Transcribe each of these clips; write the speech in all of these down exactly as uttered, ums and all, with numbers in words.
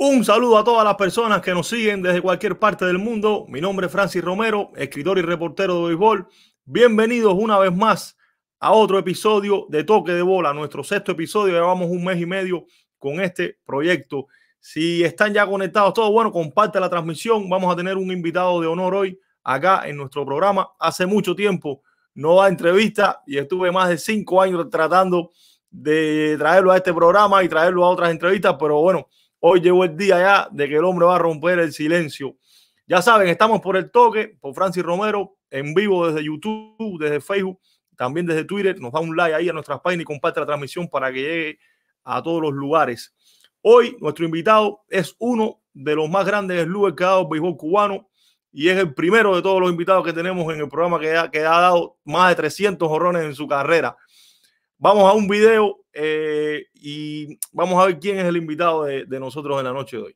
Un saludo a todas las personas que nos siguen desde cualquier parte del mundo. Mi nombre es Francis Romero, escritor y reportero de béisbol. Bienvenidos una vez más a otro episodio de Toque de Bola, nuestro sexto episodio. Llevamos un mes y medio con este proyecto. Si están ya conectados todos, bueno, comparte la transmisión. Vamos a tener un invitado de honor hoy acá en nuestro programa. Hace mucho tiempo no da entrevista y estuve más de cinco años tratando de traerlo a este programa y traerlo a otras entrevistas, pero bueno, hoy llegó el día ya de que el hombre va a romper el silencio. Ya saben, estamos por el toque, por Francis Romero, en vivo desde YouTube, desde Facebook, también desde Twitter. Nos da un like ahí a nuestras páginas y comparte la transmisión para que llegue a todos los lugares. Hoy nuestro invitado es uno de los más grandes sluggers que ha dado el béisbol cubano y es el primero de todos los invitados que tenemos en el programa que ha, que ha dado más de trescientos jonrones en su carrera. Vamos a un video eh, y vamos a ver quién es el invitado de, de nosotros en la noche de hoy.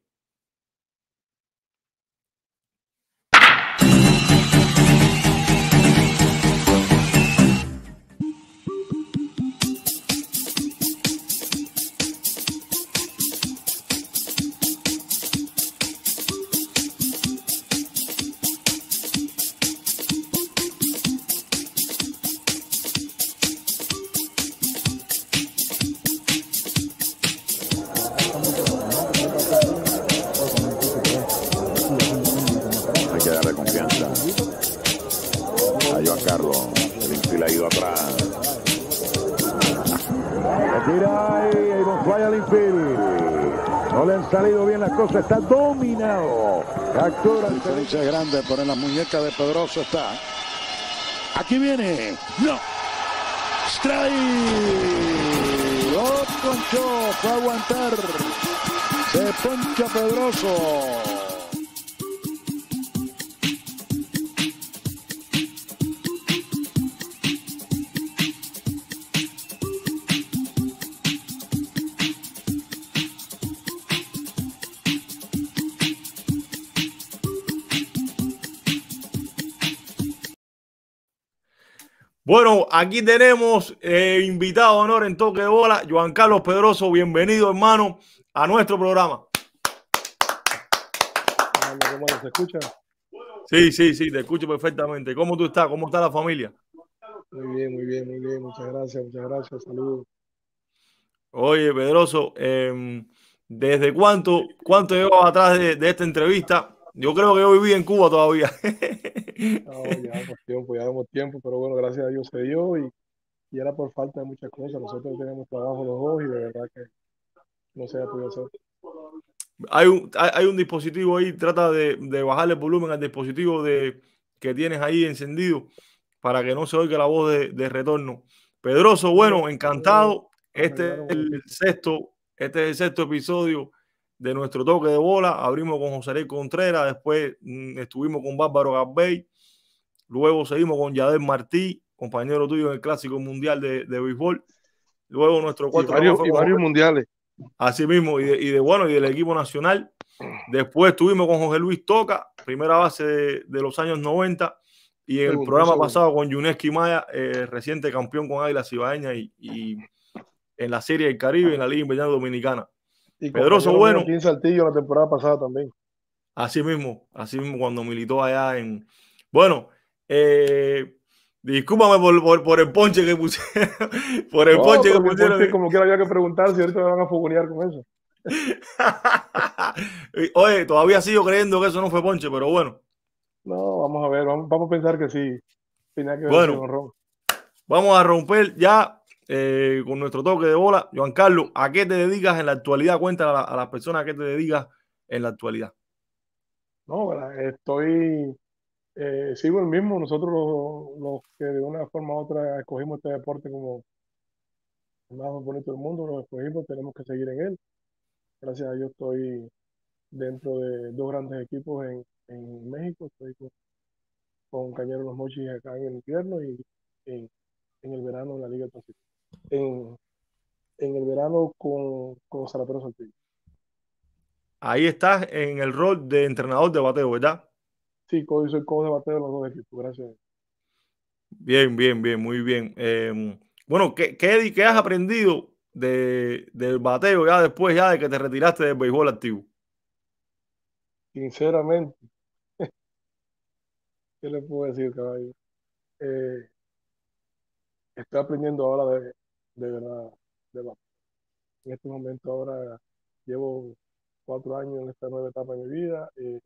Salido bien las cosas, está dominado. Captura la diferencia es grande, pero en la muñeca de Pedroso está. Aquí viene. No. Strike. Oh, ponchó, fue a aguantar. Se poncha Pedroso. Bueno, aquí tenemos eh, invitado de honor en Toque de Bola, Joan Carlos Pedroso. Bienvenido, hermano, a nuestro programa. ¿Cómo se escucha? Sí, sí, sí, te escucho perfectamente. ¿Cómo tú estás? ¿Cómo está la familia? Muy bien, muy bien, muy bien. Muchas gracias, muchas gracias. Saludos. Oye, Pedroso, eh, ¿desde cuánto, cuánto llevas atrás de, de esta entrevista? Yo creo que yo viví en Cuba todavía. No, ya hemos tiempo, ya hemos tiempo, pero bueno, gracias a Dios se dio y, y era por falta de muchas cosas. Nosotros tenemos trabajo los dos y de verdad que no se ha podido hacer. Hay un, hay, hay un dispositivo ahí, trata de, de bajarle el volumen al dispositivo de, que tienes ahí encendido para que no se oiga la voz de, de retorno. Pedroso, bueno, encantado. Este es el sexto, este es el sexto episodio de nuestro Toque de Bola. Abrimos con José Ariel Contreras, después mmm, estuvimos con Bárbaro Garbey, luego seguimos con Yadier Martí, compañero tuyo en el Clásico Mundial de, de Béisbol. Luego nuestro cuarto y varios, y varios mundiales. Así mismo, y de, y de bueno, y del equipo nacional. Después estuvimos con José Luis Toca, primera base de, de los años noventa, y en segundo, el programa segundo. pasado con Yuneski Maya, eh, reciente campeón con Águilas Cibaeñas y, y en la Serie del Caribe, en la Liga Invernal Dominicana. Y Pedroso, bueno. Aquí en Saltillo la temporada pasada también. Así mismo, así mismo cuando militó allá en... Bueno, eh, discúlpame por, por, por el ponche que pusieron. por el no, ponche que pusieron. Ponche, como quiera había que preguntar si ahorita me van a fogonear con eso. Oye, todavía sigo creyendo que eso no fue ponche, pero bueno. No, vamos a ver, vamos, vamos a pensar que sí. Tenía que bueno, vamos a romper ya eh, con nuestro toque de bola. Joan Carlos, ¿a qué te dedicas en la actualidad? Cuéntale a, la, a las personas a qué te dedicas en la actualidad. No, estoy, eh, sigo el mismo. Nosotros los, los que de una forma u otra escogimos este deporte como el más bonito del mundo, lo escogimos, tenemos que seguir en él. Gracias a Dios estoy dentro de dos grandes equipos en, en México. Estoy con, con Cañeros Los Mochis acá en el invierno y en, en el verano en la Liga Pacífico. En, en el verano con, con Zaraperos Saltillo. Ahí estás en el rol de entrenador de bateo, ¿verdad? Sí, soy coach de bateo de los dos equipos, gracias. Bien, bien, bien, muy bien. Eh, bueno, ¿qué, qué, ¿qué has aprendido de, del bateo ya después ya de que te retiraste del béisbol activo? Sinceramente, ¿qué le puedo decir, caballo? Eh, Estoy aprendiendo ahora de, de verdad, de verdad. En este momento ahora llevo cuatro años en esta nueva etapa de mi vida, eh,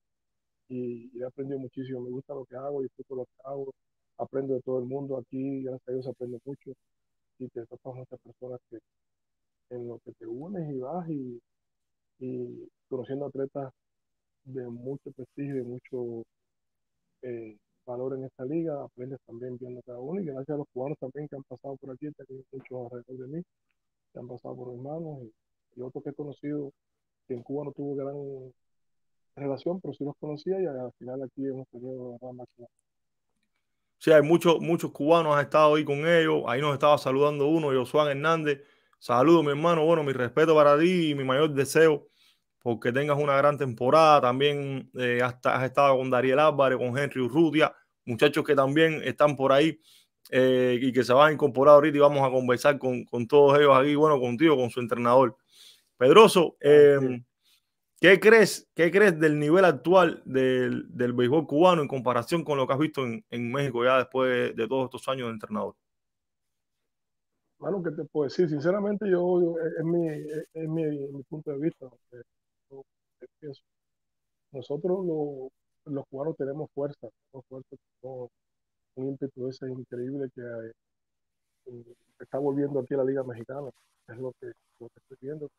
y, y he aprendido muchísimo. Me gusta lo que hago, disfruto lo que hago, aprendo de todo el mundo. Aquí, gracias a Dios, aprendo mucho y te topas muchas personas que en lo que te unes y vas y, y conociendo atletas de mucho prestigio, de mucho eh, valor en esta liga, aprendes también viendo cada uno y gracias a los cubanos también que han pasado por aquí, he tenido muchos alrededor de mí, que han pasado por mis manos y, y otros que he conocido que en Cuba no tuvo gran relación, pero sí los conocía y al final aquí hemos tenido la máxima. Sí, hay muchos, muchos cubanos han estado ahí con ellos. Ahí nos estaba saludando uno, Josuán Hernández. Saludos, mi hermano. Bueno, mi respeto para ti y mi mayor deseo porque tengas una gran temporada. También eh, has, has estado con Dariel Álvarez, con Henry Urrutia, muchachos que también están por ahí eh, y que se van a incorporar ahorita y vamos a conversar con, con todos ellos aquí, bueno, contigo, con su entrenador. Pedroso, eh, ¿qué crees, qué crees del nivel actual del, del béisbol cubano en comparación con lo que has visto en, en México ya después de, de todos estos años de entrenador? Bueno, ¿qué te puedo decir? Sinceramente, yo, yo- es, mi, es mi, mi punto de vista. eh, yo pienso. Nosotros lo- los cubanos tenemos fuerza, tenemos fuerza, tenemos un ímpetu ese increíble que eh, está volviendo aquí a la Liga Mexicana. Es lo que, lo que estoy viendo.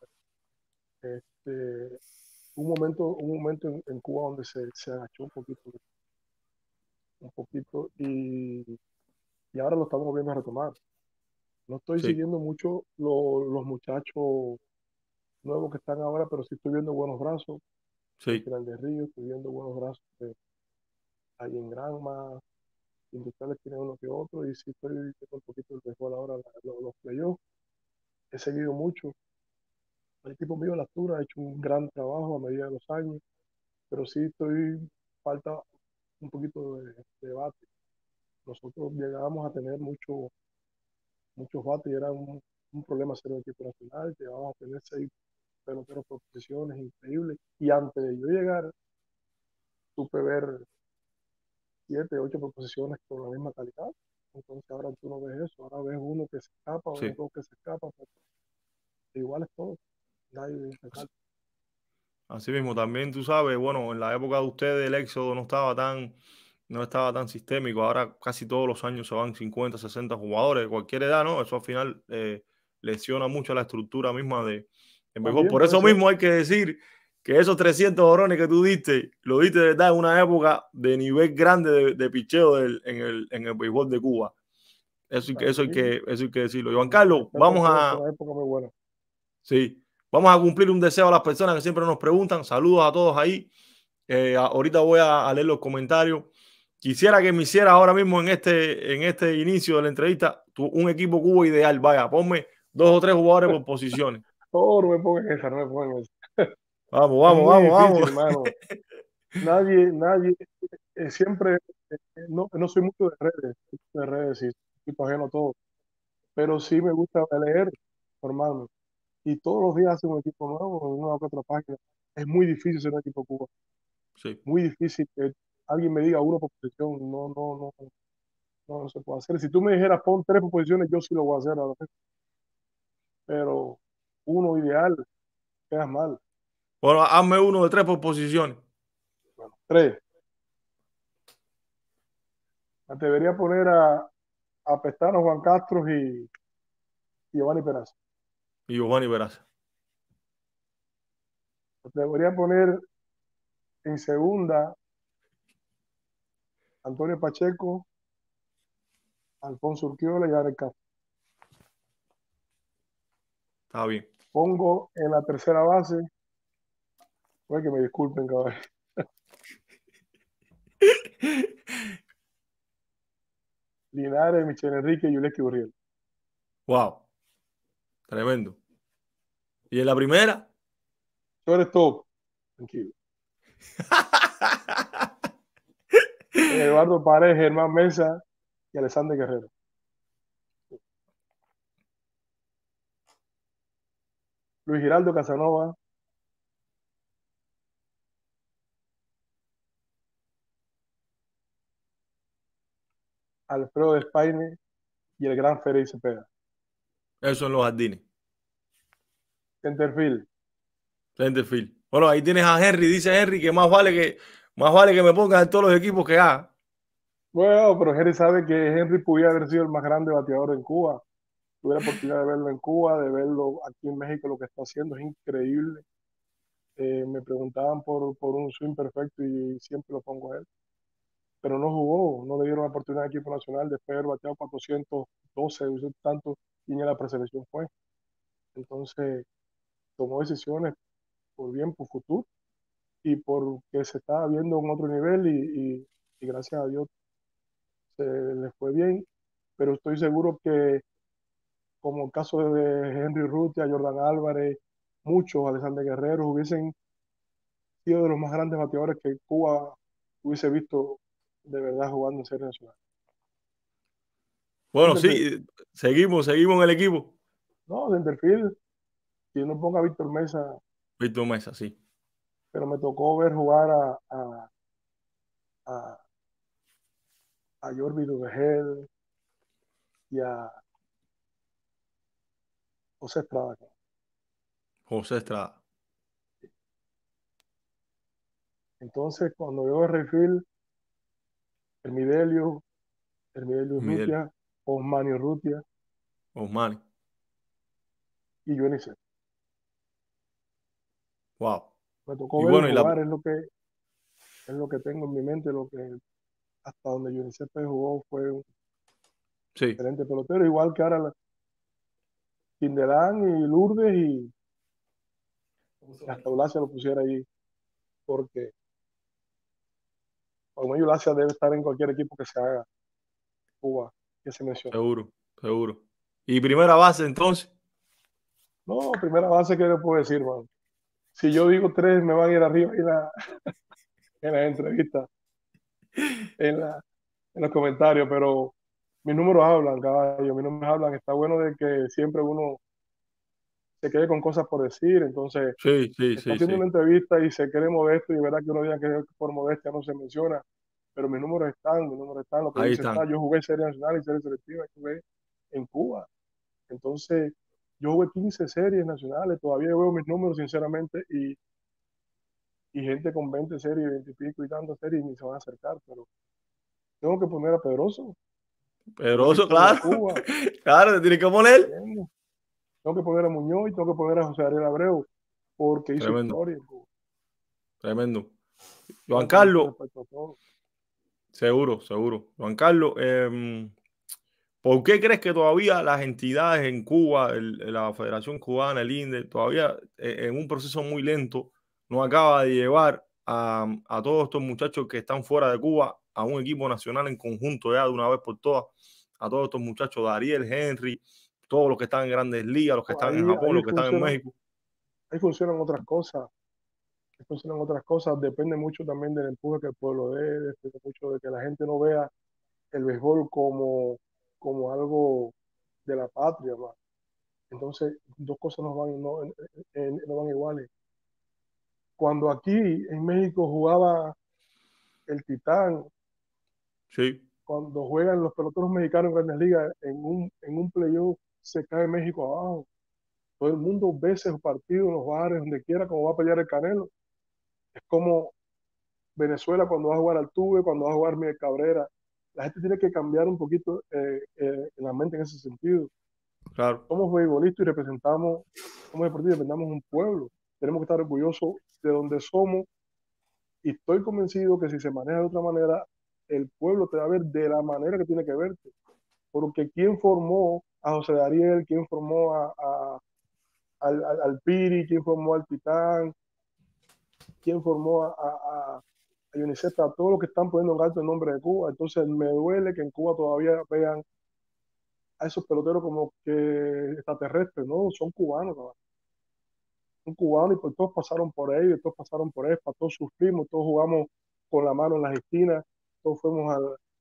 Este, un momento, un momento en, en Cuba donde se, se agachó un poquito, un poquito y, y ahora lo estamos volviendo a retomar. No estoy Sí, siguiendo mucho lo- los muchachos nuevos que están ahora, pero sí estoy viendo buenos brazos en sí. Final de Río, estoy viendo buenos brazos eh, ahí en Granma, Industriales tiene uno que otro, y sí estoy viendo un poquito el béisbol ahora, la- los, los playoffs. He seguido mucho. El equipo mío en la altura ha hecho un gran trabajo a medida de los años, pero sí estoy, falta un poquito de, de bate. Nosotros llegábamos a tener mucho, muchos bates y era un, un problema ser un equipo nacional, llegábamos a tener seis peloteros por posiciones, increíble. Y antes de yo llegar, supe ver siete, ocho proposiciones con la misma calidad. Entonces ahora tú no ves eso, ahora ves uno que se escapa, Sí. ves dos que se escapan, pero igual es todo, nadie resalta. Así mismo, también tú sabes, bueno, en la época de ustedes el éxodo no estaba tan, no estaba tan sistémico. Ahora casi todos los años se van cincuenta, sesenta jugadores de cualquier edad, ¿no? Eso al final eh, lesiona mucho la estructura misma de en béisbol. También Por puede eso ser, mismo hay que decir que esos trescientos horones que tú diste, lo diste de verdad en una época de nivel grande de, de picheo del, en, el, en el béisbol de Cuba. Eso, hay que- eso, hay también, que, eso hay que decirlo. Iván mi Carlos, respeto a vamos todos, fue a, una época muy buena. sí, vamos a cumplir un deseo a las personas que siempre nos preguntan. Saludos a todos ahí. Eh, ahorita voy a, a leer los comentarios. Quisiera que me hiciera ahora mismo en este, en este inicio de la entrevista tu, un equipo cubo ideal. Vaya, ponme dos o tres jugadores por posiciones. Oh, no me pongan esa, no me pongan esa. Vamos, Es vamos, muy vamos, difícil, vamos. hermano. Nadie, nadie, eh, siempre, eh, no, no soy mucho de redes, de redes y estoy ajeno a todo, pero sí me gusta leer, hermano. Y todos los días hace un equipo nuevo en una u otra página. Es muy difícil ser un equipo Cuba, Sí. muy difícil que alguien me diga uno por posición, no, no, no, no, no se puede hacer. Si tú me dijeras pon tres por posiciones, yo sí lo voy a hacer, a la vez, pero uno ideal, quedas mal. Bueno, hazme uno de tres por posiciones. Bueno, tres, me debería poner a, a Pestano, Juan Castro y, y Giovanni Peraza. Y Giovanni Veraza. Me debería poner en segunda Antonio Pacheco, Alfonso Urquiola y Alex Castro. Está bien. Pongo en la tercera base, pues que me disculpen, cabrón. Linares, Michel Enrique y Yuleski Uriel. Wow. Tremendo. ¿Y en la primera? Tú eres top. Tranquilo. Eduardo Paredes, Germán Mesa y Alexander Guerrero. Luis Giraldo Casanova, Alfredo de Espaine y el gran Félix Cepeda. Eso en los jardines. Centerfield. Centerfield. Bueno, ahí tienes a Henry. Dice Henry que más vale que, más vale que me pongas en todos los equipos que haga. Bueno, pero Henry sabe que Henry pudiera haber sido el más grande bateador en Cuba. Tuve la oportunidad de verlo en Cuba, de verlo aquí en México, lo que está haciendo es increíble. Eh, me preguntaban por, por un swing perfecto y siempre lo pongo a él. Pero no jugó, no le dieron la oportunidad al equipo nacional, después de haber bateado cuatrocientos doce, tanto, y ni a la preselección fue. Entonces, tomó decisiones por bien, por futuro, y porque se estaba viendo en otro nivel, y, y, y gracias a Dios se le fue bien. Pero estoy seguro que, como el caso de Henry Rutia, Jordan Álvarez, muchos, Alexander Guerrero, hubiesen sido de los más grandes bateadores que Cuba hubiese visto de verdad jugando en serie nacional. Bueno, Centerfield. sí, seguimos, seguimos en el equipo. No, Centerfield, que no ponga a Víctor Mesa, Víctor Mesa, sí. pero me tocó ver jugar a, a, a, a Jordi Duvegel y a José Estrada. José Estrada. Entonces, cuando veo a Rayfield, Hermidelio, Hermidelio Miguel. Rutia, Osmanio Rutia Osmani. y Joenisel. Wow. Me tocó Y verlo bueno, y la. jugar, es lo que es lo que tengo en mi mente, lo que hasta donde Joenisel jugó fue un Sí, excelente pelotero, igual que ahora la, Kindelán y Lourdes, y hasta Eulacia lo pusiera ahí, porque como Eulacia debe estar en cualquier equipo que se haga Cuba, que se menciona. seguro, seguro. Y primera base, entonces. No, primera base, ¿qué le puedo decir, man? Si yo digo tres, me van a ir arriba en la, en la entrevista, en, la, en los comentarios, pero mis números hablan, caballo, mis números hablan. Está bueno de que siempre uno se quede con cosas por decir, entonces Sí, sí, está sí, haciendo una sí. entrevista y se cree modesto, y de verdad que uno diga que por modestia no se menciona, pero mis números están, mis números están, lo que Ahí dice está. están. Yo jugué serie nacional y serie selectiva, yo jugué en Cuba, entonces yo jugué quince series nacionales, todavía veo mis números sinceramente, y, y gente con veinte series, veinte y pico y tantas series ni se van a acercar, pero tengo que poner a Pedroso, dos Pedroso, victorias de claro. Cuba, Claro, te tienes que poner. ¿entiendes? Tengo que poner a Muñoz y tengo que poner a José Ariel Abreu, porque hizo Tremendo, historia en Cuba. tremendo. Juan Tengo con mucho Carlos, respeto a todos. seguro, seguro. Juan Carlos, eh, ¿por qué crees que todavía las entidades en Cuba, el- la Federación Cubana, el INDE, todavía eh, en un proceso muy lento, no acaba de llevar a, a todos estos muchachos que están fuera de Cuba a un equipo nacional en conjunto ya de una vez por todas? A todos estos muchachos, Dariel, Henry, todos los que están en Grandes Ligas, los que No, están en ahí, Japón, ahí los que están en funcionan, México. ahí funcionan otras cosas, ahí funcionan otras cosas, depende mucho también del empuje que el pueblo dé, depende mucho de que la gente no vea el béisbol como, como algo de la patria, ¿va? Entonces, dos cosas no van, no, en- en- no van iguales. Cuando aquí en México jugaba el Titán, Sí, cuando juegan los peloteros mexicanos en Grandes Ligas, en un, en un playoff se cae México abajo. Todo el mundo ve ese partido en los bares, donde quiera, como va a pelear el Canelo. Es como Venezuela cuando va a jugar Altuve, cuando va a jugar Miguel Cabrera. La gente tiene que cambiar un poquito eh, eh, en la mente en ese sentido. claro. Somos beisbolistas y representamos, somos deportistas y representamos un pueblo. Tenemos que estar orgullosos de donde somos, y estoy convencido que si se maneja de otra manera, el pueblo te va a ver de la manera que tiene que verte. Porque ¿quién formó a José Dariel? ¿Quién formó a, a, al, al, al Piri? ¿Quién formó al Titán? ¿Quién formó a, a, a UNICEF? A todos los que están poniendo en alto el nombre de Cuba. Entonces me duele que en Cuba todavía vean a esos peloteros como que extraterrestres, ¿no? Son cubanos, ¿no? Son cubanos, y pues todos pasaron por ahí, todos pasaron por ahí, todos sufrimos, todos jugamos con la mano en las esquinas, todos fuimos a,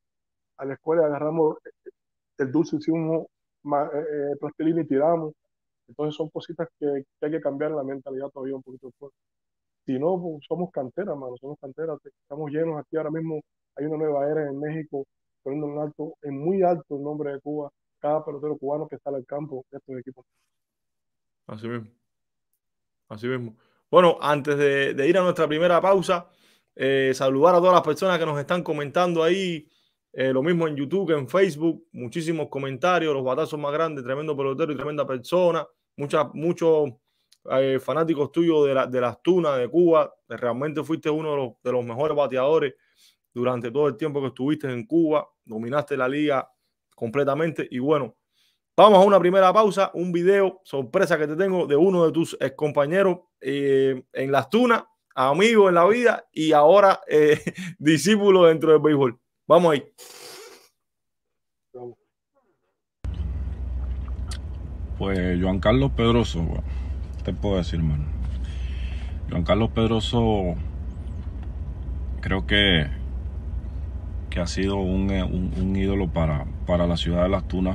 a la escuela y agarramos el dulce, hicimos ma- eh, eh, plastilina y tiramos. Entonces son cositas que, que hay que cambiar en la mentalidad todavía un poquito. Pues. Si no, pues, somos canteras, mano, somos canteras, estamos llenos aquí ahora mismo. Hay una nueva era en México poniendo en alto, en muy alto el nombre de Cuba, cada pelotero cubano que sale al campo de estos equipos. Así mismo, así mismo. Bueno, antes de, de ir a nuestra primera pausa, eh, saludar a todas las personas que nos están comentando ahí, eh, lo mismo en YouTube que en Facebook, muchísimos comentarios, los batazos más grandes, tremendo pelotero y tremenda persona, muchas, muchos eh, fanáticos tuyos de, la, de las Tunas de Cuba, realmente fuiste uno de los, de los mejores bateadores durante todo el tiempo que estuviste en Cuba, dominaste la liga completamente y bueno, vamos a una primera pausa, un video sorpresa que te tengo de uno de tus ex compañeros eh, en las Tunas, amigo en la vida y ahora eh, discípulo dentro del béisbol. Vamos ahí. Pues Joan Carlos Pedroso, ¿qué te puedo decir, hermano? Joan Carlos Pedroso creo que, que ha sido un, un, un ídolo para, para la ciudad de Las Tunas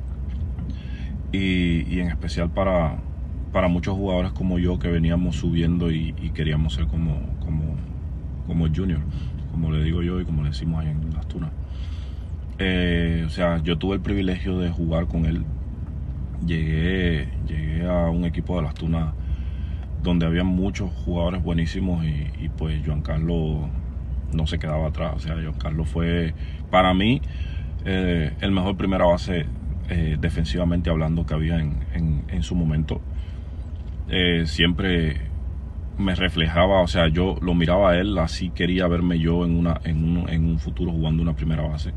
y, y en especial para, para muchos jugadores como yo que veníamos subiendo y, y queríamos ser como, como, como el Junior, como le digo yo y como le decimos ahí en Las Tunas. Eh, o sea, yo tuve el privilegio de jugar con él. Llegué, llegué a un equipo de Las Tunas donde había muchos jugadores buenísimos y, y pues Joan Carlos no se quedaba atrás. O sea, Joan Carlos fue para mí eh, el mejor primera base eh, defensivamente hablando que había en, en, en su momento. Eh, siempre me reflejaba, o sea, yo lo miraba a él, así quería verme yo en, una, en, un, en un futuro jugando una primera base.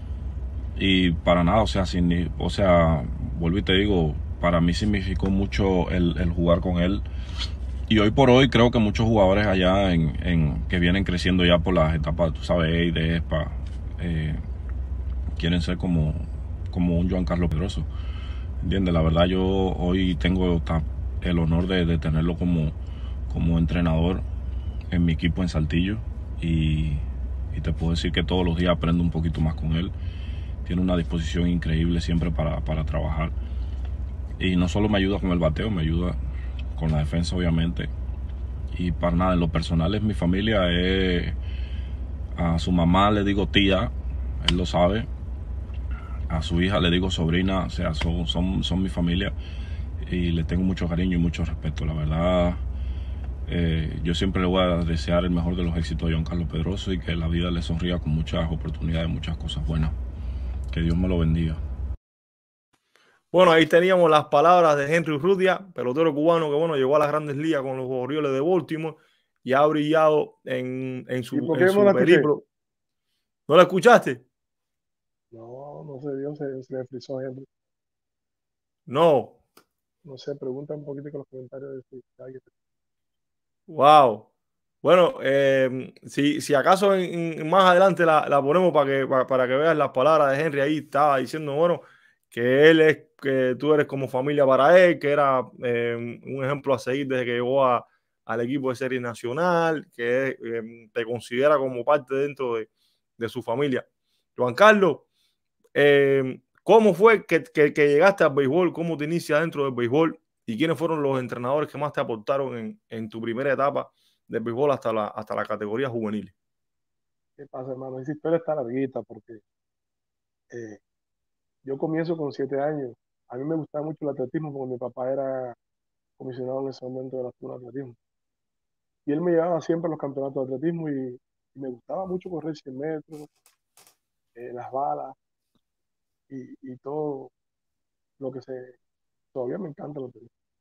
Y para nada, o sea, sin, o sea, vuelvo y te digo, para mí significó mucho el, el jugar con él. Y hoy por hoy creo que muchos jugadores allá en, en que vienen creciendo ya por las etapas, tú sabes, E y de ESPA, eh, quieren ser como, como un Joan Carlos Pedroso. ¿Entiendes? La verdad yo hoy tengo el honor de, de tenerlo como, como entrenador en mi equipo en Saltillo y, y te puedo decir que todos los días aprendo un poquito más con él. Tiene una disposición increíble siempre para, para trabajar. Y no solo me ayuda con el bateo, me ayuda con la defensa obviamente. Y para nada, en lo personal es mi familia, es, a su mamá le digo tía, él lo sabe. A su hija le digo sobrina, o sea, son, son, son mi familia. Y le tengo mucho cariño y mucho respeto, la verdad. Eh, yo siempre le voy a desear el mejor de los éxitos a Joan Carlos Pedroso y que la vida le sonría con muchas oportunidades, muchas cosas buenas. Que Dios me lo bendiga. Bueno, ahí teníamos las palabras de Henry Urrutia, pelotero cubano que bueno, llegó a las grandes ligas con los Orioles de Baltimore y ha brillado en, en ¿Y su, por en qué no su la escuché? periplo. ¿No la escuchaste? No, no sé, Dios se, se le frizó a Henry. No. No sé, pregunta un poquito con los comentarios de si alguien. Wow. Bueno, eh, si, si acaso en, en- más adelante la, la ponemos para que, para, para que veas las palabras de Henry, ahí estaba diciendo, bueno, que él es, que tú eres como familia para él, que era eh, un ejemplo a seguir desde que llegó a- al equipo de serie nacional, que eh, te considera como parte dentro de, de su familia. Juan Carlos, eh, ¿cómo fue que, que, que llegaste al béisbol? ¿Cómo te inicias dentro del béisbol? ¿Y quiénes fueron los entrenadores que más te aportaron en, en tu primera etapa del béisbol hasta la, hasta la categoría juvenil? ¿Qué pasa, hermano? Esa historia está larguita porque eh, yo comienzo con siete años. A mí me gustaba mucho el atletismo porque mi papá era comisionado en ese momento de la Tunas de atletismo. Y él me llevaba siempre a los campeonatos de atletismo y, y me gustaba mucho correr cien metros, eh, las balas y, y todo lo que se... Todavía me encanta lo que...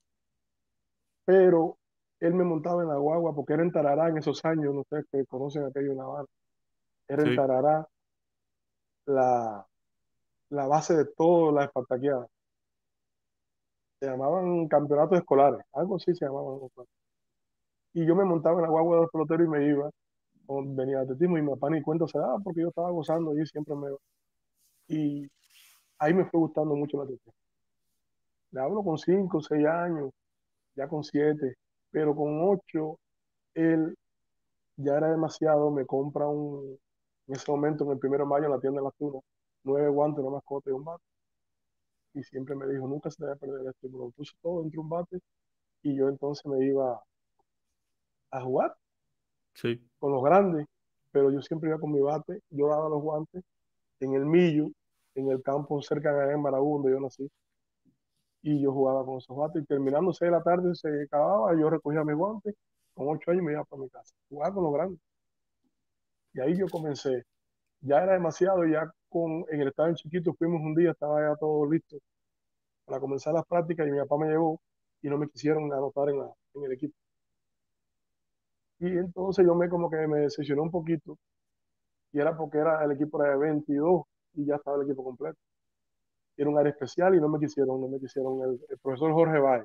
Pero él me montaba en la guagua porque era en Tarará en esos años, no sé, que conocen aquello en La Habana. Era en Sí, Tarará la, la base de todas las espartaqueadas. Se llamaban campeonatos escolares, algo así se llamaban. Y yo me montaba en la guagua de los peloteros y me iba, cuando venía el atletismo y mi papá ni cuenta se daba porque yo estaba gozando y siempre me... Y ahí me fue gustando mucho la atletismo. Le hablo con cinco, seis años, ya con siete, pero con ocho él ya era demasiado, me compra un, en ese momento, en el primero de mayo, en la tienda de la Tuna, nueve guantes, una mascota y un bate. Y siempre me dijo, nunca se debe perder esto. Y me lo puso todo entre un bate y yo entonces me iba a jugar sí. con los grandes, pero yo siempre iba con mi bate, yo daba los guantes en el Millo, en el campo cerca de Marabú, donde yo nací. Y yo jugaba con esos bates y terminando seis de la tarde se acababa, yo recogía mis guantes, con ocho años me iba para mi casa, jugaba con los grandes. Y ahí yo comencé, ya era demasiado, ya con, en el estadio chiquito fuimos un día, estaba ya todo listo para comenzar las prácticas y mi papá me llevó y no me quisieron anotar en, la, en el equipo. Y entonces yo me como que me decepcioné un poquito y era porque era el equipo era de veintidós y ya estaba el equipo completo. Era un área especial y no me quisieron, no me quisieron el, el profesor Jorge Báez.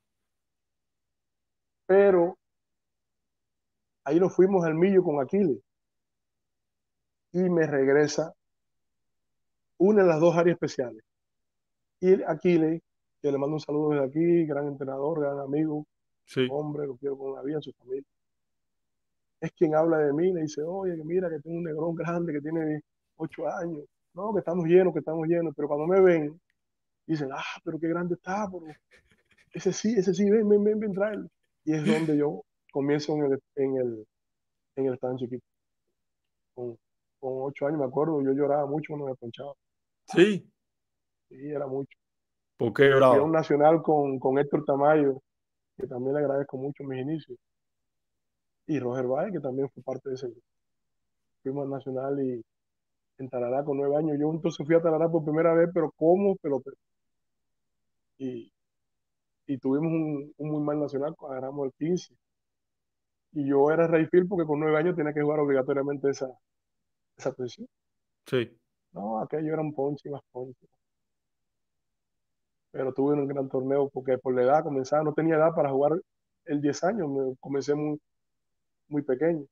Pero ahí nos fuimos al Millo con Aquiles y me regresa una de las dos áreas especiales. Y Aquiles, que le mando un saludo desde aquí, gran entrenador, gran amigo, Sí. hombre, lo quiero con la vida, su familia. Es quien habla de mí, le dice, oye, que mira que tengo un negrón grande que tiene ocho años. No, que estamos llenos, que estamos llenos. Pero cuando me ven, dicen, ah, pero qué grande está, pero ese sí, ese sí, ven, ven, ven, ven, tráelo. Y es donde yo comienzo en el, en el, en el stand chiquito. Con, con ocho años, me acuerdo, yo lloraba mucho cuando me ponchaba. Sí. Sí, era mucho. ¿Por qué Eh, fui a un lloraba? nacional con, con Héctor Tamayo, que también le agradezco mucho mis inicios. Y Roger Báez, que también fue parte de ese grupo. Fuimos al nacional y en Tarará con nueve años. Yo entonces fui a Tarará por primera vez, pero como pelotero. Y, y tuvimos un, un muy mal nacional, agarramos el quince. Y yo era Rayfield porque con nueve años tenía que jugar obligatoriamente esa, esa posición. Sí. No, aquello era un ponche y más ponche. Pero tuve un gran torneo porque por la edad comenzaba, no tenía edad para jugar el diez años, me, comencé muy, muy pequeño.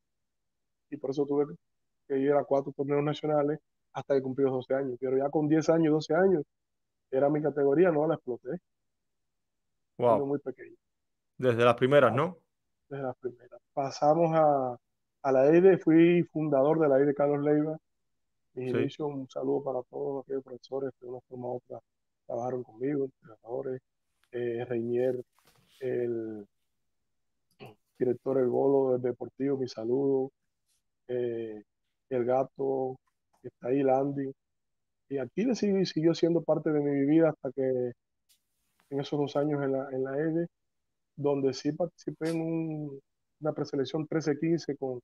Y por eso tuve que ir a cuatro torneos nacionales hasta que cumplí los doce años. Pero ya con diez años, doce años, era mi categoría, no la exploté, siendo Wow. muy pequeño. Desde las primeras, ¿no? Desde las primeras. Pasamos a, a la E I D E, fui fundador de la E I D E Carlos Leiva. Mis Sí. inicios, un saludo para todos aquellos profesores que de una forma u otra trabajaron conmigo, entrenadores, eh, Reinier, el director El Bolo del Deportivo, mi saludo, eh, el gato, que está ahí, Landy. Y aquí le siguió, siguió siendo parte de mi vida hasta que en esos dos años en la, en la E D E, donde sí participé en un, una preselección trece quince con,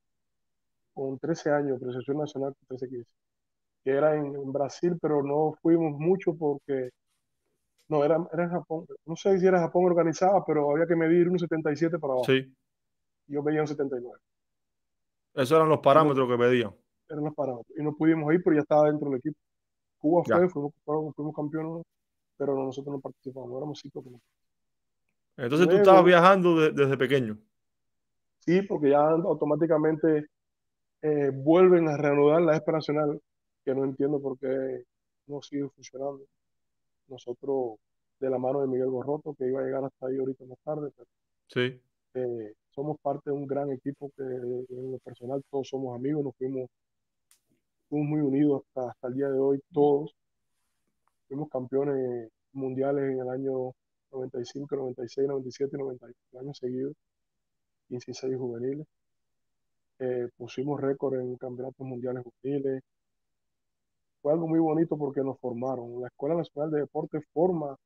con trece años, preselección nacional con trece quince, que era en, en Brasil, pero no fuimos mucho porque, no, era, era en Japón, no sé si era Japón organizada, pero había que medir un setenta y siete para abajo, Sí. yo veía un setenta y nueve, Esos eran los y no, parámetros que pedían. eran los parámetros, y no pudimos ir, pero ya estaba dentro del equipo. Cuba Ya. fue, fuimos, fuimos, fuimos campeones, pero no, nosotros no participamos, éramos cinco. Entonces tú estabas Luego, viajando de- desde pequeño. sí, porque ya automáticamente eh, vuelven a reanudar la Espa Nacional, que no entiendo por qué no sigue funcionando. Nosotros, de la mano de Miguel Gorroto, que iba a llegar hasta ahí ahorita más tarde, pero, Sí. eh, somos parte de un gran equipo que en lo personal todos somos amigos, nos fuimos, fuimos muy unidos hasta, hasta el día de hoy, todos. Fuimos campeones mundiales en el año noventa y cinco, noventa y seis, noventa y siete y noventa y ocho, años seguidos, quince y seis juveniles. Eh, pusimos récord en campeonatos mundiales juveniles. Fue algo muy bonito porque nos formaron. La Escuela Nacional de Deportes forma,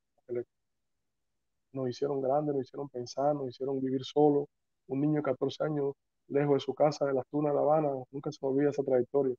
nos hicieron grandes, nos hicieron pensar, nos hicieron vivir solos. Un niño de catorce años, lejos de su casa, de las Tunas, La Habana, nunca se me olvida esa trayectoria.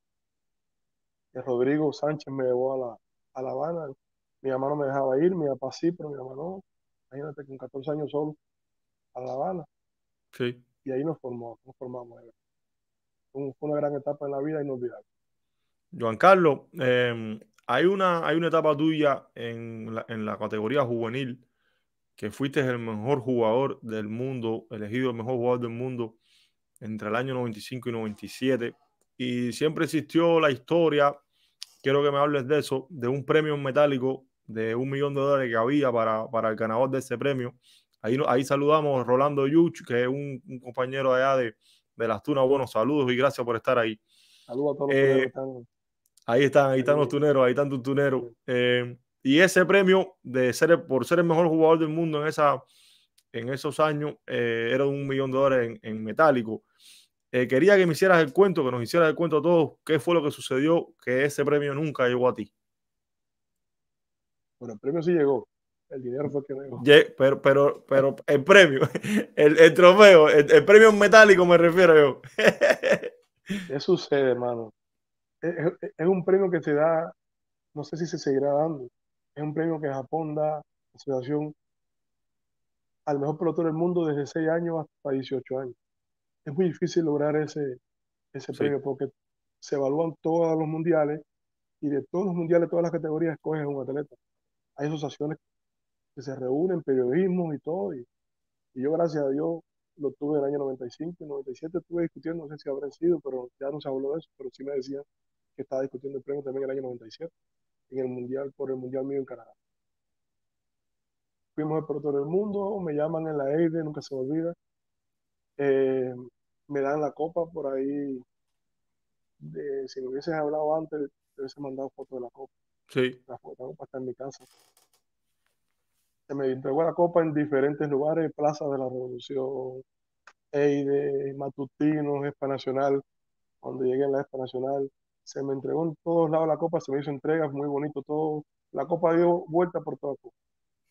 Y Rodrigo Sánchez me llevó a La, a La Habana. Mi mamá no me dejaba ir, mi papá sí, pero mi mamá no. Imagínate, con catorce años solo, a La Habana. Sí. Y ahí nos formó, nos formamos. Fue una gran etapa en la vida inolvidable. Joan Carlos, eh, hay una, hay una etapa tuya en la, en la categoría juvenil que fuiste el mejor jugador del mundo, elegido el mejor jugador del mundo entre el año noventa y cinco y noventa y siete. Y siempre existió la historia, quiero que me hables de eso, de un premio metálico de un millón de dólares que había para, para el ganador de ese premio. Ahí, ahí saludamos a Rolando Yuch, que es un, un compañero allá de, de Las Tunas. Buenos saludos y gracias por estar ahí. Saludos a todos los tuneros que Eh, están ahí están, ahí están los ahí. tuneros, ahí están tus tuneros. Eh, Eh, y ese premio de ser, por ser el mejor jugador del mundo en, esa, en esos años, eh, era un millón de dólares en, en metálico. Eh, quería que me hicieras el cuento, que nos hicieras el cuento a todos, qué fue lo que sucedió, que ese premio nunca llegó a ti. Bueno, el premio sí llegó. El dinero fue el que no llegó. Ye- pero, pero, pero el premio, el, el trofeo, el, el premio en metálico me refiero yo. ¿Qué sucede, hermano? Es, es- es un premio que se da, no sé si se seguirá dando. Es un premio que Japón da, la asociación, al mejor pelotero del mundo desde seis años hasta dieciocho años. Es muy difícil lograr ese, ese Sí, premio porque se evalúan todos los mundiales y de todos los mundiales, todas las categorías, escoges un atleta. Hay asociaciones que se reúnen, periodismo y todo, y, y yo, gracias a Dios, lo tuve en el año noventa y cinco, noventa y siete estuve discutiendo, no sé si habrá sido, pero ya no se habló de eso, pero sí me decían que estaba discutiendo el premio también en el año noventa y siete, en el mundial, por el mundial mío en Canadá. Fuimos el pelotero del mundo, me llaman en la EIDE, nunca se me olvida, eh, me dan la copa por ahí, de, si me hubieses hablado antes, te hubiese mandado foto de la copa, sí, la foto, la copa está en mi casa. Se me entregó la copa en diferentes lugares, Plaza de la Revolución, EIDE, Matutinos, Expa Nacional. Cuando llegué en la Expa Nacional, se me entregó en todos lados la copa, se me hizo entregas, muy bonito todo. La copa dio vuelta por toda Cuba.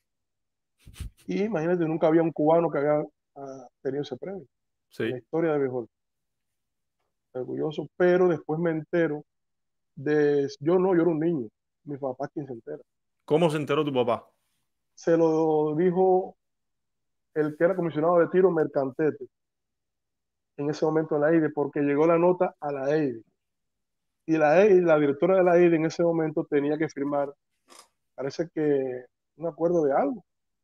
Y imagínate, nunca había un cubano que había ah, tenido ese premio en la sí. historia de béisbol. Orgulloso, pero después me entero de, yo no, yo era un niño, mi papá es quien se entera. ¿Cómo se enteró tu papá? Se lo dijo el que era comisionado de tiro, Mercantete, en ese momento en la EIDE, porque llegó la nota a la EIDE. Y la EIDE, la directora de la EIDE en ese momento tenía que firmar, parece que un acuerdo de algo.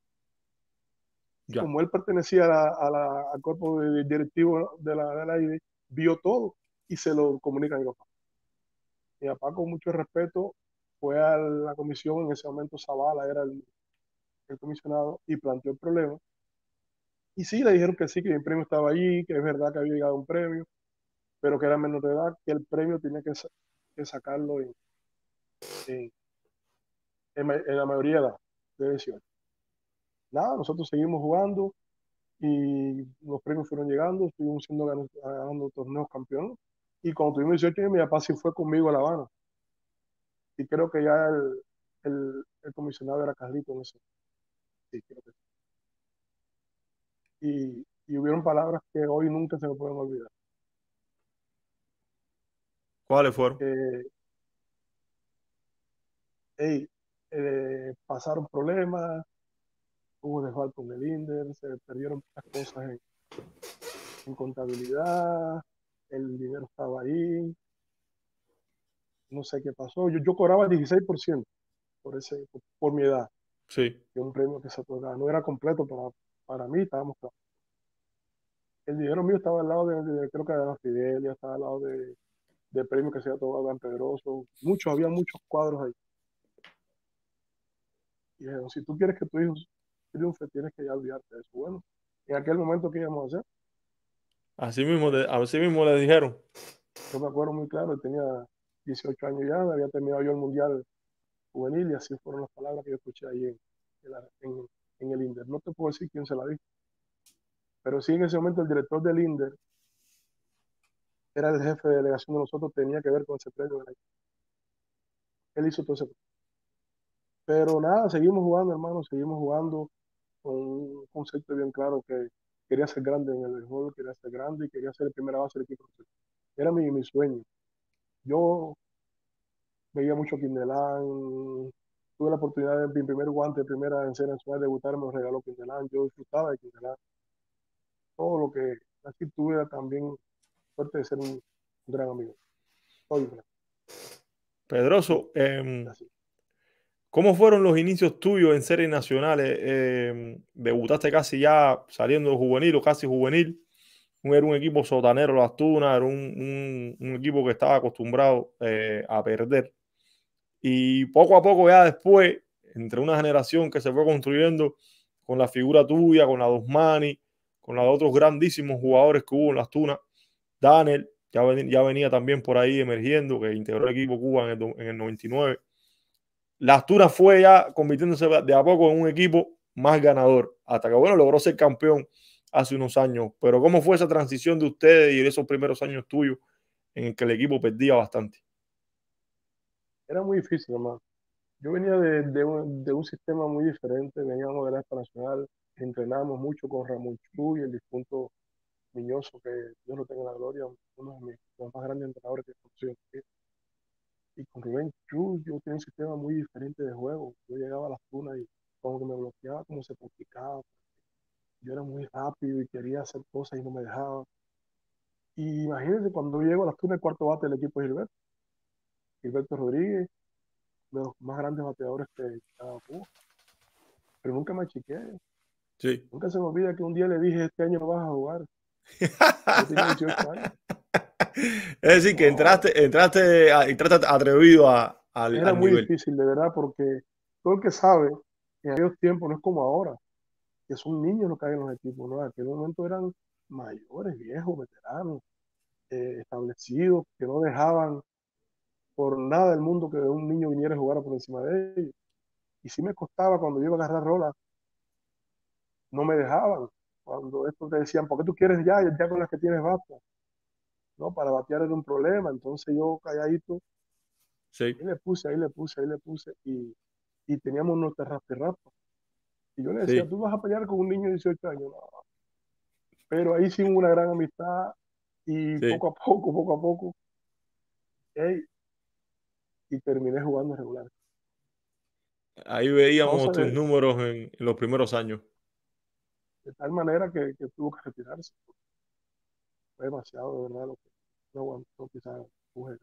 Y Ya, como él pertenecía a la, a la, al cuerpo de, directivo de la, de la EIDE, vio todo y se lo comunica a mi papá. Mi papá, con mucho respeto, fue a la comisión, en ese momento Zavala era el, el comisionado, y planteó el problema. Y sí, le dijeron que sí, que el premio estaba allí, que es verdad que había llegado un premio, pero que era menor de edad, que el premio tenía que, que sacarlo en, en, en, en la mayoría de edad, de dieciocho. Nada, nosotros seguimos jugando y los premios fueron llegando, estuvimos siendo ganando, ganando torneos campeones. Y cuando tuvimos dieciocho años, mi papá sí fue conmigo a La Habana. Y creo que ya el, el, el comisionado era Carlito en eso. Sí, creo que sí. Y, y hubieron palabras que hoy nunca se me pueden olvidar. ¿cuáles fueron? Eh, hey, eh, pasaron problemas, hubo desfalco en el INDER, se perdieron muchas cosas en, en contabilidad, el dinero estaba ahí, no sé qué pasó. Yo, yo cobraba el dieciséis por ciento por, ese, por, por mi edad, Sí, de un premio que se otorgaba. No era completo para, para mí, estábamos claros. El dinero mío estaba al lado de, de creo que de la Fidelia, estaba al lado de, de premios que se había otorgado Dan Pedroso. Muchos, había muchos cuadros ahí. Y dijeron, si tú quieres que tu hijo triunfe, tienes que ya olvidarte de eso. Bueno, en aquel momento, ¿qué íbamos a hacer? así mismo, de- así mismo le dijeron. Yo me acuerdo muy claro, tenía dieciocho años ya, había terminado yo el Mundial Juvenil y así fueron las palabras que yo escuché ahí en, en, la, en, en el INDER. No te puedo decir quién se la dijo, pero sí en ese momento el director del INDER era el jefe de delegación de nosotros, tenía que ver con ese premio. Él hizo todo ese. Pero nada, seguimos jugando, hermano, seguimos jugando con un concepto bien claro que quería ser grande en el béisbol, quería ser grande y quería ser el primera base del equipo. Era mi, mi sueño. Yo veía mucho Quindelán, tuve la oportunidad de mi primer guante, de primera en serie nacional, debutar, me lo regaló Quindelán, yo disfrutaba de Quindelán, todo lo que así tuve también suerte de ser un, un gran amigo. Soy un gran, sí, Pedroso, em, así. ¿cómo fueron los inicios tuyos en series nacionales? Em, debutaste casi ya saliendo de juvenil o casi juvenil. Era un equipo sotanero, Las Tunas, era un, un- un equipo que estaba acostumbrado eh, a perder. Y poco a poco ya después, entre una generación que se fue construyendo con la figura tuya, con la de Osmani, con la de otros grandísimos jugadores que hubo en Las Tunas, Daniel ya, ven, ya venía también por ahí emergiendo, que integró el equipo Cuba en el, en el noventa y nueve. Las Tunas fue ya convirtiéndose de a poco en un equipo más ganador, hasta que bueno, logró ser campeón hace unos años. Pero ¿cómo fue esa transición de ustedes y de esos primeros años tuyos en el que el equipo perdía bastante? Era muy difícil, hermano. Yo venía de, de un, de un sistema muy diferente, veníamos de la Expo Nacional, entrenábamos mucho con Ramón Chuy, el difunto Miñoso, que Dios lo tenga en la gloria, uno de mis, los más grandes entrenadores que he conocido. Y con Rubén Chuy yo tenía un sistema muy diferente de juego. Yo llegaba a las tunas y como que me bloqueaba, como se complicaba. Yo era muy rápido y quería hacer cosas y no me dejaba. Y imagínense cuando llego a las tunas, el cuarto bate del equipo de Gilberto. Gilberto Rodríguez, de los más grandes bateadores que estaba Cuba. Pero nunca me achiqué. Sí. Nunca se me olvida que un día le dije, este año no vas a jugar. Yo tenía dieciocho años. Es decir, que entraste, entraste, a, entraste atrevido a, al, Era al muy nivel. difícil, de verdad, porque todo el que sabe, en aquellos tiempos no es como ahora, que son niños los que hay en los equipos, ¿no? En aquel momento eran mayores, viejos, veteranos, eh, establecidos, que no dejaban por nada del mundo que un niño viniera a jugar por encima de ellos. Y sí me costaba cuando yo iba a agarrar rolas, no me dejaban. Cuando estos te decían, ¿por qué tú quieres ya? Ya con las que tienes basta. No, para batear era un problema. Entonces yo calladito, Sí. ahí le puse, ahí le puse, ahí le puse. Y, y teníamos nuestra raspa. Y yo le decía, Sí. ¿tú vas a pelear con un niño de dieciocho años? No. Pero ahí hicimos una gran amistad y Sí. poco a poco, poco a poco, hey, y terminé jugando regular. Ahí No veíamos sé, tus de, números en, en los primeros años. de tal manera que, que tuvo que retirarse. Fue demasiado, de verdad, lo que no aguantó quizás mujer.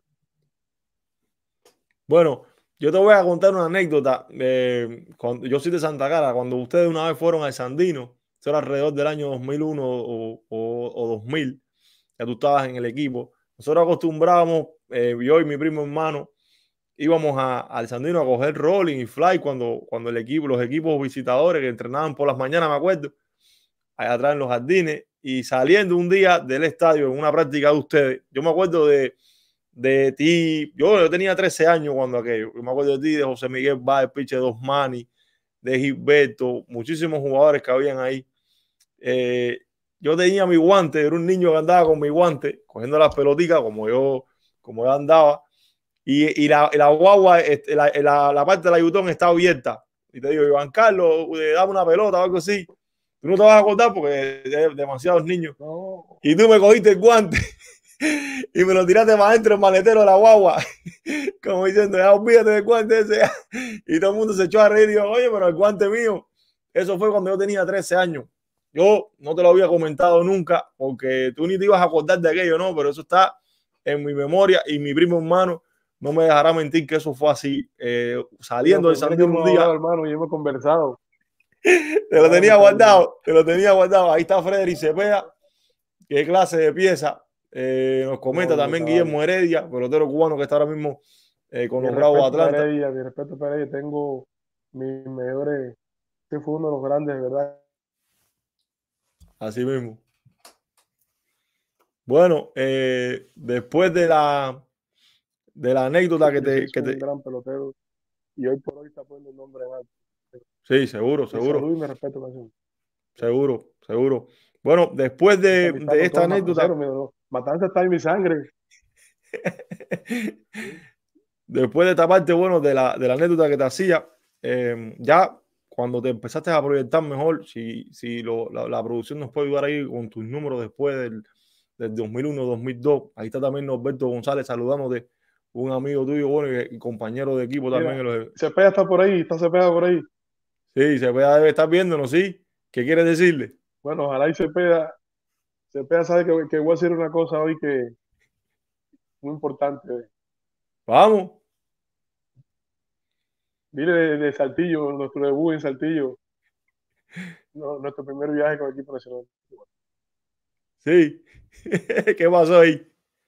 Bueno, yo te voy a contar una anécdota. Eh, cuando, yo soy de Santa Clara. Cuando ustedes una vez fueron al Sandino, eso era alrededor del año dos mil uno o, o, o dos mil, ya tú estabas en el equipo. Nosotros acostumbrábamos, eh, yo y mi primo hermano, íbamos a, al Sandino a coger rolling y fly cuando, cuando el equipo, los equipos visitadores que entrenaban por las mañanas, me acuerdo, allá atrás en los jardines, y saliendo un día del estadio en una práctica de ustedes, yo me acuerdo de, de ti, yo, yo tenía trece años cuando aquello, yo me acuerdo de ti, de José Miguel Báez, Piche Dosmani, de Gilberto, muchísimos jugadores que habían ahí. Eh, yo tenía mi guante, era un niño que andaba con mi guante, cogiendo las peloticas como yo, como yo andaba, y, y, la, y la guagua, este, la, la, la parte de la Yutón está abierta. Y te digo, Iván Carlos, dame una pelota o algo así. Tú no te vas a acordar porque hay demasiados niños. No, Y tú me cogiste el guante y me lo tiraste para adentro el maletero de la guagua. Como diciendo, ya olvídate del guante ese. Y todo el mundo se echó a reír y dijo, oye, pero el guante mío. Eso fue cuando yo tenía trece años. Yo no te lo había comentado nunca porque tú ni te ibas a acordar de aquello, ¿no? Pero eso está en mi memoria y mi primo hermano no me dejará mentir que eso fue así. Eh, saliendo del mira que Sandino un hemos día, hablado, hermano, y hemos conversado. te lo Ahora me tenía está bien. guardado, te lo tenía guardado. Ahí está Frederick Cepeda, qué clase de pieza. Eh, nos comenta No, no, también cabal. Guillermo Heredia, pelotero cubano que está ahora mismo eh, con Mi los Bravos de respeto para Atlanta. Heredia, mi respeto para Heredia. Tengo mis mejores, este fue uno de los grandes, de verdad. Así mismo. Bueno, eh, después de la, de la anécdota que te, Es que un te... gran pelotero y hoy por hoy está poniendo el nombre en alto. Sí, seguro, Mi seguro, salud y mi respeto para eso. seguro, seguro. Bueno, después Esta de, amistad de con esta todos los anécdota, mataceros, mi hermano. Matanza está en mi sangre. Sí. después de esta parte, bueno, de la, de la anécdota que te hacía, eh, ya cuando te empezaste a proyectar mejor, si, si lo, la, la producción nos puede ayudar ahí con tus números después del, del dos mil uno, dos mil dos, ahí está también Norberto González saludándote, un amigo tuyo, bueno, y, y compañero de equipo también. Mira, En los, Cepeda está por ahí, está Cepeda por ahí. sí, se puede debe estar viéndonos, sí. ¿Qué quieres decirle? Bueno, ojalá y Cepeda, Cepeda sabe que, que voy a hacer una cosa hoy que es muy importante. Vamos. Dile de, de Saltillo, nuestro debut en Saltillo, no, nuestro primer viaje con el equipo nacional. Sí. ¿Qué pasó ahí?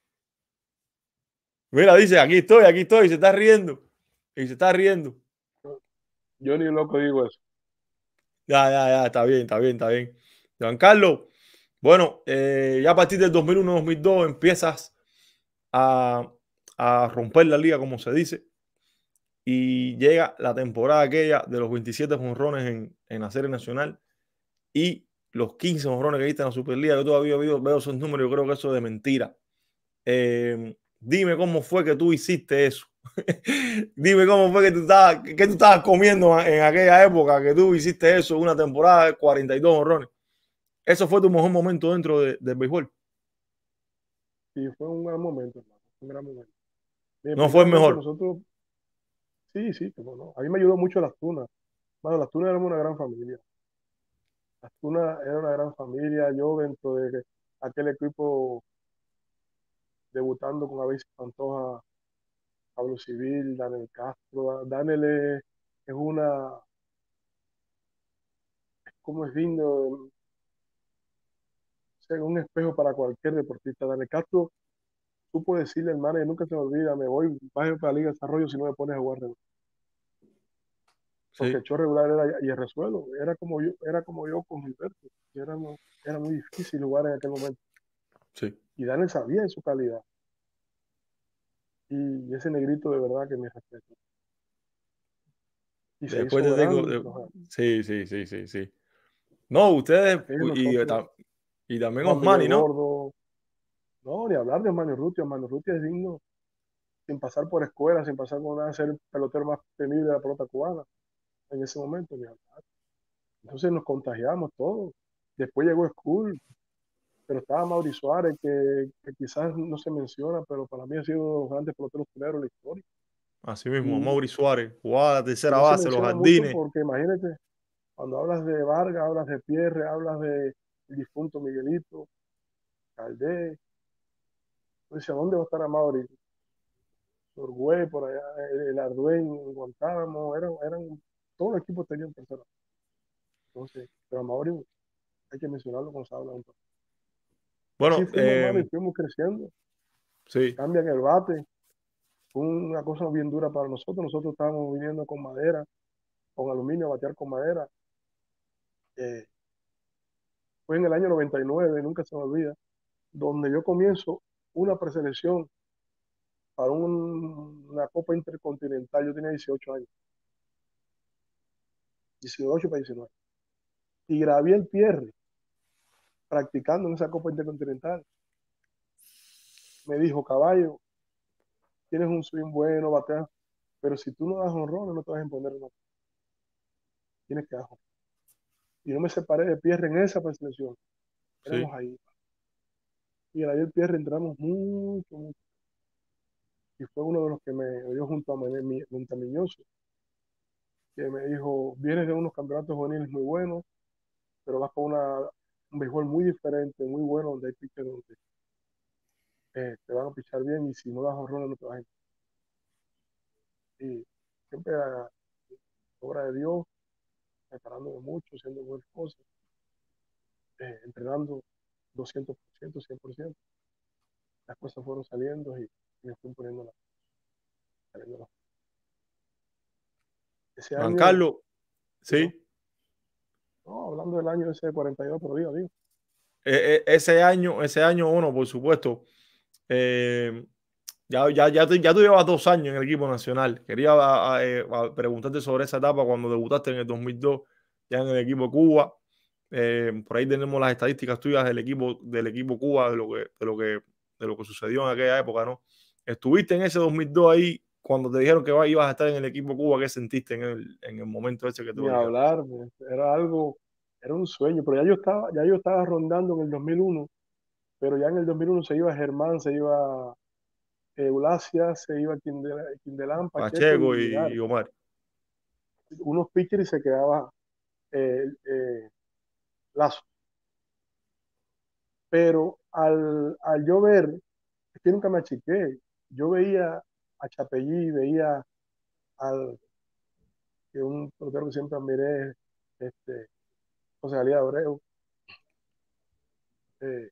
Mira, dice, aquí estoy, aquí estoy, y se está riendo. Y se está riendo. Yo ni loco digo eso. Ya, ya, ya, está bien, está bien, está bien. Juan Carlos, bueno, eh, ya a partir del dos mil uno, dos mil dos empiezas a, a romper la liga, como se dice, y llega la temporada aquella de los veintisiete jonrones en, en la Serie Nacional y los quince honrones que diste en la Superliga. Yo todavía veo, veo esos números, yo creo que eso es de mentira. Eh, dime cómo fue que tú hiciste eso. Dime cómo fue que tú estabas, que tú estabas comiendo en aquella época que tú hiciste eso, una temporada de cuarenta y dos honrones. Eso fue tu mejor momento dentro de, del béisbol. Y fue un gran momento, hermano, un gran momento. Bien, No fue el primeramente mejor. nosotros, sí, sí, como no. A mí me ayudó mucho las Tunas. Bueno, las Tunas éramos una gran familia. Las Tunas era una gran familia. Yo dentro de aquel equipo debutando con Avis Pantoja, Pablo Civil, Daniel Castro. Daniel es, es una, como es digno, o sea, un espejo para cualquier deportista. Daniel Castro supo decirle, hermano, y nunca se me olvida, me voy, bajo para la Liga de Desarrollo si no me pones a jugar regular. Porque Sí, el show regular era y el resuelo, era como yo, era como yo con Gilberto. Y Era, mu- era muy difícil jugar en aquel momento. sí. Y Daniel sabía de su calidad. Y ese negrito de verdad que me respeto. Y se Después hizo te digo, grande, eh, pero sí, sí, sí, sí, sí. No, ustedes, aquellos y, nosotros, ta- y también Juan Miguel Osmani, ¿no? Gordo, no, ni hablar de Manuel Rutia. Manuel Rutia es digno, sin pasar por escuela, sin pasar por nada, ser el pelotero más temible de la pelota cubana en ese momento, ni hablar. Entonces nos contagiamos todos. Después llegó School, pero estaba Mauri Suárez, que, que quizás no se menciona, pero para mí ha sido uno de los grandes peloteros culeros de la historia. Así mismo, Y, Mauri Suárez, jugaba la y tercera no se base, los menciona mucho jardines. porque imagínate, cuando hablas de Vargas, hablas de Pierre, hablas de el difunto Miguelito, Caldé, entonces, ¿a dónde va a estar a Mauri? Orgüey, por allá, el, el Arduin, en Guantánamo, eran, eran, todos los equipos tenían tercera. Entonces, pero a Mauri hay que mencionarlo cuando se habla de un torneo. Y así Bueno, fuimos, hermano, y eh, fuimos creciendo. sí, Cambian el bate, fue una cosa bien dura para nosotros. Nosotros estábamos viviendo con madera, con aluminio, a batear con madera. Eh, fue en el año noventa y nueve, nunca se me olvida, donde yo comienzo una preselección para un- una Copa Intercontinental. Yo tenía dieciocho años, dieciocho para diecinueve. Y grabé el Pierre practicando en esa Copa Intercontinental. Me dijo, caballo, tienes un swing bueno, bateas, pero si tú no das honrones, no te vas a imponer, no. Tienes que dar honrones. Y no me separé de Pierre en esa preselección. sí. Éramos ahí. Y grabé el Pierre, entramos mucho, mucho. Y fue uno de los que me dio junto a Montamiñoso, que me dijo, vienes de unos campeonatos juveniles muy buenos, pero vas con una, un béisbol muy diferente, muy bueno, donde hay pitchers donde eh, te van a pichar bien y si no das honrones no te vas a ir. Y siempre era obra de Dios, preparándome mucho, haciendo buenas cosas, eh, entrenando doscientos por ciento, cien por ciento. Las cosas fueron saliendo y, y me fui poniendo la, saliendo la- Ese Juan año, Carlos, perdón, sí. no, hablando del año ese de cuarenta y dos por día, digo. Eh, eh, ese año, ese año uno, por supuesto. eh, ya, ya, ya, tú, ya tú llevas dos años en el equipo nacional. Quería a- a, eh, a preguntarte sobre esa etapa cuando debutaste en el dos mil dos, ya en el equipo Cuba. Eh, por ahí tenemos las estadísticas tuyas del equipo, del equipo Cuba, de lo que, de lo que, de lo que sucedió en aquella época, ¿no? Estuviste en ese dos mil dos ahí cuando te dijeron que va- ibas a estar en el equipo Cuba. ¿Qué sentiste en el, en el momento ese que te Ni lo dijeron? hablar, pues, era algo, era un sueño, pero ya yo estaba, ya yo estaba rondando en el dos mil uno, pero ya en el dos mil uno se iba Germán, se iba eh, Eulacia, se iba Quindel- Quindelán, Pacheco y Pacheco y, Linares. y Omar. Unos pitchers y se quedaba eh, eh, Lazo. Pero al, al yo ver, es que nunca me achiqué, yo veía a Chapellí, veía al que un pelotero que siempre admiré, este, José Galía Abreu, eh,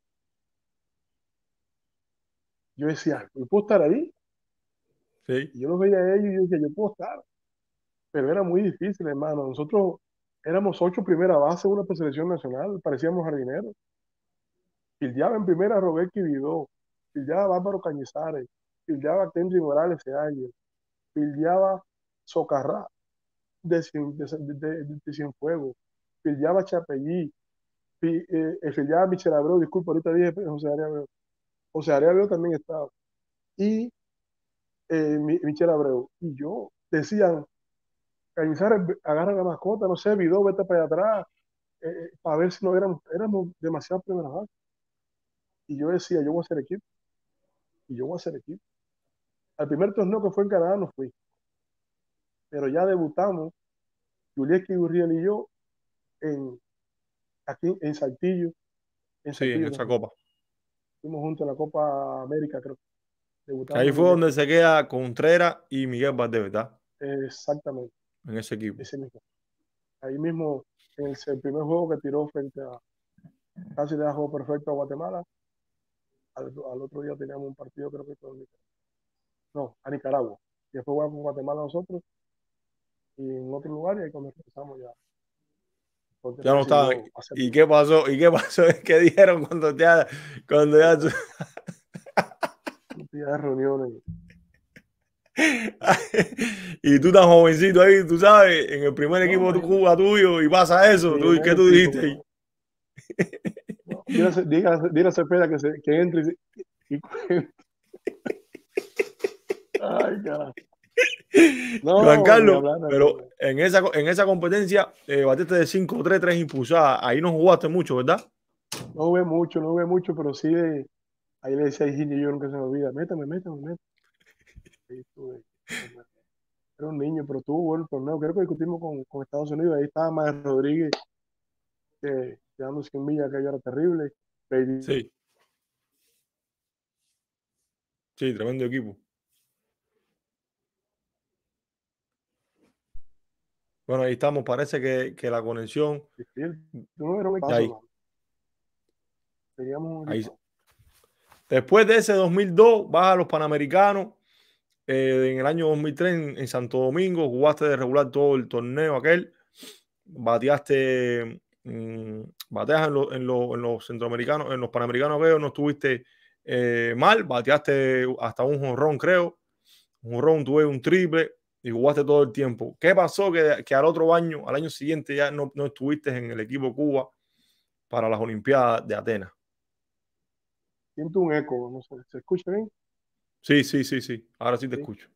yo decía, ¿yo puedo estar ahí? Sí. Y yo los veía a ellos y yo decía, yo puedo estar, pero era muy difícil, hermano. Nosotros éramos ocho primera base en una preselección nacional, parecíamos jardineros. Fildeaba en primera Roberto Vidó, fildeaba Bárbaro Cañizares, fildeaba Kendry Morales ese año, fildeaba Socarrá de, Cien- de, de, de- de Cienfuegos, fildeaba Chapellí, eh, el filial Michel Abreu, disculpa, ahorita dije José Ari Abreu. José Ari Abreu también estaba. Y eh, Michel Abreu. Y yo, decían, Cañizares, agarra la mascota, no sé, Vidó, vete para allá atrás, eh, eh, para ver si no éramos, éramos demasiado primeras bases. Y yo decía, yo voy a hacer equipo. Y yo voy a hacer equipo. Al primer torneo que fue en Canadá no fui. Pero ya debutamos, Julieski Gurriel y yo, en, aquí en Saltillo. En Sí, en Saltillo esa copa. Fuimos juntos en la Copa América, creo. Que ahí fue donde se queda Contreras y Miguel Valdés, ¿verdad? Exactamente. En ese equipo. Ese mismo. Ahí mismo, en el, el primer juego que tiró frente a, casi le da juego perfecto a Guatemala. Al, al otro día teníamos un partido, creo que con no, a Nicaragua. Y después jugamos con Guatemala nosotros y en otro lugar, y ahí cuando empezamos ya. Ya no estaba. ¿Y qué pasó? ¿Y qué pasó? ¿Qué dijeron cuando ya, cuando ya de reuniones? Y tú tan jovencito ahí, tú sabes, en el primer no, equipo de Cuba tuyo y pasa eso. ¿Tú, ¿Qué tú dijiste ahí? No, dile a Cepeda que, se, que entre y, y ay, carajo. No, Juan Carlos, hablar, pero no. en, esa, en esa competencia eh, batiste de cinco tres tres impulsadas. Ahí no jugaste mucho, ¿verdad? No jugué mucho, no jugué mucho, pero sí de, ahí le decía a Higinio, yo nunca se me olvida, métame, métame, métame. Ahí estuve. Era un niño, pero tuvo buen torneo. Creo que discutimos con, con Estados Unidos. Ahí estaba Maher Rodríguez, que quedando sin millas, que era terrible. Baby. Sí. Sí, tremendo equipo. Bueno, ahí estamos. Parece que, que la conexión. Sí, sí, no era un paso, ahí. No. Teníamos un ahí. Después de ese dos mil dos, vas a los Panamericanos. Eh, en el año dos mil tres en, en Santo Domingo, jugaste de regular todo el torneo aquel. Bateaste. Mmm, bateas en, lo, en, lo, en los centroamericanos, en los panamericanos, creo, no estuviste eh, mal. Bateaste hasta un jonrón, creo. Un jonrón, tuve un triple. Y jugaste todo el tiempo. ¿Qué pasó? Que, que al otro año, al año siguiente, ya no, no estuviste en el equipo Cuba para las Olimpiadas de Atenas. Siento un eco, no sé, ¿se escucha bien? Sí, sí, sí, sí. Ahora sí te sí. escucho.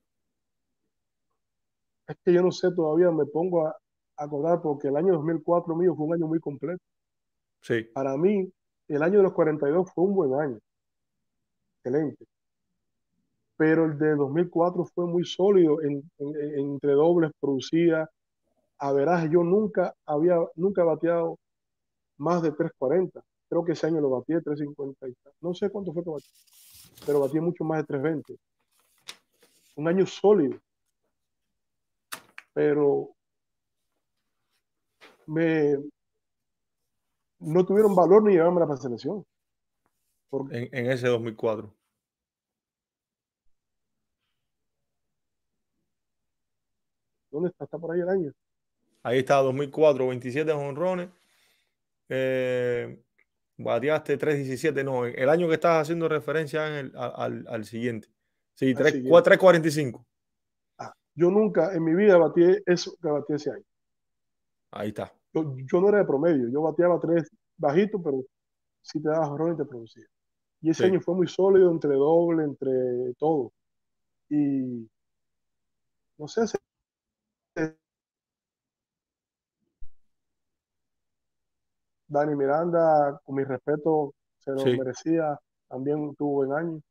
Es que yo no sé, todavía me pongo a acordar porque el año dos mil cuatro mío fue un año muy completo. Sí. Para mí, el año de los cuarenta y dos fue un buen año. Excelente. Pero el de dos mil cuatro fue muy sólido en, en, en, entre dobles, producía averaje. Yo nunca había, nunca bateado más de tres cuarenta. Creo que ese año lo batí de tres cincuenta. No sé cuánto fue que batí, pero batí mucho más de tres veinte. Un año sólido. Pero me, no tuvieron valor ni llevarme a la selección. En, en ese dos mil cuatro. ¿Dónde está? ¿Está por ahí el año? Ahí está, dos mil cuatro, veintisiete jonrones. Eh, bateaste tres diecisiete. No, el año que estás haciendo referencia en el, al, al siguiente. Sí, tres cuarenta y cinco. Ah, yo nunca en mi vida batí eso que batí ese año. Ahí está. Yo, yo no era de promedio. Yo bateaba tres bajito, pero sí te daba jonrones y te producía. Y ese sí. año fue muy sólido entre doble, entre todo. Y no sé, se, Dani Miranda, con mi respeto, se lo sí. merecía, también tuvo buen año.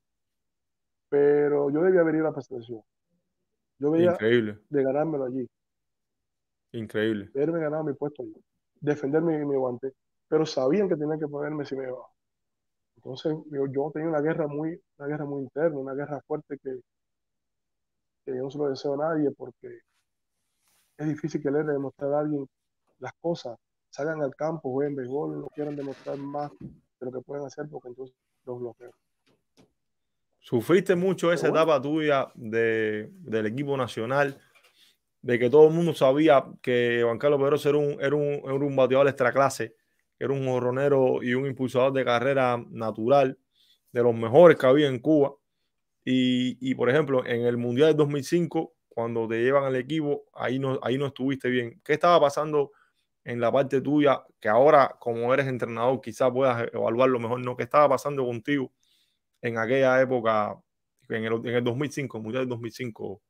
Pero yo debía haber ido a la selección. Yo debía Increíble. de ganármelo allí. Increíble. Haberme ganado mi puesto allí. Defender mi, mi guante. Pero sabían que tenían que ponerme si me iba. Entonces yo, yo tenía una guerra muy, una guerra muy interna, una guerra fuerte que, que yo no se lo deseo a nadie porque es difícil que le demostrar a alguien las cosas. Salgan al campo, jueguen béisbol, no quieran demostrar más de lo que pueden hacer porque entonces los bloquean. Sufriste mucho esa bueno. etapa tuya de, del equipo nacional, de que todo el mundo sabía que Juan Carlos Pedroso era un, era un, era un bateador extraclase, era un jorronero y un impulsador de carrera natural, de los mejores que había en Cuba. Y, y por ejemplo, en el Mundial del dos mil cinco, cuando te llevan al equipo, ahí no, ahí no estuviste bien. ¿Qué estaba pasando en la parte tuya, que ahora como eres entrenador quizás puedas evaluarlo mejor, ¿no? ¿Qué estaba pasando contigo en aquella época, en el, en el dos mil cinco, Mundial del dos mil cinco?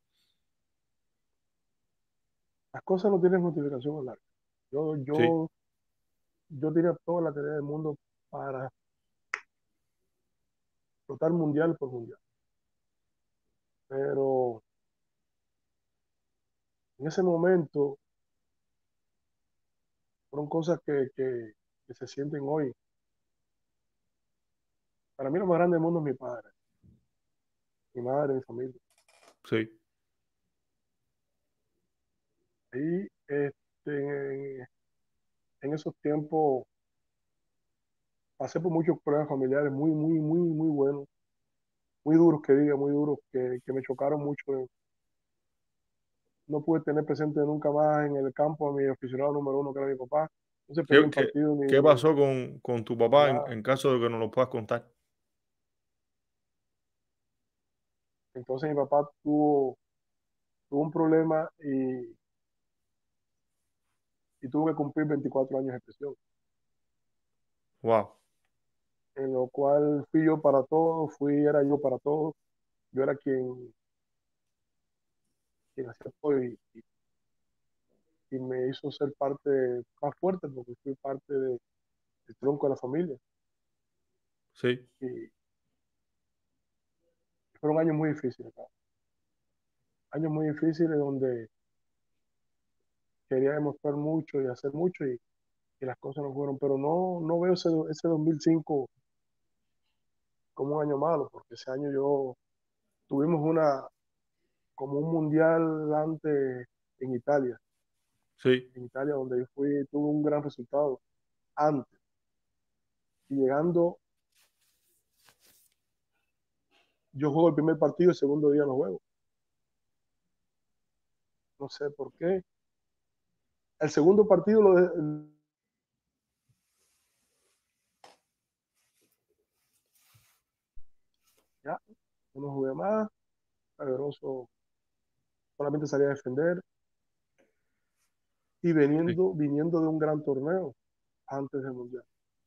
Las cosas no tienen justificación en la vida. Yo, Sí, yo, yo tenía toda la tarea del mundo para explotar mundial por mundial. Pero en ese momento fueron cosas que, que, que se sienten hoy. Para mí lo más grande del mundo es mi padre, mi madre, mi familia. sí, Y este, en, en esos tiempos pasé por muchos problemas familiares muy, muy, muy, muy buenos, muy duros que diga, muy duros, que, que me chocaron mucho. No pude tener presente nunca más en el campo a mi aficionado número uno, que era mi papá. No se perdí ¿Qué, un qué, partido ni, qué ni pasó con, con tu papá en, nada. en caso de que nos lo puedas contar? Entonces mi papá tuvo, tuvo un problema y, y tuvo que cumplir veinticuatro años de prisión, Wow, en lo cual fui yo para todo, fui, era yo para todo. Yo era quien, quien hacía todo y, y- y me hizo ser parte más fuerte porque fui parte de- del tronco de la familia. sí, Y fueron años muy difíciles, ¿no? Años muy difíciles donde quería demostrar mucho y hacer mucho y, y las cosas no fueron, pero no, no veo ese, ese dos mil cinco como un año malo, porque ese año yo tuvimos una, como un mundial antes en Italia, sí. en Italia donde yo fui, tuve un gran resultado antes, y llegando, yo juego el primer partido, el segundo día no juego, no sé por qué. El segundo partido lo de- ya, no jugué más, Pedroso solamente salía a defender, y Sí. viniendo, viniendo de un gran torneo antes del mundial.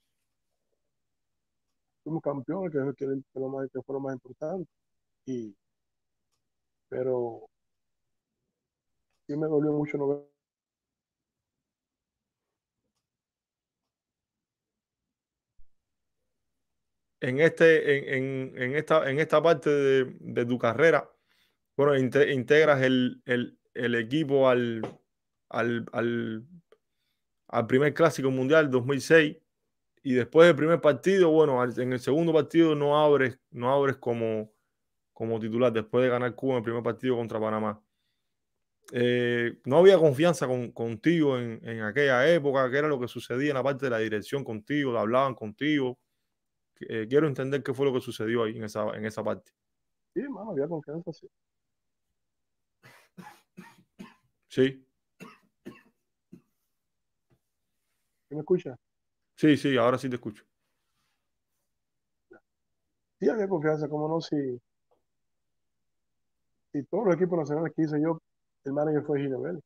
Fuimos campeones, que, que, que lo más, que fue lo más importante, y, pero sí me dolió mucho no ver. En, este, en, en, en esta, en esta parte de, de tu carrera, bueno, inte- integras el, el, el equipo al, al, al, al primer Clásico Mundial dos mil seis y después del primer partido, bueno, al- en el segundo partido no abres, no abres como, como titular después de ganar Cuba en el primer partido contra Panamá. Eh, no había confianza con, contigo en, en aquella época, qué era lo que sucedía en la parte de la dirección contigo, hablaban contigo. Eh, quiero entender qué fue lo que sucedió ahí en esa, en esa parte. Sí, mano, había confianza, sí. Sí, ¿Sí me escucha? sí, sí, ahora sí te escucho. Sí, había confianza, cómo no, si, si todos los equipos nacionales que hice yo, el manager fue Gino Vélez.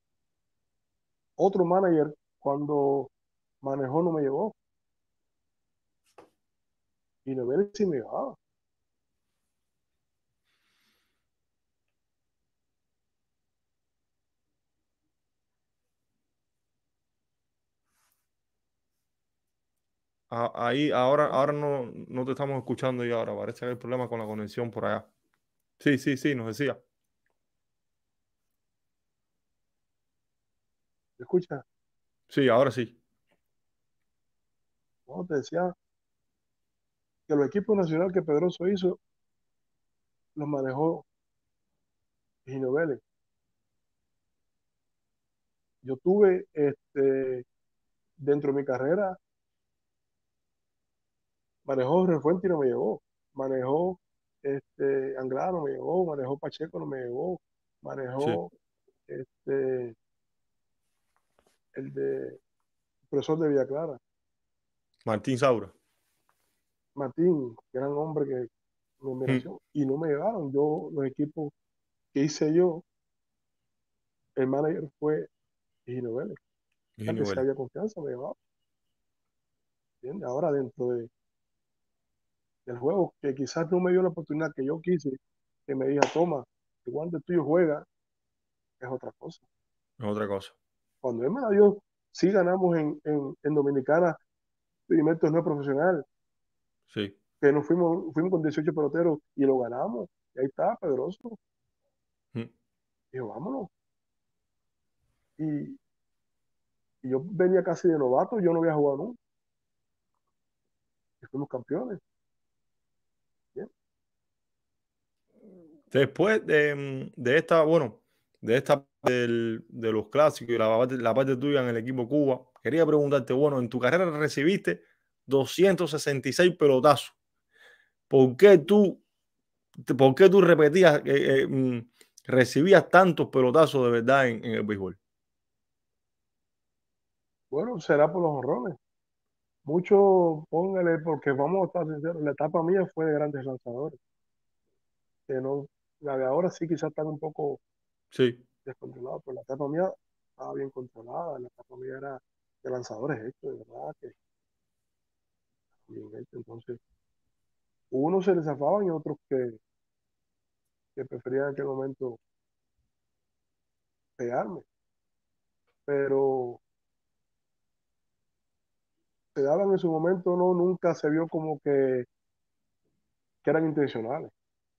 Otro manager, cuando manejó, no me llevó. Gino Vélez sí me llevaba. A- ahí, ahora, ahora no, no te estamos escuchando y ahora parece que hay problema con la conexión por allá. Sí, sí, sí, nos decía. ¿Me escucha? Sí, ahora sí. No, te decía que los equipos nacionales que Pedroso hizo, los manejó Gino Vélez. Yo tuve, este, dentro de mi carrera, manejó Refuente y no me llevó. Manejó este, Anglada, no me llevó. Manejó Pacheco, no me llevó. Sí. Manejó este, el de profesor de Villa Clara, Martín Saura. Martín, gran hombre que mi Mm. admiración, y no me llevaron. Yo, los equipos que hice yo, el manager fue Gino Vélez. Antes si había confianza, me llevaba. ¿Entiendes? Ahora dentro de, del juego, que quizás no me dio la oportunidad que yo quise, que me diga, toma, igual de tuyo juega, es otra cosa. Es otra cosa. Cuando él me la dio, sí ganamos en, en, en Dominicana, primer torneo profesional, Sí. que nos fuimos, fuimos con dieciocho peloteros y lo ganamos. Y ahí está, Pedroso. Mm. Dijo, vámonos. Y, y yo venía casi de novato, yo no había jugado nunca. Y fuimos campeones. Bien. Después de, de esta, bueno, de esta del, de los clásicos y la parte, la parte tuya en el equipo Cuba, quería preguntarte, bueno, en tu carrera recibiste doscientos sesenta y seis pelotazos. ¿Por qué tú, por qué tú repetías, eh, eh, mm, recibías tantos pelotazos de verdad en, en el béisbol? Bueno, será por los honrones. Mucho, póngale, porque vamos a estar sinceros, la etapa mía fue de grandes lanzadores. Que no, la de ahora sí quizás están un poco Sí. descontrolados, pero la etapa mía estaba bien controlada. La etapa mía era de lanzadores hechos, de verdad, que bien hecho. Entonces, unos se les zafaban y otros que, que preferían en aquel momento pegarme. Pero se daban en su momento, no, nunca se vio como que, que eran intencionales.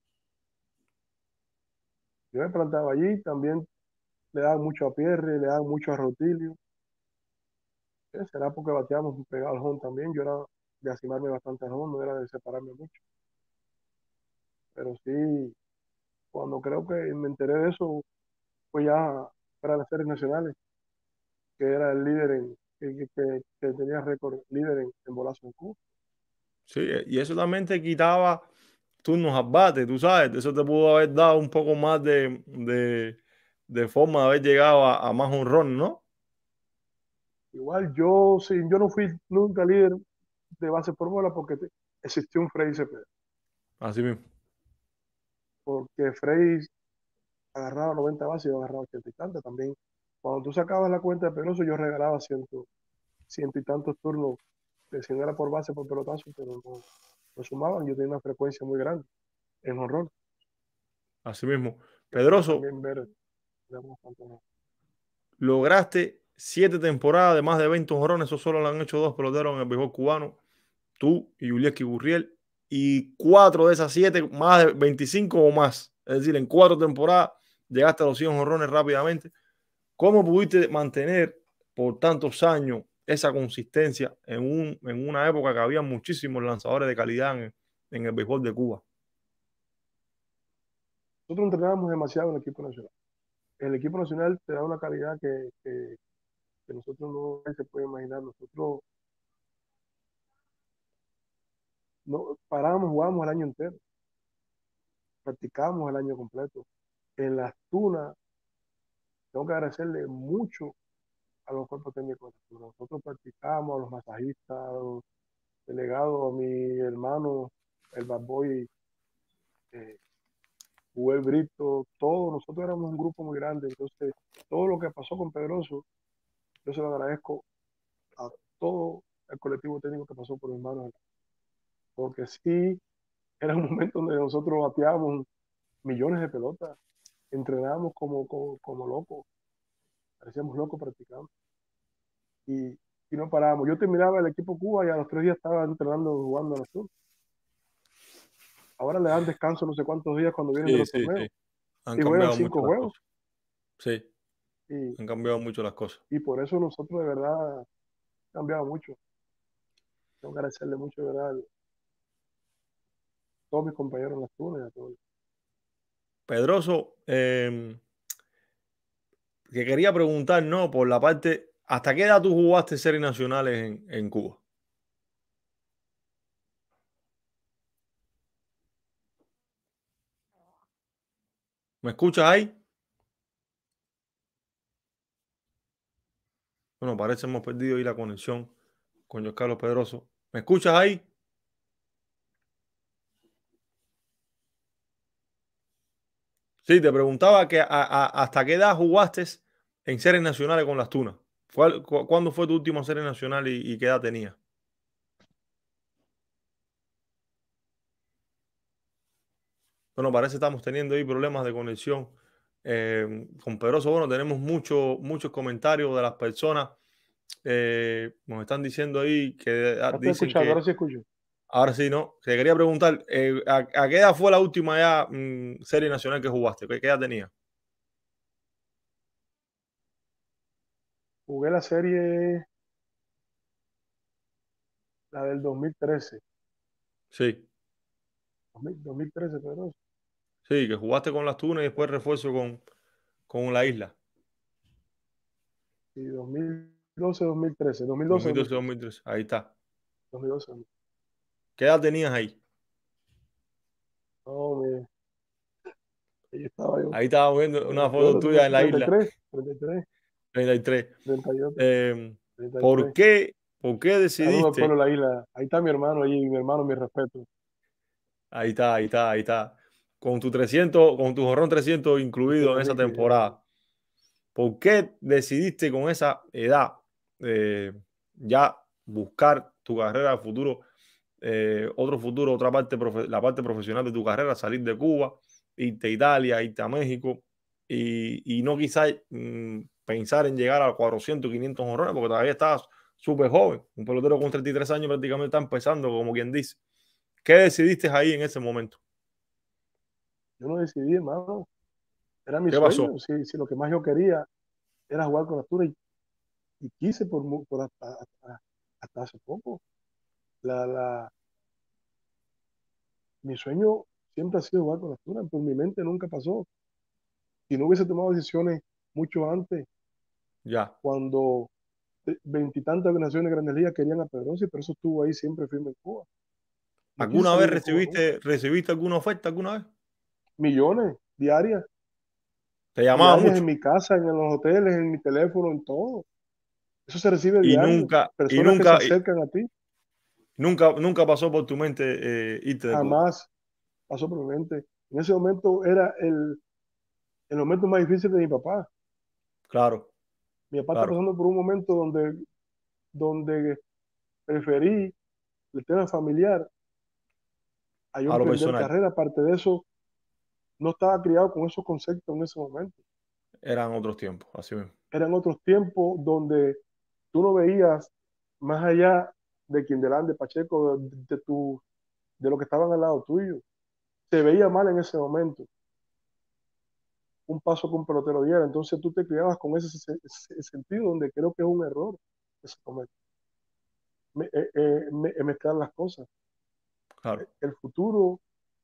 Yo me plantaba allí, también le daban mucho a Pierre, le daban mucho a Rotilio. Eh, Será porque bateábamos pegado al home también. Yo era de asimarme bastante al home, no era de separarme mucho. Pero sí, cuando creo que me enteré de eso, fue ya para las series nacionales, que era el líder en, que, que, que tenía récord líder en, en bolazo en Cuba. Sí, y eso también te quitaba turnos al bate, tú sabes, eso te pudo haber dado un poco más de, de, de forma de haber llegado a, a más honrón, ¿no? Igual yo, sí, yo no fui nunca líder de base por bola porque te- existió un Freddy Cepeda. Así mismo. Porque Freddy agarraba noventa bases y yo agarraba ochenta y tantas también. Cuando tú sacabas la cuenta de Peloso, yo regalaba ciento, ciento y tantos turnos, de si no era por base, por pelotazo, pero no, no sumaban. Yo tenía una frecuencia muy grande en honrón, Así mismo. que pude Pedroso, también ver. Digamos, tanto- lograste siete temporadas de más de veinte honrones, eso solo lo han hecho dos peloteros en el béisbol cubano, tú y Yulieski Gurriel, y cuatro de esas siete, más de veinticinco o más. Es decir, en cuatro temporadas llegaste a los cien honrones rápidamente. ¿Cómo pudiste mantener por tantos años esa consistencia en, un, en una época que había muchísimos lanzadores de calidad en, en el béisbol de Cuba? Nosotros entrenábamos demasiado en el equipo nacional. El equipo nacional te da una calidad que, que, que nosotros no se puede imaginar. Nosotros no parábamos, jugábamos el año entero, practicábamos el año completo. En las tunas, tengo que agradecerle mucho a los cuerpos técnicos. Nosotros practicábamos, a los masajistas, a los delegados, a mi hermano, el Bad Boy, eh, Hugo el Brito, todos, nosotros éramos un grupo muy grande. Entonces, todo lo que pasó con Pedroso, yo se lo agradezco a todo el colectivo técnico que pasó por mis manos, porque sí, era un momento donde nosotros bateábamos millones de pelotas, entrenábamos como, como, como locos, parecíamos locos practicando, y, y no parábamos. Yo terminaba el equipo Cuba y a los tres días estaba entrenando, jugando a la sur. Ahora le dan descanso no sé cuántos días cuando vienen de Sí, los sí, sí. torneos Han y juegan cambiado mucho cinco las juegos. cosas. Sí, Y, han cambiado mucho las cosas. y por eso nosotros de verdad hemos cambiado mucho. Tengo que agradecerle mucho de verdad a todos mis compañeros en las tunas y a todos. Pedroso, eh, que quería preguntar, ¿no? Por la parte, ¿hasta qué edad tú jugaste series nacionales en, en Cuba? ¿Me escuchas ahí? Bueno, parece que hemos perdido ahí la conexión con Carlos Pedroso. ¿Me escuchas ahí? Sí, te preguntaba que a- a- hasta qué edad jugaste en series nacionales con las Tunas. ¿Cuál, cu ¿Cuándo fue tu última serie nacional y, y qué edad tenías? Bueno, parece que estamos teniendo ahí problemas de conexión eh, con Pedroso. Bueno, tenemos mucho, muchos comentarios de las personas. Eh, nos están diciendo ahí que ah, Ya estoy dicen escuchando, que ahora sí escucho. ahora sí, ¿no? Te quería preguntar, eh, ¿a, a qué edad fue la última ya, mm, serie nacional que jugaste? ¿Qué, qué edad tenías? Jugué la serie, la del dos mil trece. Sí, dos mil trece, pero sí, que jugaste con las Tunas y después refuerzo con, con la Isla. sí, dos mil doce, dos mil trece, dos mil doce, dos mil doce, dos mil trece, dos mil trece. Ahí está. dos mil doce. ¿Qué edad tenías ahí? No, me, ahí estaba yo. Ahí estaba viendo No una foto recuerdo, tuya en la Isla. treinta y tres, treinta y tres, treinta y tres. treinta y dos, Eh, ¿por treinta y tres. qué, por qué Saludos al pueblo decidiste? de la isla. Ahí está mi hermano allí, mi hermano, mi respeto. Ahí está, ahí está, ahí está. Con tu trescientos, con tu jorrón trescientos Este incluido en esa Enrique, eh, temporada. ¿Por qué decidiste con esa edad eh, ya buscar tu carrera de futuro, eh, otro futuro, otra parte, profe- la parte profesional de tu carrera, salir de Cuba, irte a Italia, irte a México y, y no quizás mm, pensar en llegar a cuatrocientos, quinientos honrones porque todavía estás súper joven? Un pelotero con treinta y tres años prácticamente está empezando, como quien dice. ¿Qué decidiste ahí en ese momento? yo no decidí, hermano. Era mi ¿Qué pasó? sueño. Si, si lo que más yo quería era jugar con Asturias y, y quise por, mu- por hasta, hasta, hasta hace poco. La, la, mi sueño siempre ha sido jugar con Asturias, por mi mente nunca pasó. Si no hubiese tomado decisiones mucho antes, Ya. cuando veintitantas naciones de Grandes Ligas querían a Pedrosa, pero eso estuvo ahí siempre firme en Cuba. No quise ¿Alguna vez salir de Cuba nunca. recibiste, recibiste alguna oferta alguna vez? Millones diarias, Te llamaba diarias en mucho mi casa, en los hoteles, en mi teléfono, en todo. Eso se recibe y diario. nunca, y Personas que se nunca, y acercan a ti, nunca, nunca pasó por tu mente eh, irte de Cuba. jamás pasó por mi mente. En ese momento era el, el momento más difícil de mi papá. Claro, Mi papá está claro, pasando por un momento donde, donde preferí el tema familiar a yo a lo emprender personal. carrera. Aparte de eso, no estaba criado con esos conceptos en ese momento. Eran otros tiempos, así mismo. Eran otros tiempos donde tú no veías más allá de Quindelán, de Pacheco, de, de, tu, de lo que estaban al lado tuyo. Se veía mal en ese momento un paso que un pelotero diera. Entonces tú te criabas con ese, ese, ese sentido donde creo que es un error ese momento. Me, eh, eh, me, mezclar las cosas. Claro, El futuro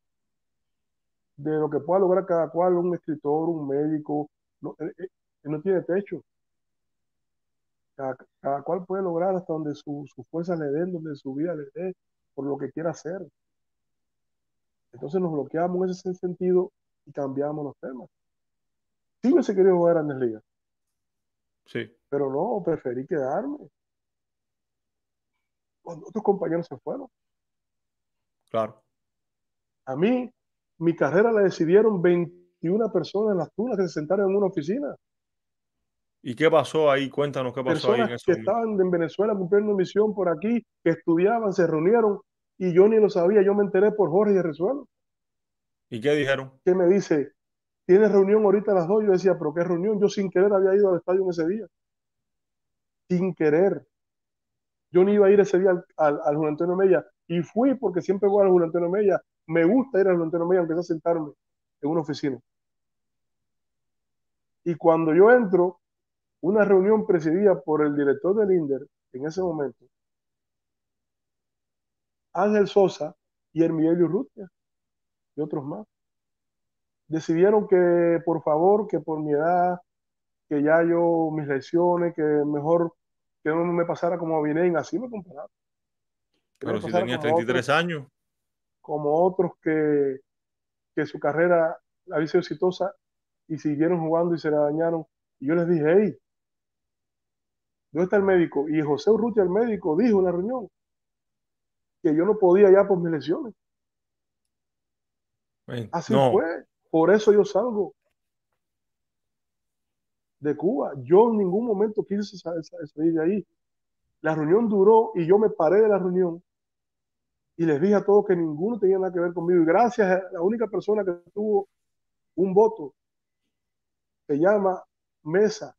de lo que pueda lograr cada cual, un escritor, un médico, no, eh, eh, no tiene techo. Cada, cada, cual puede lograr hasta donde su, su fuerza le den, donde su vida le dé, por lo que quiera hacer. Entonces nos bloqueamos en ese sentido y cambiamos los temas. Sí hubiese querido jugar a Grandes Ligas, sí, pero no, preferí quedarme. Cuando otros compañeros se fueron. claro. A mí, mi carrera la decidieron veintiuna personas en las Tunas que se sentaron en una oficina. ¿Y qué pasó ahí? Cuéntanos qué pasó ahí en Personas ese que momento. estaban en Venezuela cumpliendo misión por aquí, que estudiaban, se reunieron y yo ni lo sabía. Yo me enteré por Jorge de Resuelo, ¿Y qué dijeron? que me dice, ¿tienes reunión ahorita a las dos? Yo decía, ¿pero qué reunión? Yo sin querer había ido al estadio en ese día. Sin querer. Yo no iba a ir ese día al, al, al Julio Antonio Mella y fui porque siempre voy al Julio Antonio Mella. Me gusta ir al Julio Antonio Mella aunque sea sentarme en una oficina. Y cuando yo entro, una reunión presidida por el director del INDER en ese momento, Ángel Sosa y Hermílio Urrutia y otros más, decidieron que por favor, que por mi edad, que ya yo, mis lesiones, que mejor que no me pasara como a Vinay, así me compararon, que no me Pero si pasara tenías como treinta y otros, tres años. como otros que, que su carrera había sido exitosa y siguieron jugando y se la dañaron. Y yo les dije, hey, ¿dónde está el médico? Y José Urrutia, el médico, dijo en la reunión que yo no podía ya por mis lesiones. Eh, Así No, fue, por eso yo salgo. de Cuba. Yo en ningún momento quise salir de ahí. La reunión duró y yo me paré de la reunión y les dije a todos que ninguno tenía nada que ver conmigo. Y gracias a la única persona que tuvo un voto, se llama Mesa,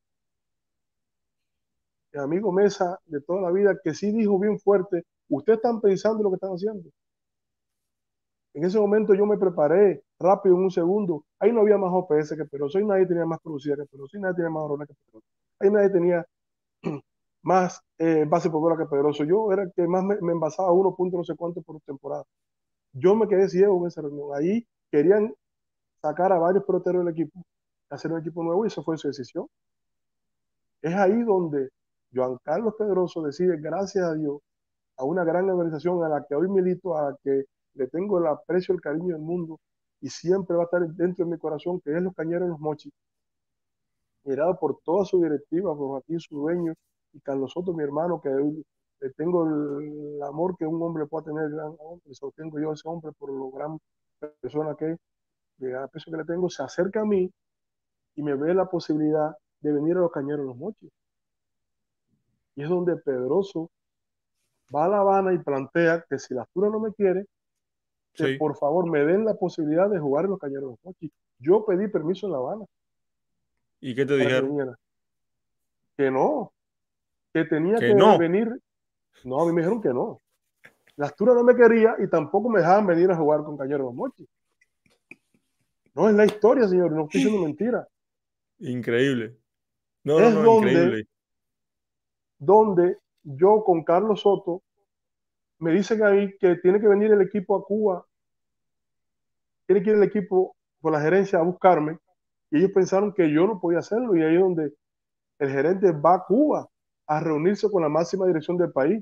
el amigo Mesa de toda la vida, que sí dijo bien fuerte, ustedes están pensando en lo que están haciendo. En ese momento yo me preparé rápido en un segundo. Ahí no había más O P S que Peroso, ahí nadie tenía más producida que Peroso, ahí nadie tenía más horona que Peroso, ahí nadie tenía más eh, base por bola que Pedroso. Yo era el que más me, me envasaba uno punto no sé cuánto por temporada. Yo me quedé ciego en esa reunión. Ahí querían sacar a varios peloteros del equipo, hacer un equipo nuevo y eso fue su decisión. Es ahí donde Juan Carlos Pedroso decide, gracias a Dios, a una gran organización a la que hoy milito, a la que le tengo el aprecio, el cariño del mundo y siempre va a estar dentro de mi corazón, que es los Cañeros de los Mochis, mirado por toda su directiva, por Joaquín, su dueño, y Carlos Soto, mi hermano, que hoy le tengo el, el amor que un hombre puede tener, el gran hombre, se lo tengo yo a ese hombre por lo gran persona que es, el gran aprecio que le tengo, se acerca a mí y me ve la posibilidad de venir a los Cañeros de los Mochis. Y es donde Pedroso va a La Habana y plantea que si la Astura no me quiere, que Sí. por favor me den la posibilidad de jugar en los Cañeros de los Mochis. Yo pedí permiso en La Habana ¿Y qué te para que dijeron? viniera. Que no, que tenía Que que no. venir. No, a mí me dijeron que no. La Astura no me quería y tampoco me dejaban venir a jugar con Cañeros de los Mochis. No es la historia, señor, no estoy diciendo mentira. Increíble. No, no, Es no, donde, increíble. donde yo con Carlos Soto me dicen ahí que tiene que venir el equipo a Cuba, tiene que ir el equipo por la gerencia a buscarme y ellos pensaron que yo no podía hacerlo y ahí es donde el gerente va a Cuba a reunirse con la máxima dirección del país.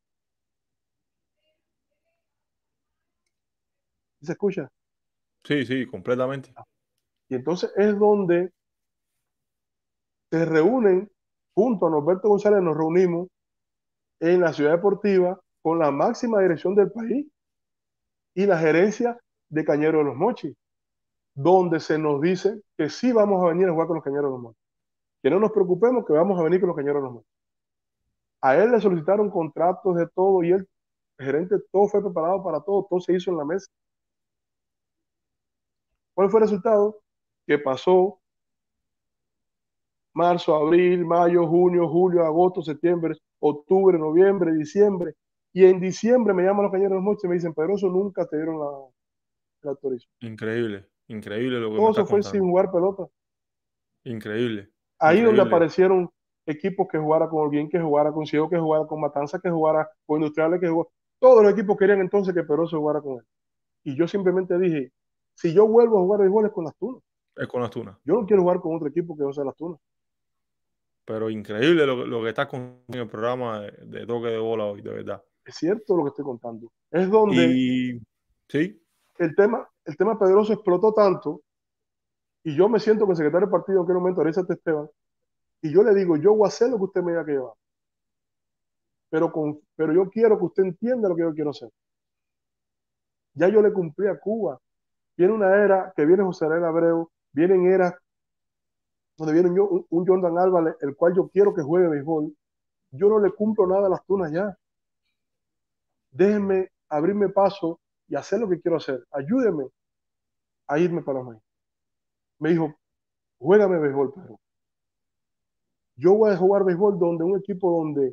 ¿Se escucha? Sí, sí, completamente. Y entonces es donde se reúnen, junto a Norberto González, nos reunimos en la ciudad deportiva con la máxima dirección del país y la gerencia de Cañeros de los Mochis, donde se nos dice que sí vamos a venir a jugar con los Cañeros de los Mochis. Que no nos preocupemos, que vamos a venir con los Cañeros de los Mochis. A él le solicitaron contratos de todo y él, el gerente, todo fue preparado para todo, todo se hizo en la mesa. ¿Cuál fue el resultado? Que pasó marzo, abril, mayo, junio, julio, agosto, septiembre, octubre, noviembre, diciembre. Y en diciembre me llaman los Cañeros de los Mochis y me dicen, Pedroso, nunca te dieron la, la autorización. Increíble. Increíble lo que me Todo estás eso fue sin contando. jugar pelota. Increíble. Ahí donde Increíble. aparecieron equipos que jugara con Holguín, que jugara con Ciego, que jugara con Matanza, que jugara con Industriales, que jugara. Todos los equipos querían entonces que Pedroso jugara con él. Y yo simplemente dije, si yo vuelvo a jugar béisbol es con las Tunas. Es con las tunas. Yo no quiero jugar con otro equipo que no sea las Tunas. Pero increíble lo, lo que estás con en el programa de, de toque de bola hoy, de verdad. Es cierto lo que estoy contando. Es donde Y sí, el tema, el tema Pedroso explotó tanto y yo me siento con el secretario del partido en aquel momento, Arizate Esteban, y yo le digo, yo voy a hacer lo que usted me diga que llevar. Pero, con, pero yo quiero que usted entienda lo que yo quiero hacer. Ya yo le cumplí a Cuba. Viene una era que viene José Ariel Abreu, vienen eras donde viene un, un Jordan Álvarez, el cual yo quiero que juegue béisbol. Yo no le cumplo nada a las Tunas ya. Déjenme abrirme paso y hacer lo que quiero hacer. Ayúdenme a irme para México. Me dijo, juégame béisbol, Pedro. Yo voy a jugar béisbol donde un equipo donde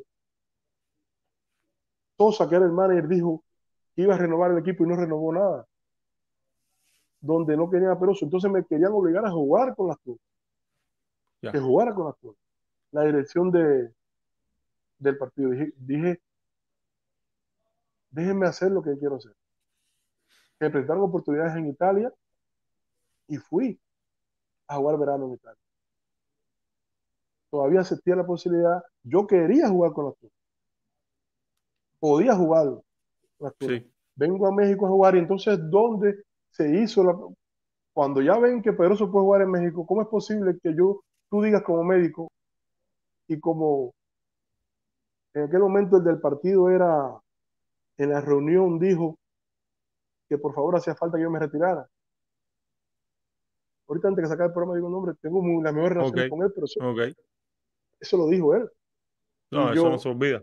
Sosa, que era el manager, dijo que iba a renovar el equipo y no renovó nada. Donde no querían a Peroso. Entonces me querían obligar a jugar con las Tunas. ya. Que jugara con las Tunas. La dirección de, del partido. Dije, dije, déjenme hacer lo que quiero hacer. Me presentaron oportunidades en Italia y fui a jugar verano en Italia. Todavía existía la posibilidad. Yo quería jugar con las Tunas. Podía jugar con las Tunas. Sí, Vengo a México a jugar y entonces, ¿dónde se hizo la... Cuando ya ven que Pedroso puede jugar en México, ¿cómo es posible que yo, tú digas como médico y como en aquel momento el del partido era, en la reunión dijo que por favor hacía falta que yo me retirara? ahorita antes de sacar el programa digo, no, hombre, tengo muy, las mejores relaciones Ok, con él, pero eso, ok. eso lo dijo él. No, Y eso no yo se olvida.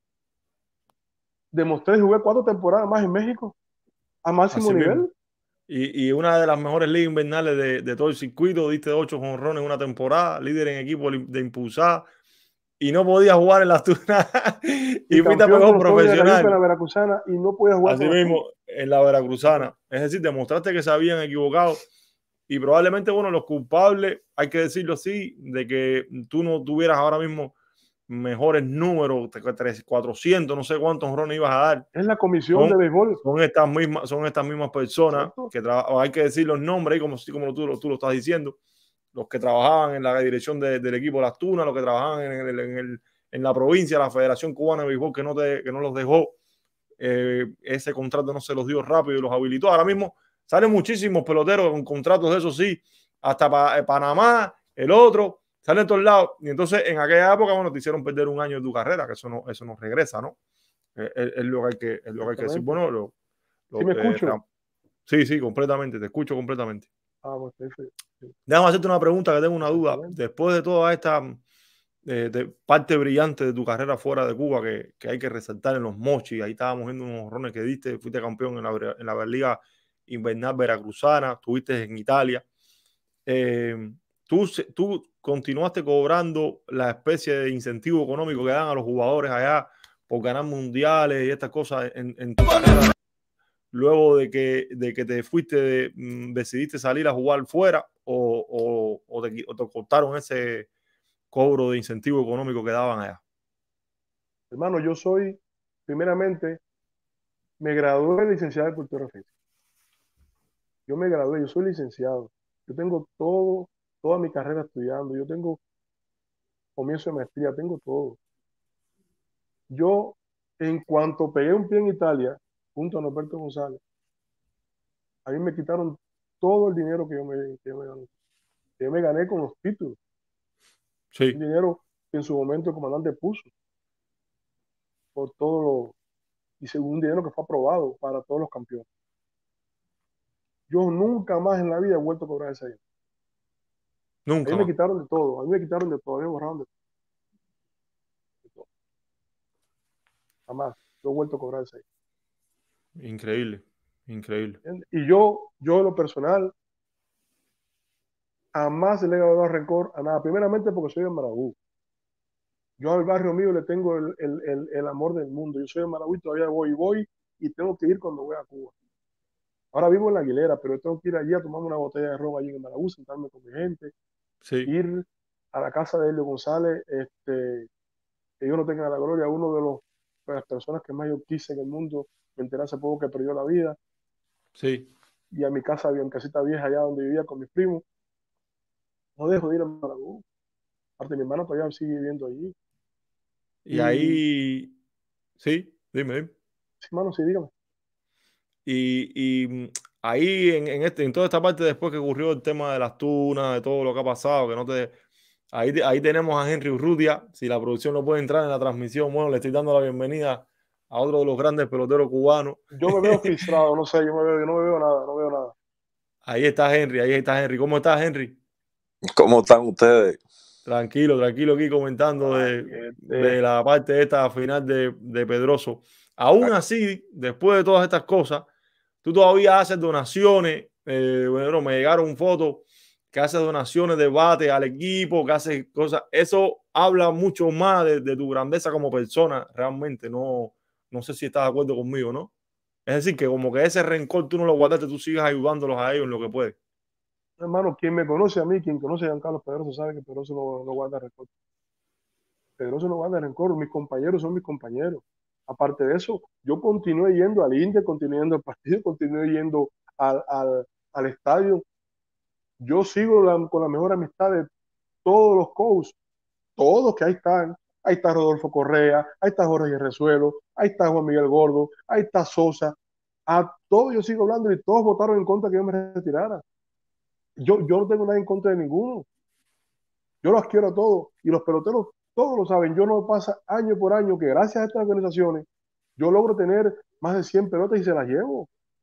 demostré y jugué cuatro temporadas más en México a máximo Así mismo. nivel. Y, y una de las mejores ligas invernales de, de todo el circuito, diste ocho jonrones en una temporada, líder en equipo de impulsar, y no podías jugar en las turnas. Y Y fuiste a campeón con mejor los Toros de Cayuca en profesional. la Veracruzana y no podía jugar Así con los Toros. mismo, en la Veracruzana. Es decir, demostraste que se habían equivocado. Y probablemente, bueno, los culpables, hay que decirlo así, de que tú no tuvieras ahora mismo mejores números, cuatrocientos, no sé cuántos jonrones ibas a dar. Es la comisión Son, de béisbol. son, estas mismas, son estas mismas personas Exacto. que hay que decir los nombres, y como, como tú, tú lo estás diciendo, los que trabajaban en la dirección de, del equipo Las Tunas, los que trabajaban en, el, en, el, en la provincia, la Federación Cubana de Béisbol, que no, te, que no los dejó, eh, ese contrato no se los dio rápido y los habilitó. Ahora mismo salen muchísimos peloteros con contratos de eso, sí, hasta pa, Panamá, el otro, salen en todos lados. Y entonces en aquella época, bueno, te hicieron perder un año de tu carrera, que eso no, eso no regresa, ¿no? Es, es, lo, que hay que, es lo que hay que decir. Bueno, lo, lo, ¿Sí me eh, escucho? sí, sí, completamente, te escucho completamente. Ah, pues, sí, sí. Déjame hacerte una pregunta, que tengo una duda. Después de toda esta eh, de parte brillante de tu carrera fuera de Cuba, que, que hay que resaltar en los Mochis, ahí estábamos viendo unos horrones que diste, fuiste campeón en la, en la Liga Invernal Veracruzana, estuviste en Italia. Eh, tú, tú continuaste cobrando la especie de incentivo económico que dan a los jugadores allá por ganar mundiales y estas cosas en, en tu carrera, luego de que, de que te fuiste, de, mm, decidiste salir a jugar fuera, o, o, o, te, o te cortaron ese cobro de incentivo económico que daban allá. Hermano, yo soy, primeramente, me gradué de licenciado de Cultura Física. Yo me gradué, yo soy licenciado. Yo tengo todo, toda mi carrera estudiando. Yo tengo comienzo de maestría, tengo todo. Yo, en cuanto pegué un pie en Italia, junto a Norberto González, a mí me quitaron todo el dinero que yo me, que yo me gané. Que yo me gané con los títulos. Sí. Un dinero que en su momento el comandante puso por todo lo, y según un dinero que fue aprobado para todos los campeones. Yo nunca más en la vida he vuelto a cobrar ese dinero. Nunca A mí me más. quitaron de todo, a mí me quitaron de todo, a mí me borraron de todo. Jamás yo he vuelto a cobrar ese dinero. Increíble, increíble. Y yo, yo en lo personal, jamás le he dado rencor a nada. Primeramente porque soy de Marabú. Yo al barrio mío le tengo el, el, el, el amor del mundo. Yo soy de Marabú y todavía voy y voy y tengo que ir cuando voy a Cuba. Ahora vivo en La Aguilera, pero tengo que ir allí a tomarme una botella de ron allí en Marabú, sentarme con mi gente, sí. ir a la casa de Helio González, este, que Dios no tenga la gloria, uno de, los, de las personas que más yo quise en el mundo. Me enteré hace poco que perdió la vida. Sí. Y a mi casa, había mi casita vieja allá donde vivía con mis primos. No dejo de ir a Marabú. Aparte, mi hermano todavía sigue viviendo allí. Y, y ahí, sí, dime, dime. Sí, hermano, sí, dígame. Y, y ahí en, en, este, en toda esta parte, después que ocurrió el tema de las tunas, de todo lo que ha pasado, que no te... Ahí, ahí tenemos a Henry Urrutia. Si la producción no puede entrar en la transmisión, bueno, le estoy dando la bienvenida a otro de los grandes peloteros cubanos. Yo me veo frustrado, no sé, yo, me veo, yo no me veo nada, no veo nada. Ahí está Henry, ahí está Henry. ¿Cómo estás, Henry? ¿Cómo están ustedes? Tranquilo, tranquilo aquí comentando de, de la parte esta final de, de Pedroso. Aún así, después de todas estas cosas, tú todavía haces donaciones. Eh, bueno, me llegaron fotos que haces donaciones de bate al equipo, que haces cosas. Eso habla mucho más de, de tu grandeza como persona, realmente. No, no sé si estás de acuerdo conmigo, ¿no? Es decir, que como que ese rencor tú no lo guardaste, tú sigas ayudándolos a ellos en lo que puedes. Hermano, quien me conoce a mí, quien conoce a Giancarlo Pedroso, sabe que Pedroso no, no guarda rencor. Pedroso no guarda rencor, mis compañeros son mis compañeros. Aparte de eso, yo continué yendo al Inter, continué yendo al partido, continué yendo al, al, al estadio. Yo sigo la, con la mejor amistad de todos los coaches, todos que ahí están. Ahí está Rodolfo Correa, ahí está Jorge Resuelo, ahí está Juan Miguel Gordo, ahí está Sosa. A todos yo sigo hablando y todos votaron en contra que yo me retirara. Yo, yo no tengo nada en contra de ninguno. Yo los quiero a todos. Y los peloteros, todos lo saben. Yo no pasa año por año que gracias a estas organizaciones yo logro tener más de cien pelotas y se las llevo.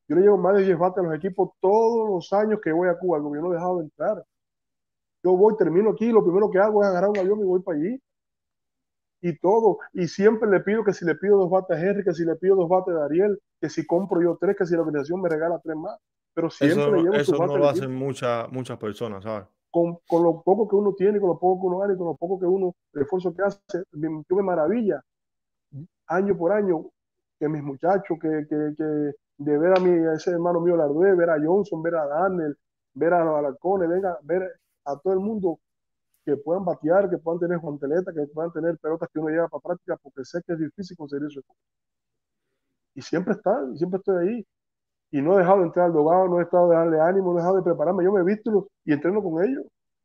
Yo le llevo más de diez bates a los equipos todos los años que voy a Cuba, el gobierno no ha dejado de entrar. Yo voy, termino aquí, lo primero que hago es agarrar un avión y voy para allí. Y todo. Y siempre le pido que si le pido dos bates a Henry, que si le pido dos bates a Ariel, que si compro yo tres, que si la organización me regala tres más. Pero siempre Eso, le no- llevo sus eso bates no al lo equipo. hacen muchas muchas personas, ¿sabes? Con, con lo poco que uno tiene, con lo poco que uno gana y con lo poco que uno, el esfuerzo que hace, yo me maravilla, año por año, que mis muchachos, que, que, que de ver a, mi, a ese hermano mío Lardué, ver a Johnson, ver a Daniel, ver a los Alarcones, venga, ver a todo el mundo que puedan batear, que puedan tener guanteleta, que puedan tener pelotas que uno lleva para práctica, porque sé que es difícil conseguir eso. Y siempre está, y siempre estoy ahí. Y no he dejado de entrar al dogado, no he estado de darle ánimo, no he dejado de prepararme. Yo me he visto y entreno con ellos.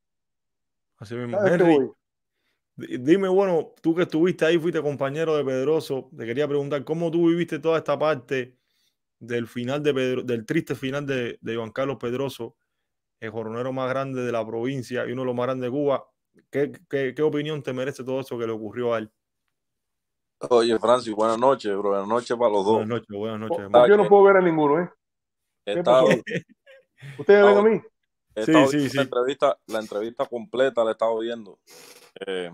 Así mismo. Cada vez que Henry, voy. di- dime, bueno, tú que estuviste ahí, fuiste compañero de Pedroso, te quería preguntar, ¿cómo tú viviste toda esta parte del final de Pedro, del triste final de, de Juan Carlos Pedroso, el jornalero más grande de la provincia y uno de los más grandes de Cuba? ¿Qué, qué, qué opinión te merece todo eso que le ocurrió a él? Oye, Francis, buenas noches, bro. Buenas noches para los Buenas dos. noches, buenas noches, ¿Por hermano. qué yo no puedo ver a ninguno, eh? He ¿Qué pasó estado, ahí? ¿Ustedes ven a mí? he Sí, estado sí, viendo la sí. entrevista, la entrevista completa, la he estado viendo. Eh,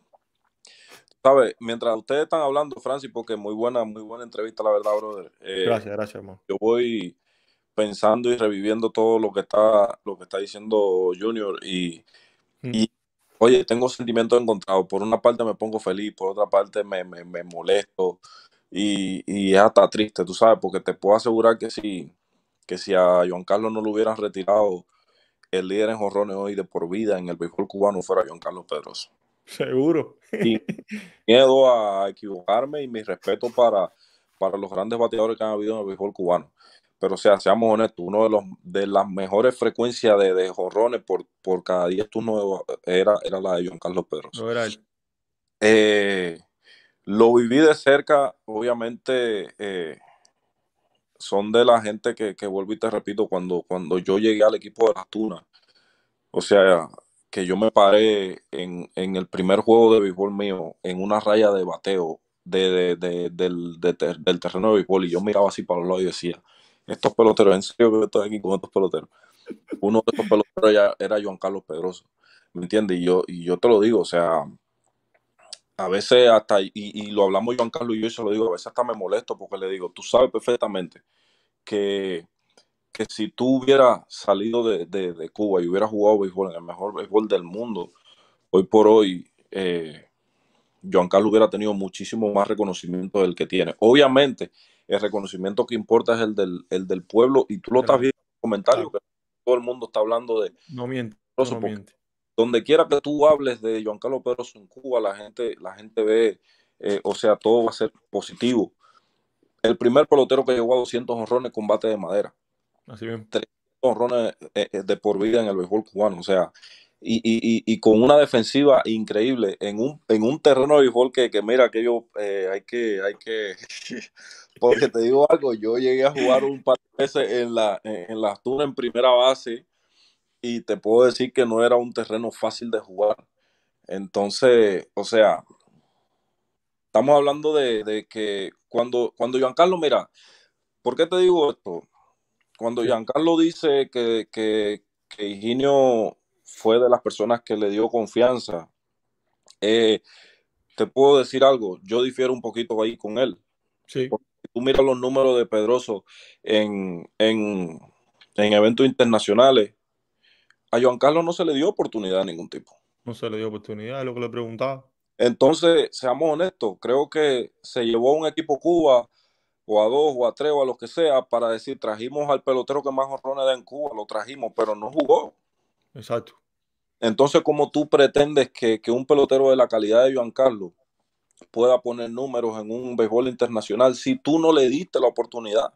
¿Sabes? Mientras ustedes están hablando, Francis, porque muy buena, muy buena entrevista, la verdad, brother. Eh, Gracias, gracias, hermano. yo voy pensando y reviviendo todo lo que está, lo que está diciendo Junior y, Mm. y oye, tengo sentimientos encontrados. Por una parte me pongo feliz, por otra parte me, me, me molesto y, y es hasta triste, tú sabes, porque te puedo asegurar que si, que si a Juan Carlos no lo hubieran retirado, el líder en jonrones hoy de por vida en el béisbol cubano fuera Juan Carlos Pedroso. Seguro. Y miedo a equivocarme y mi respeto para, para los grandes bateadores que han habido en el béisbol cubano. Pero o sea, seamos honestos, uno de los de las mejores frecuencias de, de jonrones por, por cada diez turnos era, era la de Juan Carlos Pedroso. No era él. Eh, lo viví de cerca, obviamente eh, son de la gente que, que vuelvo y te repito, cuando, cuando yo llegué al equipo de las Tunas, o sea, que yo me paré en, en el primer juego de béisbol mío, en una raya de bateo de, de, de, del, de ter, del terreno de béisbol, y yo miraba así para los lados y decía, estos peloteros, en serio que estoy aquí con estos peloteros. Uno de esos peloteros ya era Juan Carlos Pedroso, ¿me entiendes? Y yo, y yo te lo digo, o sea, a veces hasta, y, y lo hablamos Juan Carlos y yo, y se lo digo, a veces hasta me molesto porque le digo, tú sabes perfectamente que, que si tú hubieras salido de, de, de Cuba y hubieras jugado béisbol en el mejor béisbol del mundo, hoy por hoy, eh, Juan Carlos hubiera tenido muchísimo más reconocimiento del que tiene. Obviamente, el reconocimiento que importa es el del, el del pueblo, y tú lo estás Claro, viendo en los comentarios, claro. que todo el mundo está hablando de No miente, Pedroso, no porque miente. donde quiera que tú hables de Juan Carlos Pedroso en Cuba, la gente, la gente ve, eh, o sea, todo va a ser positivo. El primer pelotero que llegó a doscientos honrones con bate de madera. Así mismo. trescientos honrones eh, eh, de por vida en el béisbol cubano, o sea, y, y, y con una defensiva increíble en un, en un terreno de béisbol que, que mira, que yo eh, hay que, hay que, porque te digo algo, yo llegué a jugar un par de veces en la, en las Tunas en primera base y te puedo decir que no era un terreno fácil de jugar. Entonces, o sea, estamos hablando de, de que cuando, cuando Giancarlo, mira, ¿por qué te digo esto? Cuando Sí. Giancarlo dice que, que, que Higinio fue de las personas que le dio confianza, eh, te puedo decir algo, yo difiero un poquito ahí con él. Sí. Porque si tú miras los números de Pedroso en, en, en eventos internacionales, a Giancarlo no se le dio oportunidad de ningún tipo. No se le dio oportunidad, es lo que le preguntaba. Entonces, seamos honestos, creo que se llevó a un equipo Cuba o a dos o a tres o a los que sea para decir, trajimos al pelotero que más honrones da en Cuba, lo trajimos, pero no jugó. Exacto. Entonces, ¿cómo tú pretendes que, que un pelotero de la calidad de Juan Carlos pueda poner números en un béisbol internacional si tú no le diste la oportunidad?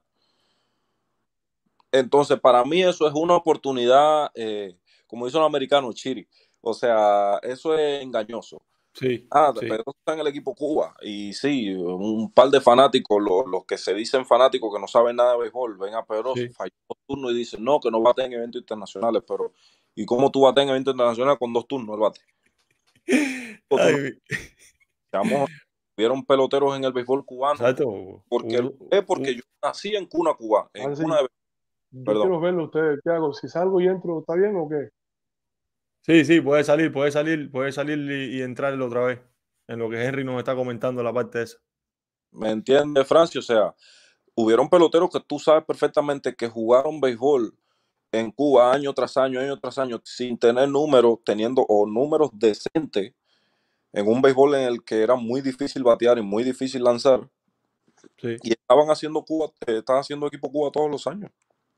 Entonces, para mí eso es una oportunidad, eh, como dicen los americanos, chiri. O sea, eso es engañoso. Sí, Ah, sí. Pedro está en el equipo Cuba. Y sí, un par de fanáticos, los, los que se dicen fanáticos que no saben nada de béisbol, ven a Pedroso, Sí. falló dos turnos y dicen, no, que no bate en eventos internacionales. Pero, ¿y cómo tú bates en eventos internacionales con dos turnos el bate? Ay, Seamos hubieron peloteros en el béisbol cubano. Exacto. Porque, Uh, es porque uh, yo nací en cuna cubana, en Francis, cuna de... yo Perdón. quiero verlo a ustedes. ¿Qué hago? Si salgo y entro, ¿está bien o qué? sí, sí, puede salir, puede salir, puede salir y, y entrar otra vez. En lo que Henry nos está comentando la parte esa. ¿Me entiendes, Francia? O sea, hubieron peloteros que tú sabes perfectamente que jugaron béisbol en Cuba año tras año, año tras año, sin tener números, teniendo o números decentes en un béisbol en el que era muy difícil batear y muy difícil lanzar. Sí, Y estaban haciendo Cuba, eh, estaban haciendo equipo Cuba todos los años.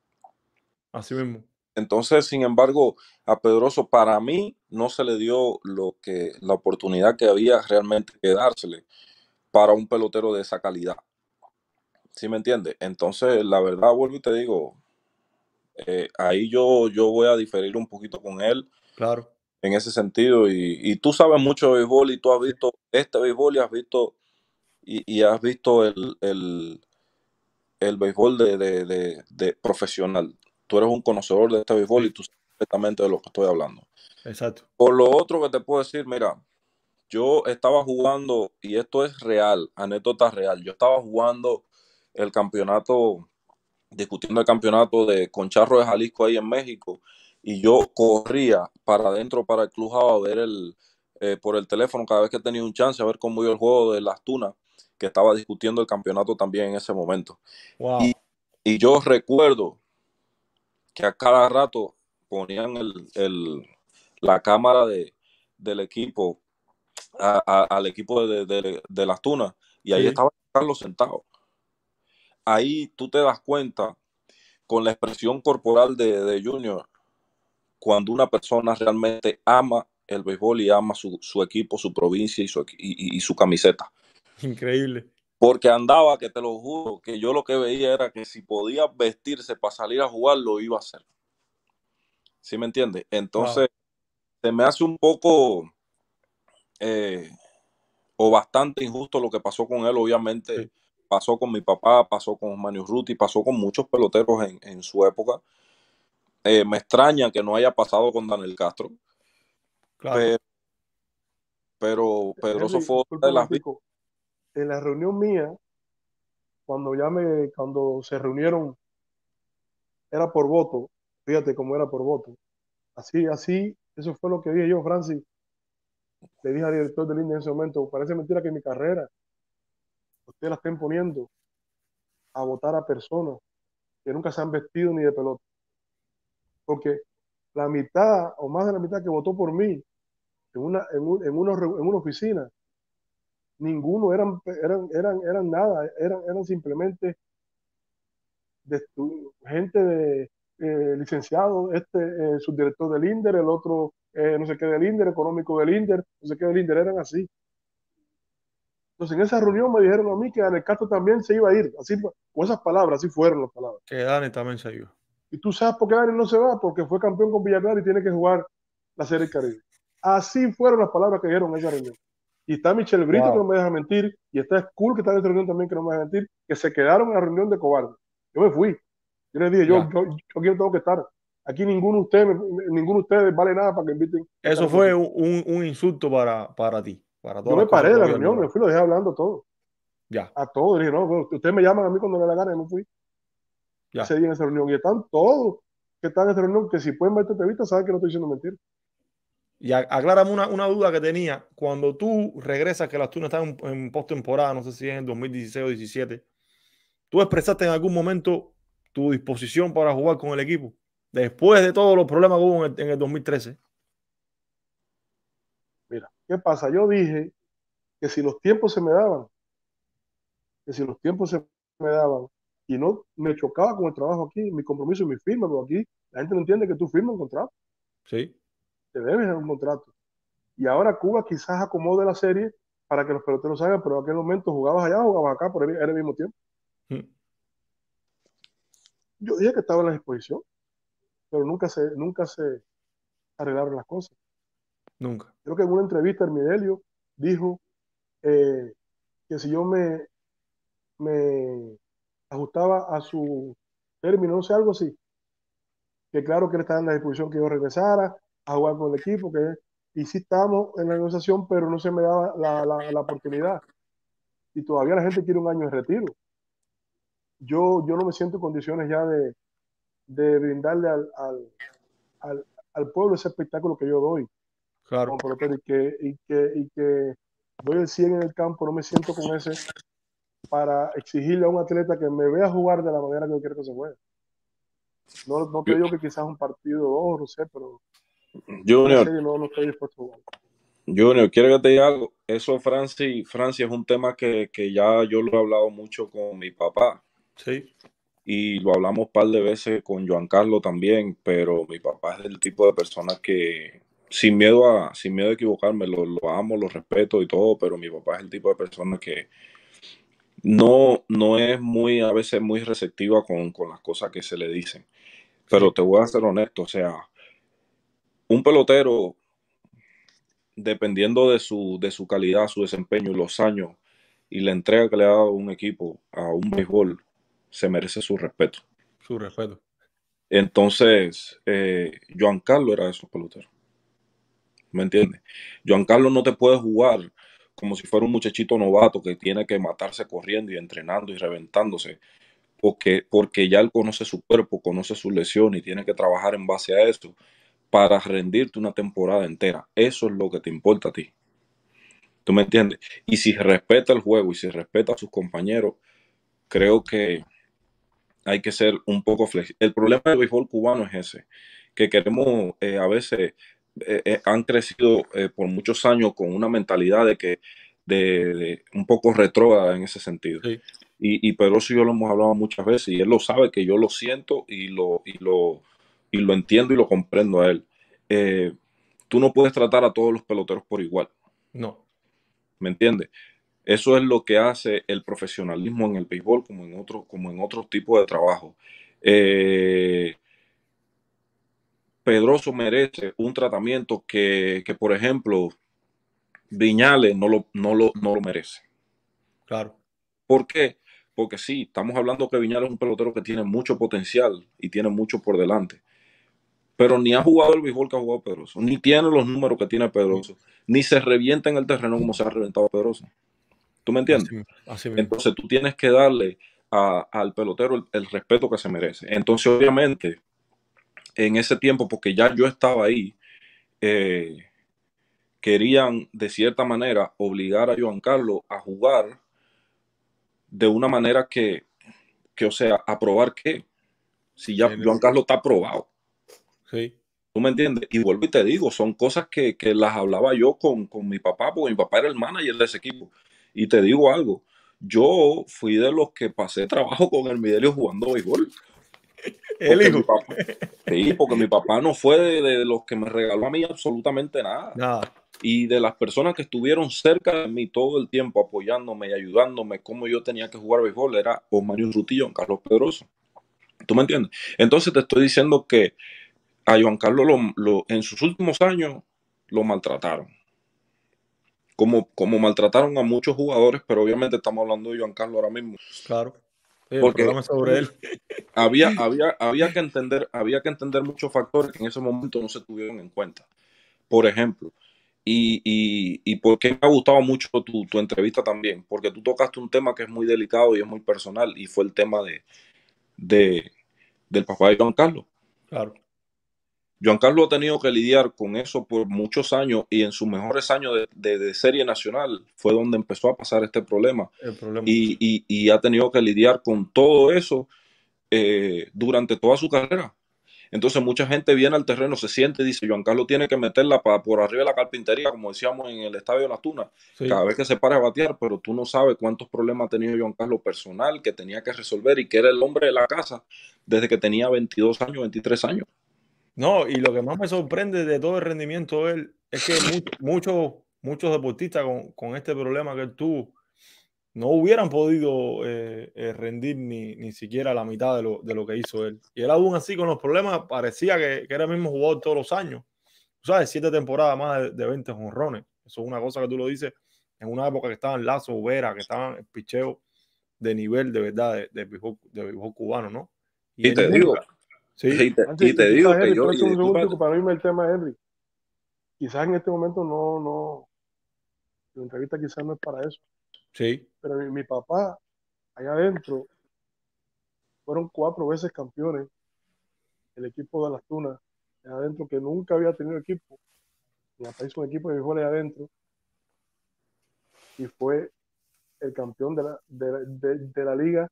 así mismo. Entonces, sin embargo, a Pedroso para mí no se le dio lo que la oportunidad que había realmente que dársele para un pelotero de esa calidad. ¿Sí me entiendes? Entonces, la verdad, vuelvo y te digo, eh, ahí yo, yo voy a diferir un poquito con él Claro. en ese sentido. Y, y tú sabes mucho de béisbol y tú has Sí. visto este béisbol y has visto, y, y has visto el, el, el béisbol de, de, de, de profesional. Tú eres un conocedor de este béisbol y Sí, tú sabes perfectamente de lo que estoy hablando. exacto. Por lo otro que te puedo decir, mira, yo estaba jugando, y esto es real, anécdota real, yo estaba jugando el campeonato, discutiendo el campeonato de Concharro de Jalisco ahí en México, y yo corría para adentro, para el clubhouse, a ver el, eh, por el teléfono cada vez que tenía un chance, a ver cómo iba el juego de las Tunas, que estaba discutiendo el campeonato también en ese momento. Y, Wow. y yo recuerdo que a cada rato ponían el, el, la cámara de, del equipo a, a, al equipo de, de, de las Tunas, y ahí Sí, estaba Carlos sentado. Ahí tú te das cuenta con la expresión corporal de, de Junior cuando una persona realmente ama el béisbol y ama su, su equipo, su provincia y su, y, y su camiseta. increíble. Porque andaba, que te lo juro, que yo lo que veía era que si podía vestirse para salir a jugar, lo iba a hacer. ¿Sí me entiendes? Entonces, Wow. se me hace un poco eh, o bastante injusto lo que pasó con él. Obviamente Sí, pasó con mi papá, pasó con Manny Ruti, pasó con muchos peloteros en, en su época. Eh, me extraña que no haya pasado con Daniel Castro, claro. pero, pero Pedroso Henry, fue disculpa otra de un las víctimas. momentico. En la reunión mía, cuando ya me, cuando se reunieron, era por voto. Fíjate cómo era por voto. Así, así, eso fue lo que dije yo, Francis. Le dije al director del I N E en ese momento, parece mentira que mi carrera, ustedes la estén poniendo a votar a personas que nunca se han vestido ni de pelota. Porque la mitad o más de la mitad que votó por mí en una, en un- en unos en una oficina, ninguno eran, eran, eran, eran nada, eran, eran simplemente de estu- gente de eh, licenciado, este eh, subdirector del INDER, el otro eh, no sé qué del INDER, económico del INDER, no sé qué del INDER, eran así. Entonces en esa reunión me dijeron a mí que Daniel Castro también se iba a ir, así, con esas palabras, así fueron las palabras. Que Dani también se iba. Y tú sabes por qué Dani no se va, porque fue campeón con Villarreal y tiene que jugar la Serie del Caribe. Así fueron las palabras que dijeron en esa reunión. Y está Michel Brito, que no Wow. me deja mentir, y está Skull, que está en esa reunión también, que no me deja mentir, que se quedaron en la reunión de cobarde. Yo me fui. Yo les dije, yo, Ya. yo, yo aquí no tengo que estar. Aquí ninguno de ustedes, ninguno de ustedes vale nada para que inviten a estar Eso en su fue equipo. un, un insulto para, para ti, para Yo todas me las cosas paré que de tú la habías reunión, me logrado. fui, lo dejé hablando todo. Ya, A todos. Dije, no, bueno, ustedes me llaman a mí cuando me dé la gana, y me fui ese ya. día en esa reunión. Y están todos que están en esa reunión, que si pueden ver esta entrevista, saben que no estoy diciendo mentira. Y a- aclárame una, una duda que tenía. Cuando tú regresas, que las Tunas están en, en postemporada, no sé si es en dos mil dieciséis o diecisiete, ¿tú expresaste en algún momento tu disposición para jugar con el equipo? Después de todos los problemas que hubo en el, en el dos mil trece. Mira, ¿qué pasa? Yo dije que si los tiempos se me daban, que si los tiempos se me daban y no me chocaba con el trabajo aquí, mi compromiso y mi firma, pero aquí la gente no entiende que tú firmas un contrato, Sí, te debes un contrato. Y ahora Cuba quizás acomode la serie para que los peloteros salgan, pero en aquel momento jugabas allá, jugabas acá, pero era el mismo tiempo. mm, Yo dije que estaba en la disposición, pero nunca se, nunca se arreglaron las cosas. nunca. Creo que en una entrevista Hermidelio dijo eh, que si yo me, me ajustaba a su término, no sé, algo así, que claro que él estaba en la disposición que yo regresara a jugar con el equipo, que y sí estábamos en la negociación, pero no se me daba la, la, la oportunidad. y todavía la gente quiere un año de retiro. Yo, yo no me siento en condiciones ya de, de brindarle al, al, al, al pueblo ese espectáculo que yo doy como Claro. pelotero y que, y que, y que doy el cien en el campo, no me siento con ese para exigirle a un atleta que me vea jugar de la manera que yo quiero que se juegue. No, no te digo que quizás un partido o dos, no sé, pero una Junior, serie no, no estoy dispuesto a jugar. Junior, quiero que te diga algo. Eso, Francis, Francia, es un tema que, que ya yo lo he hablado mucho con mi papá. Sí. Y lo hablamos un par de veces con Joan Carlos también, pero mi papá es del tipo de persona que, sin miedo a, sin miedo a equivocarme, lo, lo amo, lo respeto y todo, pero mi papá es el tipo de persona que no, no es muy, a veces muy receptiva con, con las cosas que se le dicen. Pero Sí. te voy a ser honesto, o sea, un pelotero, dependiendo de su, de su calidad, su desempeño y los años y la entrega que le ha dado un equipo a un béisbol, se merece su respeto. Su respeto. Entonces, eh, Joan Carlos era de esos peloteros. ¿Me entiendes? Joan Carlos no te puede jugar como si fuera un muchachito novato que tiene que matarse corriendo y entrenando y reventándose, porque, porque ya él conoce su cuerpo, conoce sus lesiones y tiene que trabajar en base a eso para rendirte una temporada entera. Eso es lo que te importa a ti. ¿Tú me entiendes? Y si respeta el juego y si respeta a sus compañeros, creo que hay que ser un poco flexible. El problema del béisbol cubano es ese, que queremos eh, a veces, eh, eh, han crecido eh, por muchos años con una mentalidad de que, de, de un poco retrógrada en ese sentido. Sí. Y, y Pedroso y yo lo hemos hablado muchas veces y él lo sabe que yo lo siento y lo, y lo, y lo entiendo y lo comprendo a él. Eh, tú no puedes tratar a todos los peloteros por igual. No. ¿Me entiendes? Eso es lo que hace el profesionalismo en el béisbol como en otros como en otros tipos de trabajo. Eh, Pedroso merece un tratamiento que, que, por ejemplo, Viñales no lo, no, lo, no lo merece. Claro. ¿Por qué? Porque sí, estamos hablando que Viñales es un pelotero que tiene mucho potencial y tiene mucho por delante. Pero ni ha jugado el béisbol que ha jugado Pedroso, ni tiene los números que tiene Pedroso, ni se revienta en el terreno como se ha reventado Pedroso. ¿Tú me entiendes? Así, así mismo. Entonces tú tienes que darle a, al pelotero el, el respeto que se merece. Entonces, obviamente, en ese tiempo, porque ya yo estaba ahí, eh, querían de cierta manera obligar a Joan Carlos a jugar de una manera que, que o sea, a probar qué. Si ya Sí. Joan Carlos está aprobado. Sí. ¿Tú me entiendes? Y vuelvo y te digo, son cosas que, que las hablaba yo con, con mi papá, porque mi papá era el manager de ese equipo. Y te digo algo, yo fui de los que pasé trabajo con el Midelio jugando béisbol. El Porque mi hijo. papá, sí, porque mi papá no fue de, de los que me regaló a mí absolutamente nada. Nada. Y de las personas que estuvieron cerca de mí todo el tiempo apoyándome y ayudándome cómo yo tenía que jugar béisbol era Osmario Rutillo, Carlos Pedroso. ¿Tú me entiendes? Entonces te estoy diciendo que a Joan Carlos lo, lo, en sus últimos años lo maltrataron. Como, como maltrataron a muchos jugadores, pero obviamente estamos hablando de Joan Carlos ahora mismo. Claro. Sí, el Porque programa es sobre él. había, había, había, que entender, había que entender muchos factores que en ese momento no se tuvieron en cuenta. Por ejemplo, y, y, y por qué me ha gustado mucho tu, tu entrevista también, porque tú tocaste un tema que es muy delicado y es muy personal, y fue el tema de, de del papá de Joan Carlos. Claro. Joan Carlos ha tenido que lidiar con eso por muchos años y en sus mejores años de, de, de serie nacional fue donde empezó a pasar este problema. El problema. Y, y, y ha tenido que lidiar con todo eso eh, durante toda su carrera. Entonces mucha gente viene al terreno, se siente y dice, Joan Carlos tiene que meterla para por arriba de la carpintería, como decíamos en el Estadio de las Tunas, Sí. cada vez que se para a batear, pero tú no sabes cuántos problemas ha tenido Joan Carlos personal que tenía que resolver y que era el hombre de la casa desde que tenía veintidós años, veintitrés años. No, y lo que más me sorprende de todo el rendimiento de él es que muchos, muchos, muchos deportistas con, con este problema que él tuvo no hubieran podido eh, eh, rendir ni, ni siquiera la mitad de lo, de lo que hizo él. Y él aún así con los problemas parecía que, que era el mismo jugador todos los años. Tú sabes, siete temporadas más de, de veinte jonrones. Eso es una cosa que tú lo dices en una época que estaban Lazo, Vera, que estaban el picheo de nivel de verdad de, de, béisbol, de béisbol cubano, ¿no? Y, Y él te digo, nunca, ¿sí? y te, Antes, y y te digo quizás, que Henry, yo, espérate y un disculpa, segundo para irme el tema de Henry. Quizás en este momento no, no, la entrevista quizás no es para eso. Sí. Pero mi, mi papá, allá adentro, fueron cuatro veces campeones el equipo de las Tunas, allá adentro, que nunca había tenido equipo. Mi papá hizo un equipo de béisbol allá adentro y fue el campeón de la, de, de, de la liga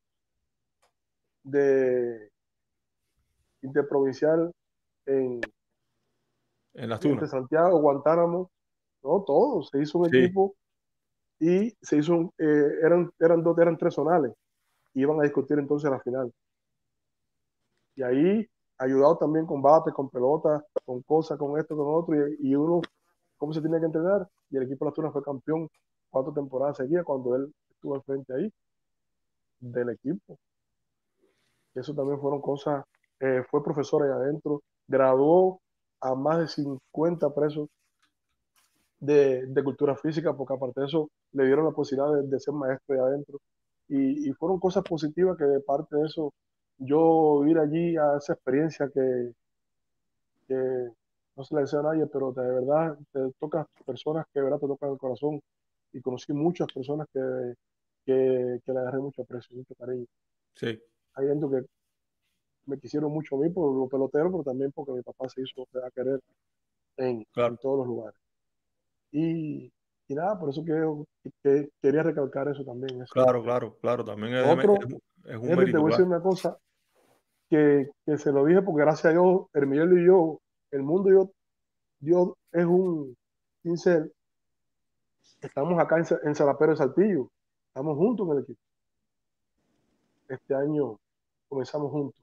de interprovincial en, En las entre Tunas. Santiago, Guantánamo, no, todo. Se hizo un Sí. equipo y se hizo un, eh, eran, eran dos, eran tres zonales. Iban a discutir entonces la final. Y ahí, ayudado también con bate, con pelota, con cosas, con esto, con otro, y, y uno, cómo se tenía que entrenar. Y el equipo de las Tunas fue campeón cuatro temporadas seguidas cuando él estuvo al frente ahí del equipo. Eso también fueron cosas, eh, fue profesor ahí adentro, graduó a más de cincuenta presos de, de cultura física, porque aparte de eso le dieron la posibilidad de, de ser maestro ahí adentro. Y, y fueron cosas positivas que de parte de eso, yo ir allí a esa experiencia que, que no se le desea a nadie, pero de verdad te tocas personas que de verdad te tocan el corazón. Y conocí muchas personas que, que, que le agarré mucho aprecio, mucho cariño. Sí. Hay gente que me quisieron mucho a mí por los peloteros, pero también porque mi papá se hizo a querer en, Claro. en todos los lugares. Y, y nada, por eso que, que quería recalcar eso también. Eso. Claro, claro, claro. También es, de- Otro, es, es un Henry, te mérito, voy a decir claro. una cosa que, que se lo dije porque gracias a Dios, Hermiguel y yo, el mundo y yo, Dios es un pincel. Estamos acá en, en Salapero de Saltillo. Estamos juntos en el equipo. Este año comenzamos juntos.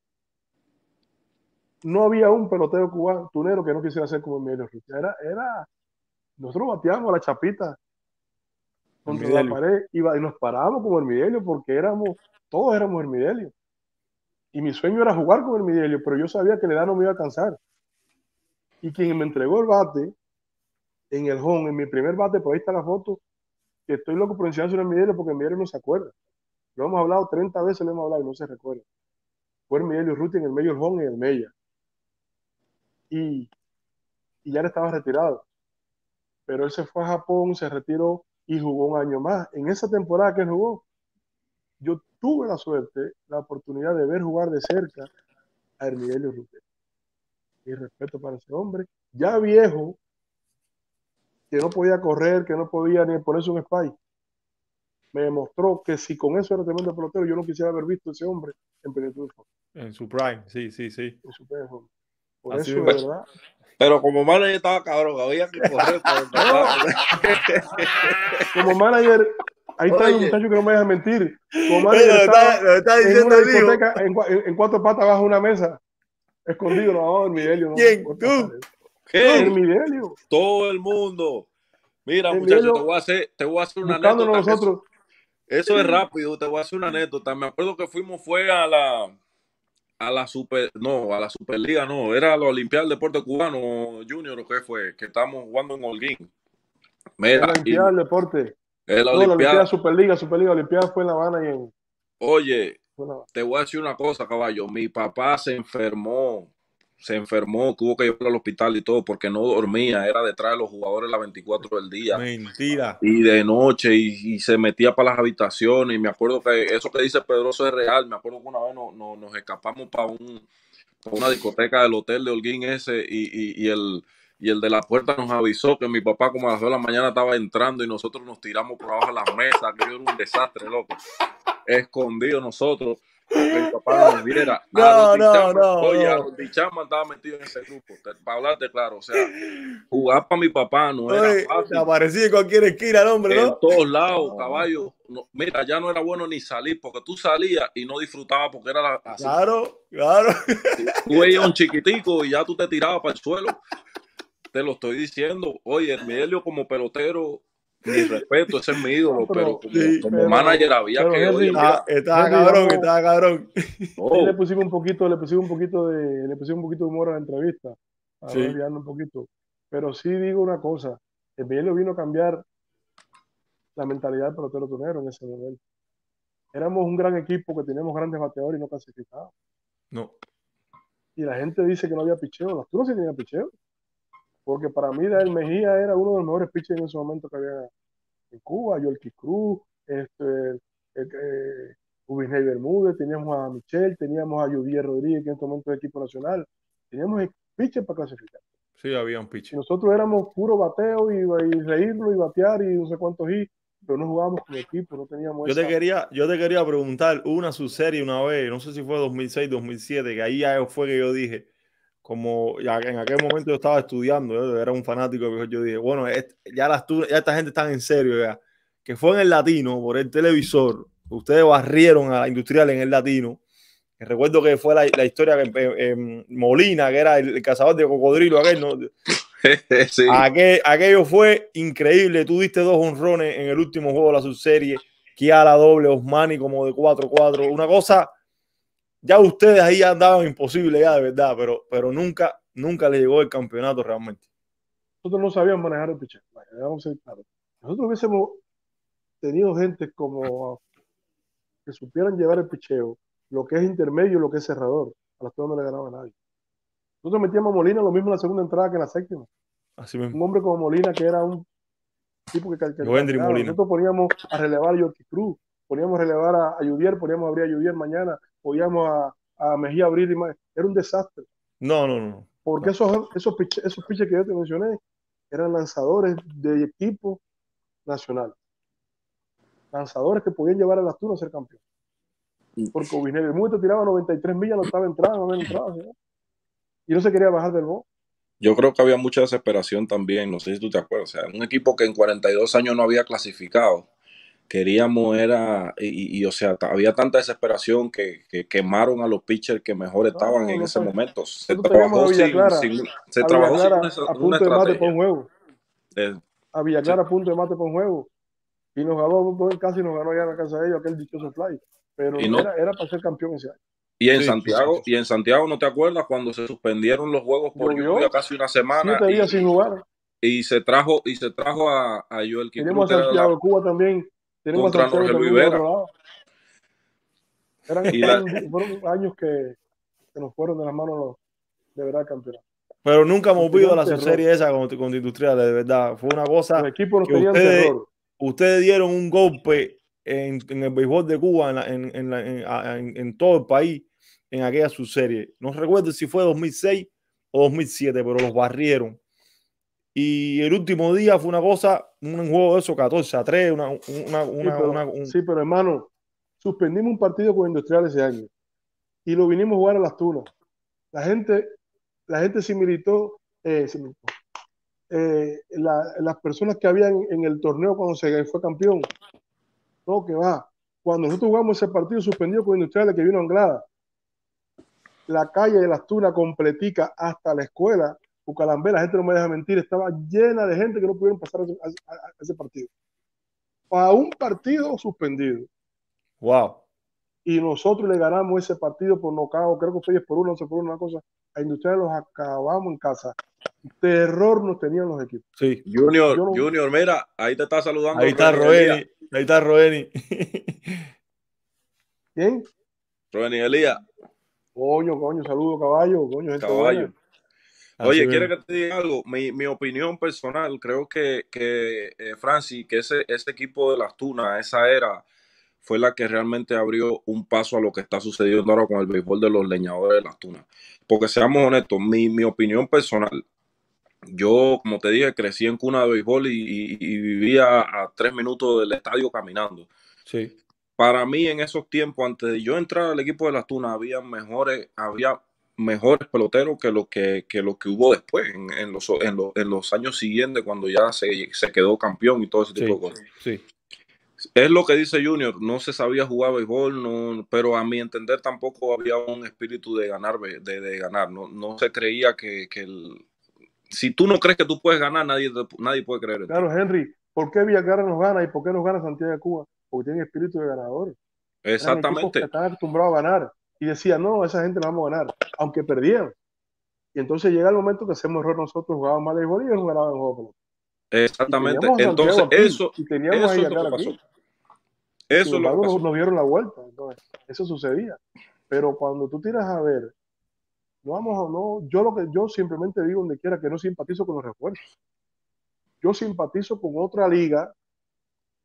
No había un pelotero cubano, tunero, que no quisiera ser como Emilio Rutia. Era, era, nosotros bateábamos a la chapita El contra la Midelio. pared y, y nos parábamos como Hermidelio porque éramos, todos éramos Hermidelio. Y mi sueño era jugar con Hermidelio, pero yo sabía que la edad no me iba a alcanzar. Y quien me entregó el bate en el home, en mi primer bate, por ahí está la foto, que estoy loco por enseñarse a Hermidelio porque Hermidelio no se acuerda. Lo hemos hablado treinta veces, lo hemos hablado y no se recuerda. Fue Hermidelio Ruti en el medio del home y en el Mella. Y, y ya él estaba retirado. Pero él se fue a Japón, se retiró y jugó un año más. En esa temporada que él jugó, yo tuve la suerte, la oportunidad de ver jugar de cerca a Hermidelio Ruti. Mi respeto para ese hombre, ya viejo, que no podía correr, que no podía ni ponerse un spike. Me demostró que si con eso era tremendo pelotero, yo no quisiera haber visto a ese hombre en plenitud de forma, En su prime, sí, sí, sí. en su plena forma. Por Así eso, mismo. de verdad. Pero como manager estaba cabrón, había que correr para donde No, como manager, ahí está el Oye. muchacho que no me deja mentir. Como Lo manager estaba está, lo está en diciendo una el hijo. discoteca, en, cua- en- en cuatro patas bajo una mesa, escondido. No, Hermidelio no ¿Quién? puede ¿Tú? pasar eso. ¿Qué? Hermidelio, Todo el mundo. Mira, muchachos, te Hermidelio voy a hacer, te voy a hacer una buscándonos anécdota. Eso, nosotros. eso es rápido, te voy a hacer una anécdota. Me acuerdo que fuimos, fue a la a la super, no, a la Superliga, no, era la Olimpiada del Deporte Cubano Junior, o qué fue, que estábamos jugando en Holguín. En Mira, la Olimpiada del Deporte. en la No, la Olimpiada, Olimpiada Superliga, Superliga, Olimpiada fue en La Habana y en. oye, Fue en La Habana. te voy a decir una cosa, caballo, mi papá se enfermó, se enfermó, tuvo que llevarlo al hospital y todo porque no dormía, era detrás de los jugadores las veinticuatro del día. Mentira. Y de noche, y, y se metía para las habitaciones, y me acuerdo que eso que dice Pedroso es real, me acuerdo que una vez no, no, nos escapamos para un, pa una discoteca del hotel de Holguín ese, y, y, y el y el de la puerta nos avisó que mi papá como a las dos de la mañana estaba entrando y nosotros nos tiramos por abajo de las mesas, que era un desastre, loco. Escondido nosotros, para que mi papá no nos viera. No, Aaron no, Chapman, no, oye, no. Aaron Chapman estaba metido en ese grupo, te- para hablarte claro, o sea, jugar para mi papá no era Oye, te fácil. aparecía en cualquier esquina el hombre, En ¿no? todos lados, No. caballo. No, mira, ya no era bueno ni salir, porque tú salías y no disfrutabas porque era la- así. Claro, claro. Tú veías un chiquitico y ya tú te tirabas para el suelo. Te lo estoy diciendo. Oye, Hermidelio como pelotero, mi respeto, ese es mi ídolo, No, pero- pero como, sí, como pero- manager había pero que, Henry- oye, mira, Ah, estaba Henry, cabrón, vamos- estaba cabrón. Ahí le no, pusimos un poquito, le pusimos un poquito de, le pusimos un poquito de humor a la entrevista, para Sí. no desviarnos un poquito. Pero sí digo una cosa, el Emilio vino a cambiar la mentalidad del pelotero tunero en ese momento. Éramos un gran equipo que teníamos grandes bateadores y no clasificábamos. No, Y la gente dice que no había picheo. Las Tunas sí tenían picheo. Porque para mí, Dael Mejía era uno de los mejores pitchers en ese momento que había en Cuba, Yorkie Cruz, este, eh, eh, Rubinei Bermúdez, teníamos a Michel, teníamos a Judier Rodríguez, que en este momento es equipo nacional, teníamos pitcher para clasificar. Sí, había un pitcher. Y nosotros éramos puro bateo y, y reírlo y batear y no sé cuántos hits, pero no jugábamos como equipo, no teníamos Yo esa... te quería, yo te quería preguntar una subserie una vez, no sé si fue dos mil seis, dos mil siete, que ahí ya fue que yo dije, como ya en aquel momento yo estaba estudiando, yo era un fanático, yo dije, bueno, es, ya, las, ya esta gente está en serio ya, que fue en el Latino, por el televisor, ustedes barrieron a la Industrial en el Latino, que recuerdo que fue la, la historia que eh, eh, Molina, que era el, el cazador de cocodrilo, aquel, ¿no? Sí. Aquel, aquello fue increíble, tú diste dos honrones en el último juego de la subserie, Kiara doble, Osmani como de cuatro cuatro, una cosa, ya ustedes ahí andaban imposible ya de verdad, pero, pero nunca, nunca le llegó el campeonato realmente. Nosotros no sabíamos manejar el picheo, vamos a ser claros. Nosotros hubiésemos tenido gente como que supieran llevar el picheo, lo que es intermedio y lo que es cerrador, a las que no le ganaba a nadie. Nosotros metíamos a Molina lo mismo en la segunda entrada que en la séptima. Así mismo. Un hombre como Molina que era un tipo que, que, que Molina. Nosotros poníamos a relevar a Yorkie Cruz, poníamos a relevar a, a Judier, poníamos a abrir a Judier mañana, poníamos a, a Mejía abrir y más. Era un desastre. No, no, no. Porque no. esos, esos, pitches, esos pitches que yo te mencioné eran lanzadores de equipo nacional. Lanzadores que podían llevar a las turnos a ser campeón. Porque Rubinei Bermúdez tiraba noventa y tres millas, no estaba entrando, no entraba, ¿sí? Y no se quería bajar del bote. Yo creo que había mucha desesperación también, no sé si tú te acuerdas, o sea, un equipo que en cuarenta y dos años no había clasificado, queríamos era, y, y o sea, había tanta desesperación que, que quemaron a los pitchers que mejor estaban no, no, en no ese fue. momento. Se Nosotros trabajó, sin, Clara, sin, se trabajó sin una, a punto una de mate estrategia. por un juego. Eh, a Villaclara sí. a punto de mate por un juego. Y nos ganó, casi nos ganó ya en la casa de ellos aquel dichoso fly. Pero no, era, era para ser campeón ese año. Y en sí, Santiago, sí, sí. y en Santiago, ¿no te acuerdas cuando se suspendieron los juegos por ¿Llovió? lluvia casi una semana? Siete días y, sin jugar. Y se trajo, y se trajo a, a Joel Cruz. Tenemos a Santiago de Cuba también. Tenemos a Santiago también del otro lado. Eran, eran la... fueron años que, que nos fueron de las manos los, de verdad el campeonato. Pero nunca hemos visto la serie esa con, con Industriales, de verdad. Fue una cosa los equipos nos que ustedes, terror. ustedes dieron un golpe en, en el béisbol de Cuba, en, la, en, en, la, en, en, en todo el país, en aquella subserie. No recuerdo si fue dos mil seis o dos mil siete, pero los barrieron. Y el último día fue una cosa, un juego de esos catorce a tres, una, una, una, sí, pero, una un... sí, pero hermano, suspendimos un partido con Industrial ese año y lo vinimos a jugar a las Tunas. La gente, la gente se militó, eh, se militó. Eh, la, las personas que habían en el torneo cuando se fue campeón. No, que va. Cuando nosotros jugamos ese partido suspendido con Industriales que vino a Anglada, la calle de las Tunas completica hasta la escuela, Bucalambé, la gente no me deja mentir, estaba llena de gente que no pudieron pasar a ese, a, a ese partido. Para un partido suspendido. Wow. Y nosotros le ganamos ese partido por nocaut, creo que fue diez por uno, once por uno, una cosa. A Industriales los acabamos en casa. Terror nos tenían los equipos. Sí. Junior, no... Junior, mira, ahí te está saludando. Ahí está Roeni, ahí está Roeni. ¿Quién? Roeni Elías. Coño, coño, saludo, caballo, coño, gente caballo. Buena. Oye, quiero que te diga algo. Mi, mi opinión personal, creo que, que eh, Francis, que ese, ese equipo de las Tunas, esa era, fue la que realmente abrió un paso a lo que está sucediendo ahora con el béisbol de los leñadores de las Tunas. Porque seamos honestos, mi, mi opinión personal, yo, como te dije, crecí en cuna de béisbol y, y, y vivía a tres minutos del estadio caminando. Sí. Para mí, en esos tiempos, antes de yo entrar al equipo de las Tunas, había mejores, había mejores peloteros que lo que, que, lo que hubo después, en, en, los, en, los, en los años siguientes, cuando ya se, se quedó campeón y todo ese tipo sí, de cosas. Sí. Es lo que dice Junior, no se sabía jugar béisbol, no, pero a mi entender tampoco había un espíritu de ganar, de, de ganar. No, no se creía que, que el... Si tú no crees que tú puedes ganar, nadie, nadie puede creer en Claro, ti. Henry, ¿por qué Villaclara nos gana y por qué nos gana Santiago de Cuba? Porque tienen espíritu de ganador. Exactamente. Que están acostumbrados a ganar. Y decían, no, esa gente la vamos a ganar, aunque perdían. Y entonces llega el momento que hacemos error nosotros, jugábamos mal de béisbol y ellos ganaban el juego. Exactamente. Entonces, aquí, eso, y teníamos eso ahí es lo que pasó. Aquí. Eso Sin embargo, es lo que pasó. Nos, nos dieron la vuelta. Entonces, eso sucedía. Pero cuando tú tiras a ver, no vamos, no, yo lo que yo simplemente digo donde quiera que no simpatizo con los refuerzos. Yo simpatizo con otra liga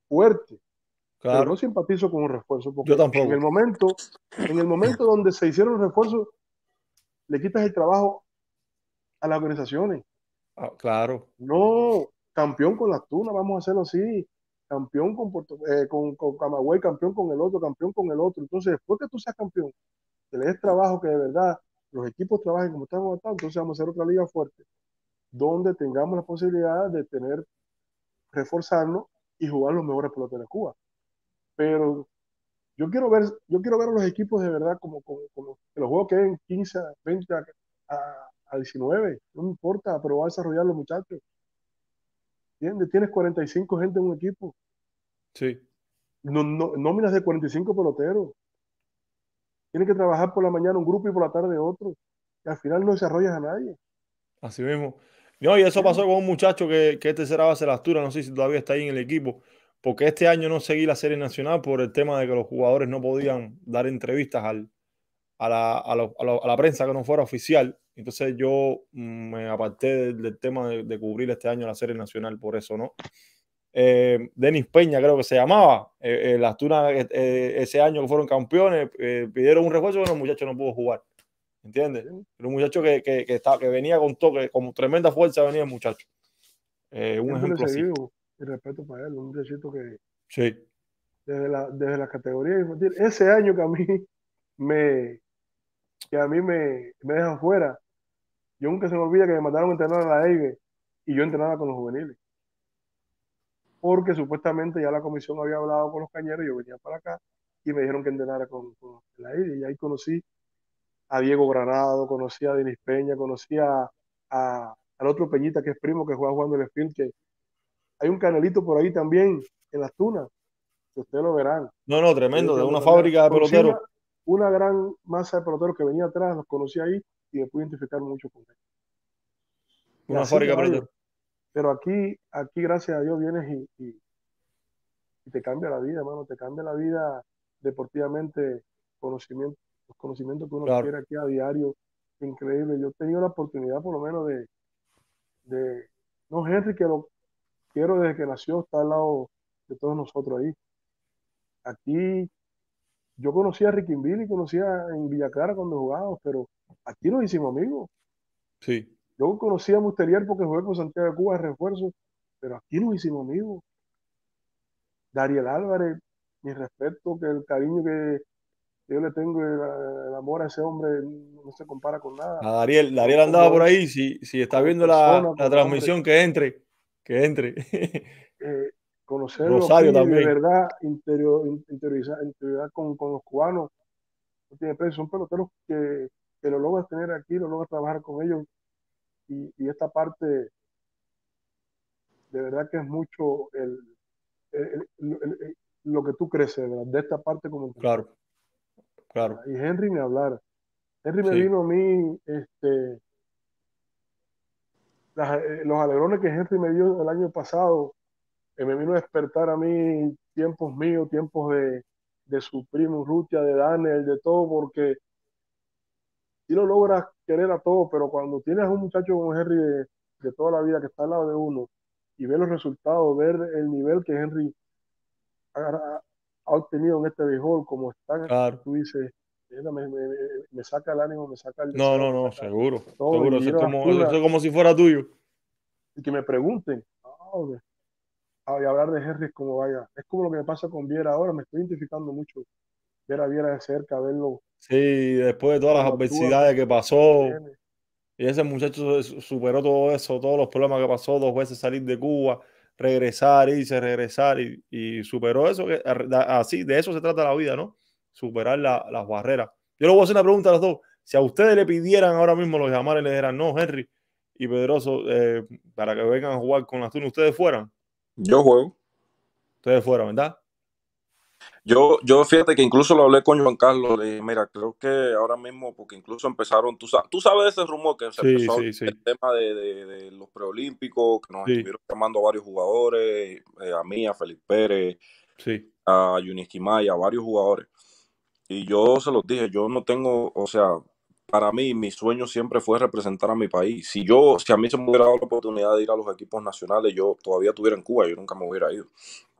fuerte, pero no Claro, simpatizo con un refuerzo, yo porque en el tampoco. momento, en el momento donde se hicieron los refuerzos, le quitas el trabajo a las organizaciones. Ah, claro, No, campeón con las Tunas, vamos a hacerlo así. Campeón con, Puerto, eh, con, con Camagüey, campeón con el otro, campeón con el otro. Entonces, después que tú seas campeón, que le des trabajo, que de verdad los equipos trabajen como están aguantando, entonces vamos a hacer otra liga fuerte, donde tengamos la posibilidad de tener, reforzarnos y jugar los mejores peloteros de Cuba. Pero yo quiero ver, yo quiero ver a los equipos de verdad como, como, como que los juegos queden quince, veinte a, a, a diecinueve, no me importa, pero va a desarrollar los muchachos. ¿Entiendes? Tienes cuarenta y cinco gente en un equipo. sí, No, no, nóminas de cuarenta y cinco peloteros. Tienes que trabajar por la mañana un grupo y por la tarde otro. Y al final no desarrollas a nadie. así mismo. No, y eso pasó ¿Entiendes? con un muchacho que, que es tercera base de la Asturias, no sé si todavía está ahí en el equipo, porque este año no seguí la serie nacional por el tema de que los jugadores no podían dar entrevistas al, a, la, a, la, a, la, a la prensa que no fuera oficial. Entonces yo mm, me aparté del, del tema de, de cubrir este año la serie nacional, por eso, ¿no? Eh, Denis Peña creo que se llamaba, eh, eh, las Tunas eh, ese año que fueron campeones, eh, pidieron un refuerzo, pero el muchacho no pudo jugar, ¿entiendes? ¿Entiendes? Era un muchacho que, que, que, estaba, que venía con toque, con tremenda fuerza venía el muchacho. Eh, un Siempre le he ejemplo así. seguido y respeto para él. Un muchachito que Sí, desde la, desde la categoría infantil, ese año que a mí me, que a mí me, me dejan fuera, yo nunca se me olvida que me mandaron a entrenar a la E I B E y yo entrenaba con los juveniles. Porque supuestamente ya la comisión había hablado con los cañeros, yo venía para acá y me dijeron que entrenara con, con la I D y ahí conocí a Diego Granado, conocí a Denis Peña, conocí a, a- al otro Peñita que es primo que juega jugando en el field, que hay un canelito por ahí también en las Tunas, que ustedes lo verán, no, no, que viene tremendo, de jugando una también. fábrica de Conocí peloteros, una, una gran masa de peloteros que venía atrás, los conocí ahí y me pude identificar mucho con él. Y una así fábrica de caballo, peloteros. pero aquí, aquí gracias a Dios vienes y, y y te cambia la vida, hermano, te cambia la vida deportivamente, conocimiento, los conocimientos que uno Claro, adquiere aquí a diario, increíble. Yo he tenido la oportunidad por lo menos de, de no, Henry, que lo quiero desde que nació, está al lado de todos nosotros ahí. Aquí yo conocí a Ricky Billy, conocía en Villa Clara cuando jugábamos, pero aquí nos hicimos amigos. sí, Yo conocí a Musterier porque jugué con Santiago de Cuba de refuerzo, pero aquí nos hicimos amigos. Dariel Álvarez, mi respeto, que el cariño que yo le tengo el, el amor a ese hombre, no se compara con nada. a Dariel, Pero Dariel andaba como por es, ahí, si, si está como viendo la, persona, la como hombre, transmisión, que entre, que entre. eh, conocerlo aquí Rosario de también, verdad, interior, interiorizar, interiorizar con, con los cubanos, no tiene precio. Son peloteros que, que lo logras tener aquí, lo logras trabajar con ellos. Y, y esta parte, de verdad que es mucho el, el- el- el- el- lo que tú creces, ¿verdad? De esta parte como entrenador. claro, claro, ¿Verdad? Y Henry ni hablar. Henry me sí, vino a mí, este, las- eh, los alegrones que Henry me dio el año pasado, que me vino a despertar a mí tiempos míos, tiempos de, de su primo Rutia, de Daniel, de todo, porque si lo logras querer a todo, pero cuando tienes a un muchacho como Henry de, de toda la vida que está al lado de uno y ver los resultados, ver el nivel que Henry ha, ha- ha obtenido en este béisbol, como está, claro. tú dices, "Mira, me, me- me- me saca el ánimo, me saca el No, deseo, no, me no, saca seguro, todo, seguro. y Eso ir es a las como, eso tunas es como si fuera tuyo. y que me pregunten, "Ah, y hablar de Henry es como vaya, es como lo que me pasa con Viera ahora, me estoy identificando mucho, ver a Viera de cerca, verlo Sí, después de todas las cuando actúa, adversidades que cuando se pasó, mantiene. y ese muchacho su- superó todo eso, todos los problemas que pasó, dos veces salir de Cuba, regresar, irse, regresar, y, y superó eso, que así, de eso se trata la vida, ¿no? Superar la- las barreras. Yo le voy a hacer una pregunta a los dos. Si a ustedes le pidieran ahora mismo, los llamaran y le dijeran, no, Henry y Pedroso, eh, para que vengan a jugar con las Tunas, ustedes fueran, Yo juego. ustedes fueran, ¿verdad? Yo, yo fíjate que incluso lo hablé con Juan Carlos, le dije, mira, creo que ahora mismo, porque incluso empezaron, tú, sa- tú sabes de ese rumor que se Sí, empezó a hablar sí, del sí, tema de, de- de los preolímpicos, que nos sí, estuvieron llamando a varios jugadores, eh, a mí, a Felipe Pérez, sí, a Yuniski Maya, a varios jugadores. Y yo se los dije, yo no tengo, o sea, para mí mi sueño siempre fue representar a mi país. Si yo, si a mí se me hubiera dado la oportunidad de ir a los equipos nacionales, yo todavía estuviera en Cuba, yo nunca me hubiera ido.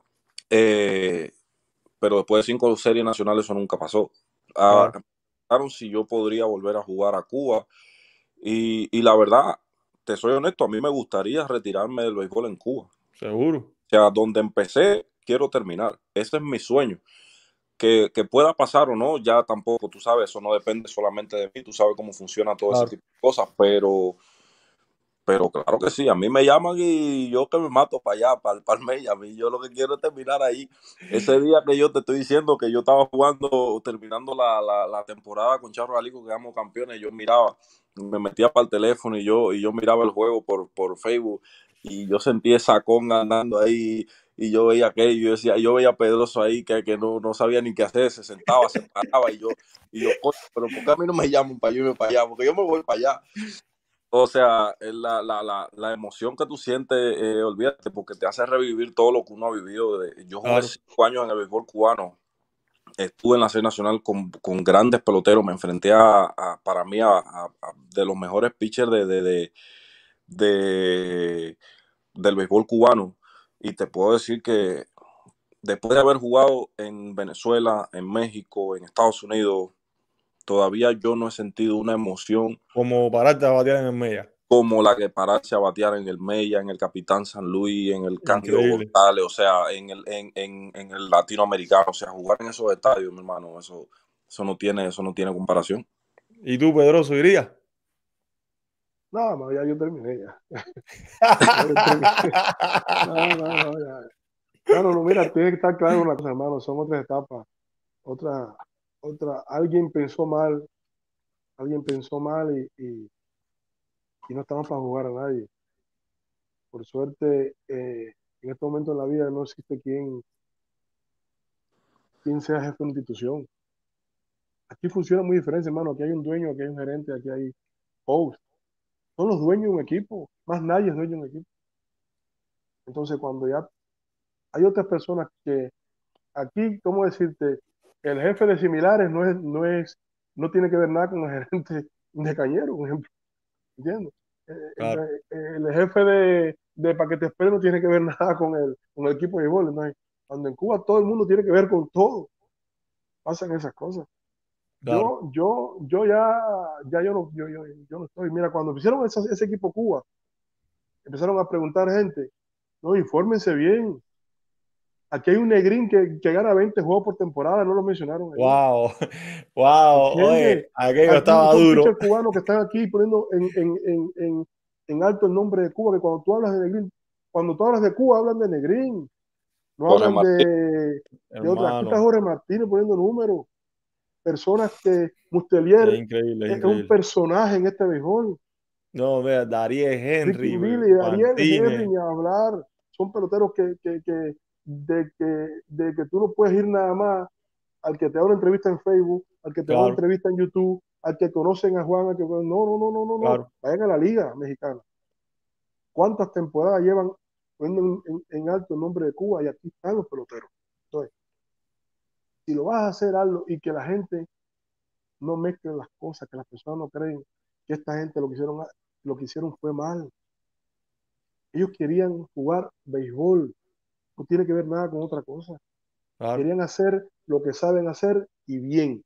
Eh, pero después de cinco series nacionales eso nunca pasó. Claro. Ah, preguntaron si yo podría volver a jugar a Cuba y, y la verdad, te soy honesto, a mí me gustaría retirarme del béisbol en Cuba. Seguro. O sea, donde empecé, quiero terminar. Ese es mi sueño. Que, que pueda pasar o no, ya tampoco, tú sabes, eso no depende solamente de mí, tú sabes cómo funciona todo Claro. ese tipo de cosas, pero... Pero claro que sí, a mí me llaman y yo que me mato para allá, para el Palmella. A mí yo lo que quiero es terminar ahí. Ese día que yo te estoy diciendo que yo estaba jugando, terminando la, la, la temporada con Charro Jalisco, que quedamos campeones, yo miraba, me metía para el teléfono y yo, y yo miraba el juego por, por Facebook y yo sentí esa conga andando ahí y yo veía aquello, yo decía, yo veía a Pedroso ahí que, que no, no sabía ni qué hacer, se sentaba, se paraba y yo, y yo, coño, pero ¿por qué a mí no me llaman para yo irme para allá? Porque yo me voy para allá. O sea, la, la, la, la emoción que tú sientes, eh, olvídate, porque te hace revivir todo lo que uno ha vivido. De, yo jugué Claro. cinco años en el béisbol cubano, estuve en la serie nacional con, con grandes peloteros, me enfrenté a, a para mí, a, a, a de los mejores pitchers de, de, de, de, del béisbol cubano. Y te puedo decir que después de haber jugado en Venezuela, en México, en Estados Unidos, todavía yo no he sentido una emoción Como pararte a batear en el Mella. como la que pararse a batear en el Mella, en el Capitán San Luis, en el Cándido Increíble. González, o sea, en el, en, en, en el latinoamericano, o sea, jugar en esos estadios, mi hermano, eso, eso no tiene, eso no tiene comparación. ¿Y tú, Pedroso, irías? No, no, ya yo terminé ya. Ya yo terminé. No, no, no, ya. No, no, no, mira, tiene que estar claro una cosa, hermano, son otras etapas, otra, otra, alguien pensó mal, alguien pensó mal y, y, y no estamos para jugar a nadie. Por suerte, eh, en este momento en la vida no existe quien, quien sea jefe de una institución. Aquí funciona muy diferente, hermano, aquí hay un dueño, aquí hay un gerente, aquí hay host. Son los dueños de un equipo, más nadie es dueño de un equipo. Entonces, cuando ya hay otras personas que aquí, ¿cómo decirte? El jefe de similares no es, no es, no tiene que ver nada con el gerente de Cañero, por ejemplo. ¿Entiendes? Eh, Claro. El, el jefe de, de Paquete Espero no tiene que ver nada con el, con el equipo de béisbol. Entonces, cuando en Cuba todo el mundo tiene que ver con todo, pasan esas cosas. Claro. Yo, yo, yo ya, ya yo no, yo, yo, yo no estoy. Mira, cuando hicieron ese, ese equipo Cuba, empezaron a preguntar gente, no, infórmense bien. Aquí hay un negrín que, que gana veinte juegos por temporada, no lo mencionaron ahí. Wow. Wow. ¿Entiendes? Oye, aquello Aquí estaba son duro. pitchers cubanos que están aquí poniendo en, en, en, en, en alto el nombre de Cuba, que cuando tú hablas de negrín, cuando tú hablas de Cuba, hablan de negrín, no Jorge hablan Martín, de, de otra. Aquí está Hermano. Jorge Martínez poniendo números, personas que Es Mustelier increíble, es es un increíble. personaje en este béisbol. No, vea, Darío Ricky Henry, Billy, Ariel Henry, Martínez. ni hablar. Son peloteros que, que, que, de, que, de que tú no puedes ir nada más al que te da una entrevista en Facebook, al que te da una Claro, entrevista en YouTube, al que conocen a Juan, al que no, no, no, no, no, no. claro. Vayan a la Liga Mexicana. ¿Cuántas temporadas llevan poniendo en, en, en alto el nombre de Cuba? Y aquí están los peloteros. Entonces, si lo vas a hacer, hazlo y que la gente no mezcle las cosas, que las personas no creen que esta gente lo que hicieron, lo que hicieron fue mal. Ellos querían jugar béisbol, no tiene que ver nada con otra cosa. Claro. Querían hacer lo que saben hacer y bien.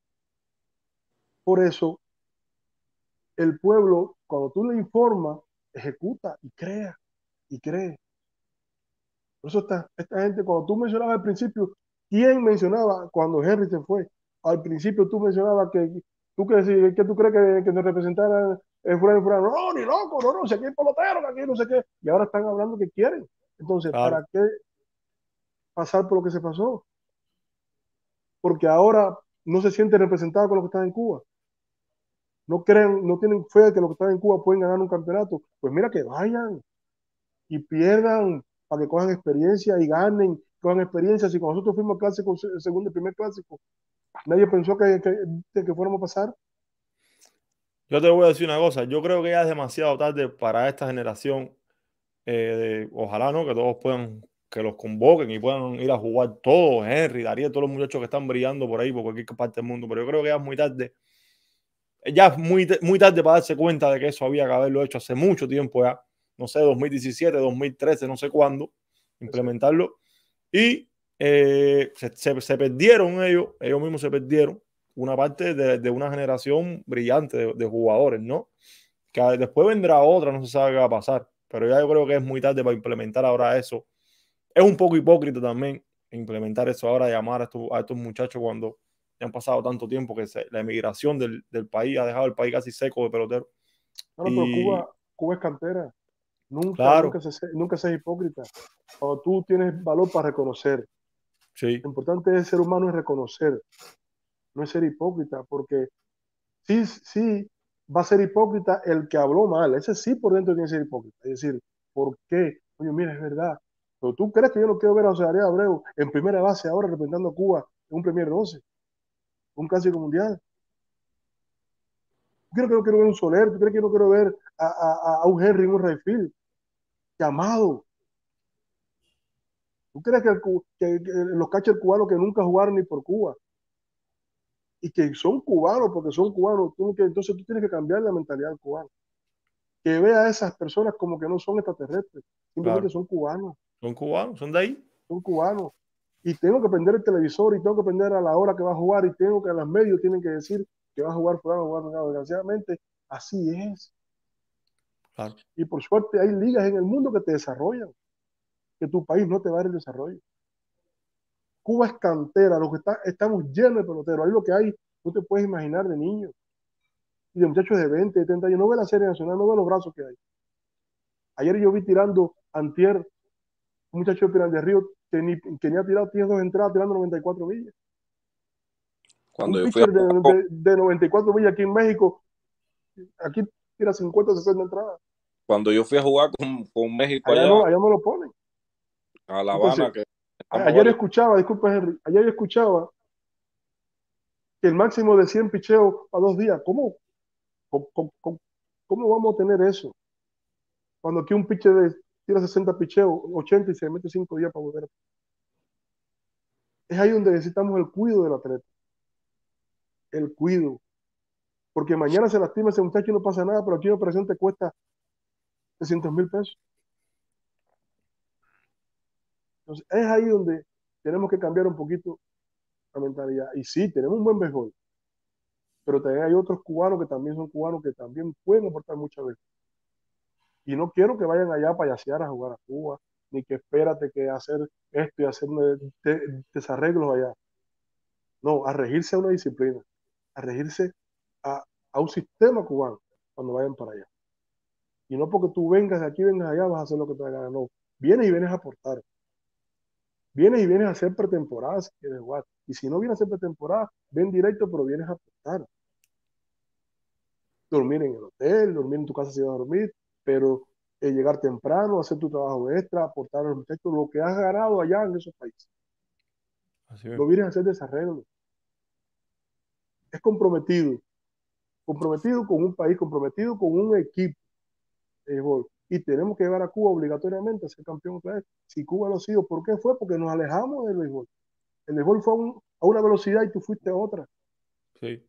Por eso, el pueblo, cuando tú le informas, ejecuta y crea y cree. Por eso esta, esta gente, cuando tú mencionabas al principio, ¿quién mencionaba cuando Henry se fue? Al principio tú mencionabas que tú que, que tú crees que, que nos representaran el fulano y fulano. No, ni loco, no, no, si aquí hay pelotero, que aquí no sé qué. Y ahora están hablando que quieren. Entonces, Claro. ¿para qué pasar por lo que se pasó? Porque ahora no se sienten representados con los que están en Cuba. No creen, no tienen fe de que los que están en Cuba pueden ganar un campeonato. Pues mira que vayan y pierdan para que cojan experiencia y ganen, cojan experiencia. Si cuando nosotros fuimos clásico, segundo y primer clásico, nadie pensó que, que, que fuéramos a pasar. Yo te voy a decir una cosa, yo creo que ya es demasiado tarde para esta generación. Eh, de, ojalá no, que todos puedan, que los convoquen y puedan ir a jugar todos, Henry, Darío, todos los muchachos que están brillando por ahí, por cualquier parte del mundo, pero yo creo que ya es muy tarde. Ya es muy, muy tarde para darse cuenta de que eso había que haberlo hecho hace mucho tiempo ya, no sé, dos mil diecisiete, dos mil trece, no sé cuándo, implementarlo. Y eh, se, se, se perdieron ellos, ellos mismos se perdieron una parte de, de una generación brillante de, de jugadores, ¿no? Que después vendrá otra, no se sabe qué va a pasar, pero ya yo creo que es muy tarde para implementar ahora eso. Es un poco hipócrita también implementar eso ahora, llamar a estos, a estos muchachos cuando ya han pasado tanto tiempo que se, la emigración del, del país ha dejado el país casi seco de peloteros. No, no, pero Y Cuba, Cuba es cantera. Nunca, nunca claro, se, nunca seas hipócrita. Cuando tú tienes valor para reconocer, sí, lo importante del ser humano es reconocer, no es ser hipócrita, porque sí, sí va a ser hipócrita el que habló mal. Ese sí por dentro tiene que ser hipócrita. Es decir, ¿por qué? Oye, mira, es verdad. Pero tú crees que yo no quiero ver a José María Abreu en primera base ahora representando a Cuba en un Premier doce, un clásico mundial. ¿Tú crees que no quiero ver a un Soler? ¿Tú crees que no quiero ver a, a, a un Henry en un right field? Llamado. ¿Tú crees que, el, que, que los catchers cubanos que nunca jugaron ni por Cuba y que son cubanos porque son cubanos, tú, que, entonces tú tienes que cambiar la mentalidad del cubano? Que vea a esas personas como que no son extraterrestres, simplemente claro, son cubanos, son cubanos, son de ahí. son cubanos. Y tengo que prender el televisor y tengo que prender a la hora que va a jugar y tengo que a los medios tienen que decir que va a jugar fulano, jugar fulano. Desgraciadamente, así es. Claro. Y por suerte hay ligas en el mundo que te desarrollan, que tu país no te va a dar el desarrollo. Cuba es cantera, lo que está, estamos llenos de peloteros. Ahí lo que hay, no te puedes imaginar de niños y de muchachos de veinte, de treinta años. No ve la serie nacional, no ve los brazos que hay. Ayer yo vi tirando antier un muchacho de Pinar del Río que ni, que ni ha tirado, tiene dos entradas tirando noventa y cuatro millas. Cuando Un yo fui a pitcher de, jugar, de, de noventa y cuatro millas aquí en México, aquí tira cincuenta, sesenta entradas. cuando yo fui a jugar con, con México Allá allá, no, allá no lo ponen. a La Entonces, Habana, que a, estamos ayer varios, escuchaba, disculpa Henry, ayer escuchaba que el máximo de cien picheos a dos días. ¿Cómo, cómo, cómo, cómo vamos a tener eso? Cuando aquí un pitcher de, tira sesenta picheos, ochenta y se mete cinco días para volver. Es ahí donde necesitamos el cuidado del atleta. El cuidado. Porque mañana se lastima ese muchacho y no pasa nada, pero aquí una operación te cuesta trescientos mil pesos. Entonces, es ahí donde tenemos que cambiar un poquito la mentalidad. Y sí, tenemos un buen béisbol, pero también hay otros cubanos que también son cubanos que también pueden aportar muchas veces. Y no quiero que vayan allá a payasear a jugar a Cuba, ni que espérate que hacer esto y hacer de, desarreglos allá. No, a regirse a una disciplina, a regirse a, a un sistema cubano cuando vayan para allá. Y no porque tú vengas de aquí, vengas allá, vas a hacer lo que te haga. No, vienes y vienes a aportar. Vienes y vienes a hacer pretemporada si quieres jugar. Y si no vienes a hacer pretemporada, ven directo, pero vienes a aportar. Dormir en el hotel, dormir en tu casa si vas a dormir, pero eh, llegar temprano, hacer tu trabajo extra, aportar a los muchachos lo que has ganado allá en esos países. Así es. No vienes a hacer desarreglo. Es comprometido. Comprometido con un país, comprometido con un equipo de béisbol. Y tenemos que llevar a Cuba obligatoriamente a ser campeón otra vez. Si Cuba lo ha sido, ¿por qué fue? Porque nos alejamos del béisbol. El béisbol fue a, un, a una velocidad y tú fuiste a otra. Sí.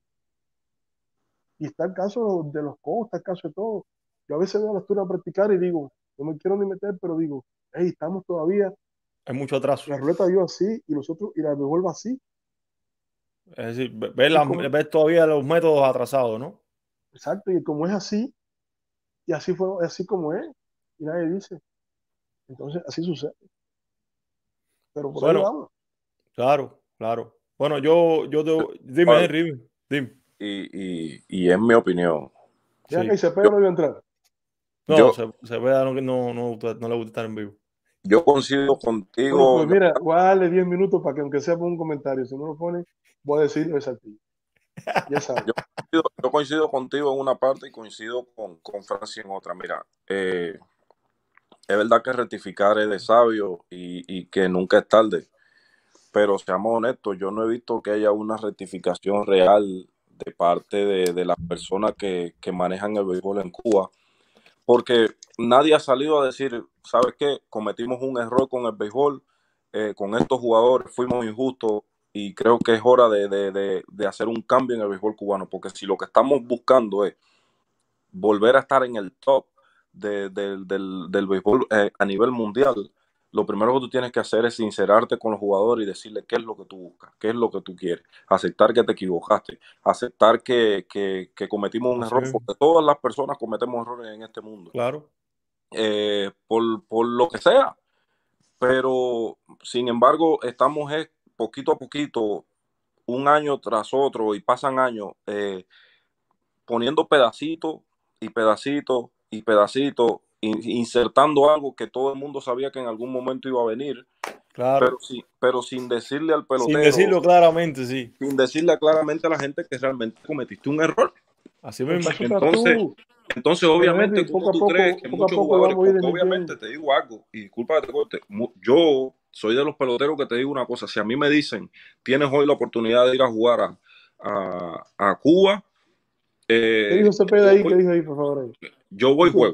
Y está el caso de los codos, está el caso de todo. Yo a veces veo a las tunas practicar y digo, no me quiero ni meter, pero digo, hey, estamos todavía, Hay mucho atraso. la ruleta dio así y nosotros, y la béisbol va así. Es decir, ver, Y la, como, ver todavía los métodos atrasados, ¿no? exacto, y como es así, y así fue, así como es, y nadie dice. Entonces, así sucede. Pero por ahí Bueno, vamos. claro, claro. Bueno, yo, yo te... Dime, ¿cuál? Henry, dime. dime. Y, y, y en mi opinión, Ya que Sí. Cepeda yo, no iba a entrar. No, yo, se, se vea no, no, no, no le gusta estar en vivo. yo coincido Bueno, contigo, pues mira, voy a darle diez minutos para que aunque sea por un comentario, si no lo pone, voy a decirlo de Saltillo. Ya sabes. yo, coincido, yo coincido contigo en una parte y coincido con, con Francia en otra. Mira, eh, es verdad que rectificar es de sabio y, y que nunca es tarde, pero seamos honestos, yo no he visto que haya una rectificación real de parte de, de las personas que, que manejan el béisbol en Cuba, porque nadie ha salido a decir, ¿sabes qué? Cometimos un error con el béisbol, eh, con estos jugadores fuimos injustos y creo que es hora de, de, de, de hacer un cambio en el béisbol cubano, porque si lo que estamos buscando es volver a estar en el top de, de, del, del béisbol eh, a nivel mundial, lo primero que tú tienes que hacer es sincerarte con los jugadores y decirle qué es lo que tú buscas, qué es lo que tú quieres, aceptar que te equivocaste, aceptar que, que, que cometimos un Así error, es, porque todas las personas cometemos errores en este mundo, claro. eh, por, por lo que sea, pero sin embargo estamos eh, poquito a poquito, un año tras otro, y pasan años, eh, poniendo pedacitos y pedacitos y pedacitos, insertando algo que todo el mundo sabía que en algún momento iba a venir, Claro. pero, sí, pero sin decirle al Sin pelotero, decirlo claramente, sí. sin decirle claramente a la gente que realmente cometiste un error. Así Pues mismo. para eso estás Entonces, tú. entonces Pero obviamente, Henry, ¿cómo poco a tú crees poco, que poco a muchos poco lo jugadores, vamos a ir porque obviamente desmintiendo. te digo algo, y disculpa que te corte, yo soy de los peloteros que te digo una cosa, si a mí me dicen, tienes hoy la oportunidad de ir a jugar a, a, a Cuba, ¿Qué eh, dijo Cepeda yo ahí? ¿Qué voy, dijo ahí, por favor? Ahí? yo voy Escucha. juego.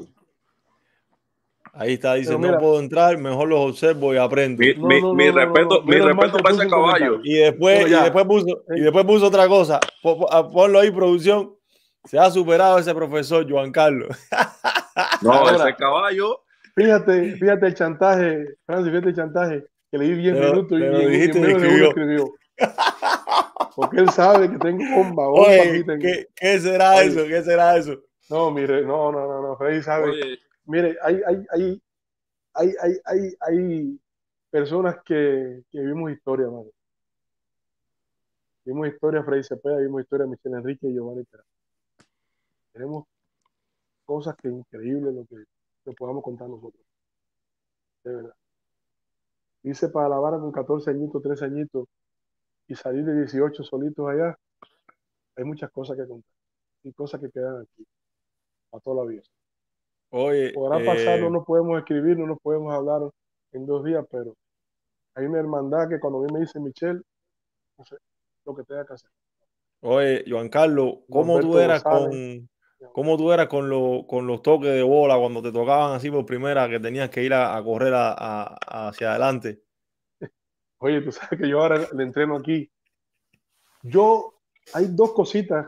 Ahí está, dice, Pero no mira, puedo entrar, mejor los observo y aprendo. Mi, no, mi, no, mi no, no, no, respeto, no. mi Menos mal respeto que para puso ese un caballo. comentario. Y después, Bueno, y ya. después puso, y Eh, después puso otra cosa. Po- po- ah, Ponlo ahí, producción. Se ha superado ese profesor, Juan Carlos. No, ese Ahora, caballo. fíjate, fíjate el chantaje, Francis, fíjate el chantaje, que le di diez Te lo, minutos te y lo en, y dijiste en y menos de uno escribió. escribió. Porque él sabe que tengo bomba, bomba aquí Oye, tengo. ¿qué, qué será Oye, eso? ¿Qué será eso? no, mire, no, no, no, no, Freddy sabe. Oye, Mire, hay, hay, hay, hay, hay, hay, hay personas que, que vimos historia, mano. Vimos historia de Freddy Cepeda, vimos historia de Michel Enrique y Giovanni Peralta. Tenemos cosas que increíbles lo que, que podamos contar nosotros, de verdad. Dice para la vara con catorce añitos, trece añitos y salir de dieciocho solitos allá, hay muchas cosas que contar y cosas que quedan aquí para toda la vida. Oye, Podrá pasar, no eh, nos podemos escribir, no nos podemos hablar en dos días, pero hay una hermandad que cuando a mí me dice Michelle, no sé, lo que tenga que hacer. oye, Juan Carlos, ¿cómo tú Norberto eras González, con, cómo tú eras con, lo- con los toques de bola cuando te tocaban así por primera que tenías que ir a, a correr a- a- hacia adelante? oye, tú sabes que yo ahora le entreno aquí. Yo, hay dos cositas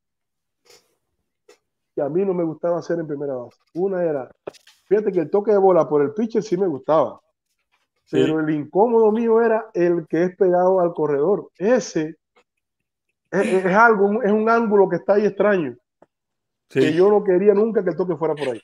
que a mí no me gustaba hacer en primera base. Una era, fíjate que el toque de bola por el pitcher sí me gustaba, pero Sí, el incómodo mío era el que es pegado al corredor. Ese es, es algo, es un ángulo que está ahí extraño, que sí. yo no quería nunca que el toque fuera por ahí.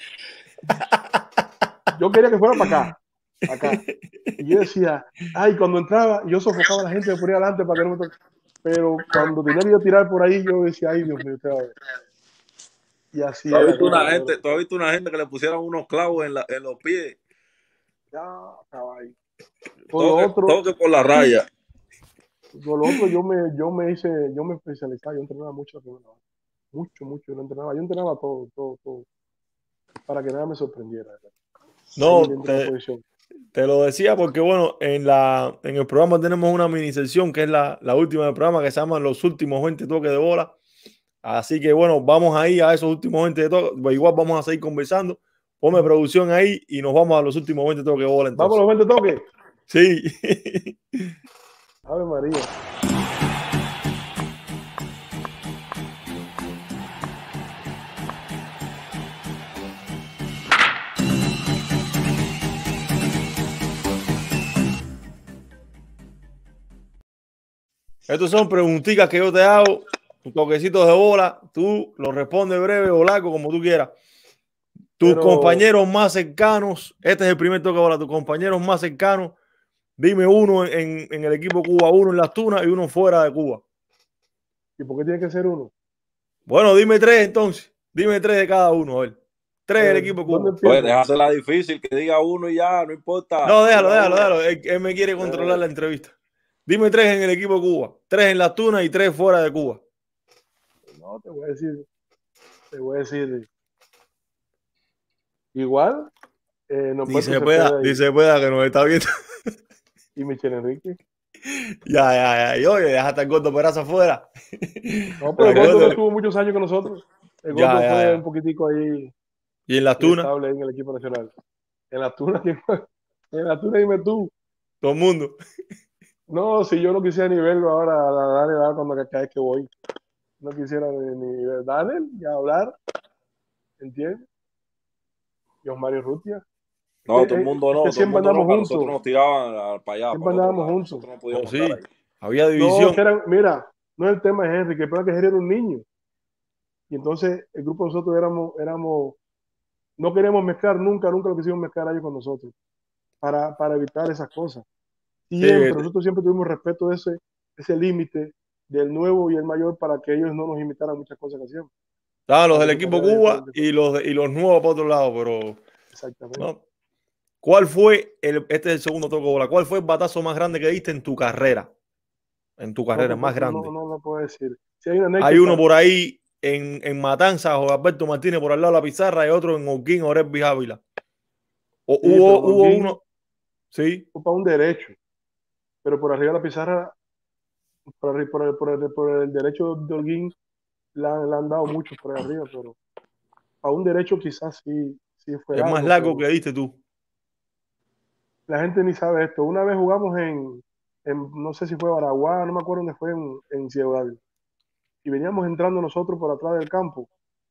Yo quería que fuera para acá, para acá. Y yo decía, ay, cuando entraba, yo sofocaba a la gente, me ponía adelante para que no me toque. Pero cuando tenía que yo tirar por ahí, yo decía, ay, Dios mío, usted va a ver. Y así ¿tú has era visto con el una corredor. gente, tú has visto una gente que le pusieron unos clavos en, la, en los pies? Ya estaba ahí. Con lo Toque, otro, toque por la raya. con lo otro yo me, yo me hice, yo me especializaba, yo entrenaba mucho, mucho, mucho, yo no entrenaba, yo entrenaba todo, todo, todo, para que nada me sorprendiera. Ahí No, dentro de la te, posición. te lo decía porque, bueno, en, la, en el programa tenemos una mini sesión que es la, la última del programa que se llama Los últimos veinte toques de bola. Así que, bueno, vamos ahí a esos últimos veinte de toques. Pues igual vamos a seguir conversando. Ponme producción ahí y nos vamos a los últimos veinte toques de bola Vamos a entonces. los veinte toques. Sí. Ave María. Estas son preguntitas que yo te hago, toquecitos de bola. Tú lo respondes breve o largo, como tú quieras. Tus Pero, compañeros más cercanos, este es el primer toque de bola, tus compañeros más cercanos, dime uno en, en el equipo Cuba, uno en las Tunas y uno fuera de Cuba. ¿y por qué tiene que ser uno? Bueno, dime tres entonces. Dime tres de cada uno, a ver. Tres del Eh, equipo ¿Dónde Cuba. Pues empiezo? déjasela difícil, que diga uno y ya, no importa. No, Que déjalo, diga déjalo, uno. déjalo. Él, él me quiere controlar Eh, la entrevista. Dime tres en el equipo Cuba. Tres en las Tunas y tres fuera de Cuba. no, te voy a decir, te voy a decir, igual, eh, Ni Norberto se pueda, Cepeda ni y, se pueda que nos está viendo. y Michel Enrique. Ya, ya, ya. Y oye, deja hasta el Gordo Peraza afuera. No, pero Para el que Gordo no Gordo- estuvo muchos años con nosotros. El Ya, Gordo ya, fue un ya. poquitico ahí Y en las Tunas, inestable ahí en el equipo nacional. En la Tuna, ¿quién fue? En la Tuna dime tú. todo el mundo. No, si yo no quisiera ni verlo ahora, a Daniel, ahora cuando cada vez que voy. No quisiera ni, ni ver Daniel, ni hablar, ¿entiendes? Y Osmario Rutia, No, que, todo el eh, mundo es no, que todo el siempre mundo no, andamos que a nosotros juntos, nos tiraban a- para allá, siempre para el otro andábamos lado. juntos. Nosotros no Oh, podíamos estar sí, ahí. había No, que división. era, mira, no es el tema de Henry, que pasa que Henry era un niño. Y entonces el grupo de nosotros éramos, éramos, no queríamos mezclar nunca, nunca lo quisimos mezclar a ellos con nosotros, para, para evitar esas cosas. Sí, Siempre, este, nosotros siempre tuvimos respeto de ese, ese límite del nuevo y el mayor para que ellos no nos imitaran muchas cosas que hacíamos, estaban los para del que su equipo carrera de Cuba diferente fuera. y los, de- y los nuevos por otro lado, pero Exactamente. no. ¿Cuál fue el, este es el segundo toque de bola? ¿Cuál fue el batazo más grande que diste en tu carrera? En tu No, carrera, te el más puedo- no, grande. no lo puedo decir. Si hay una Hay uno anécdota, por ahí en, en Matanzas, Jorge Alberto Martínez por al lado de la pizarra, y otro en Holguín, Oresby Ávila. O, sí, pero hubo, en hubo Holguín uno, sí, fue para un derecho, pero por arriba de la pizarra, por, arri- por el, por el- por el derecho de Holguín, le han, le han dado mucho por ahí arriba, pero a un derecho quizás sí, sí fue el más algo, largo que pero diste tú. la gente ni sabe esto. Una vez jugamos en, en no sé si fue Baraguá, no me acuerdo dónde fue, en, en Ciudad. Y veníamos entrando nosotros por atrás del campo.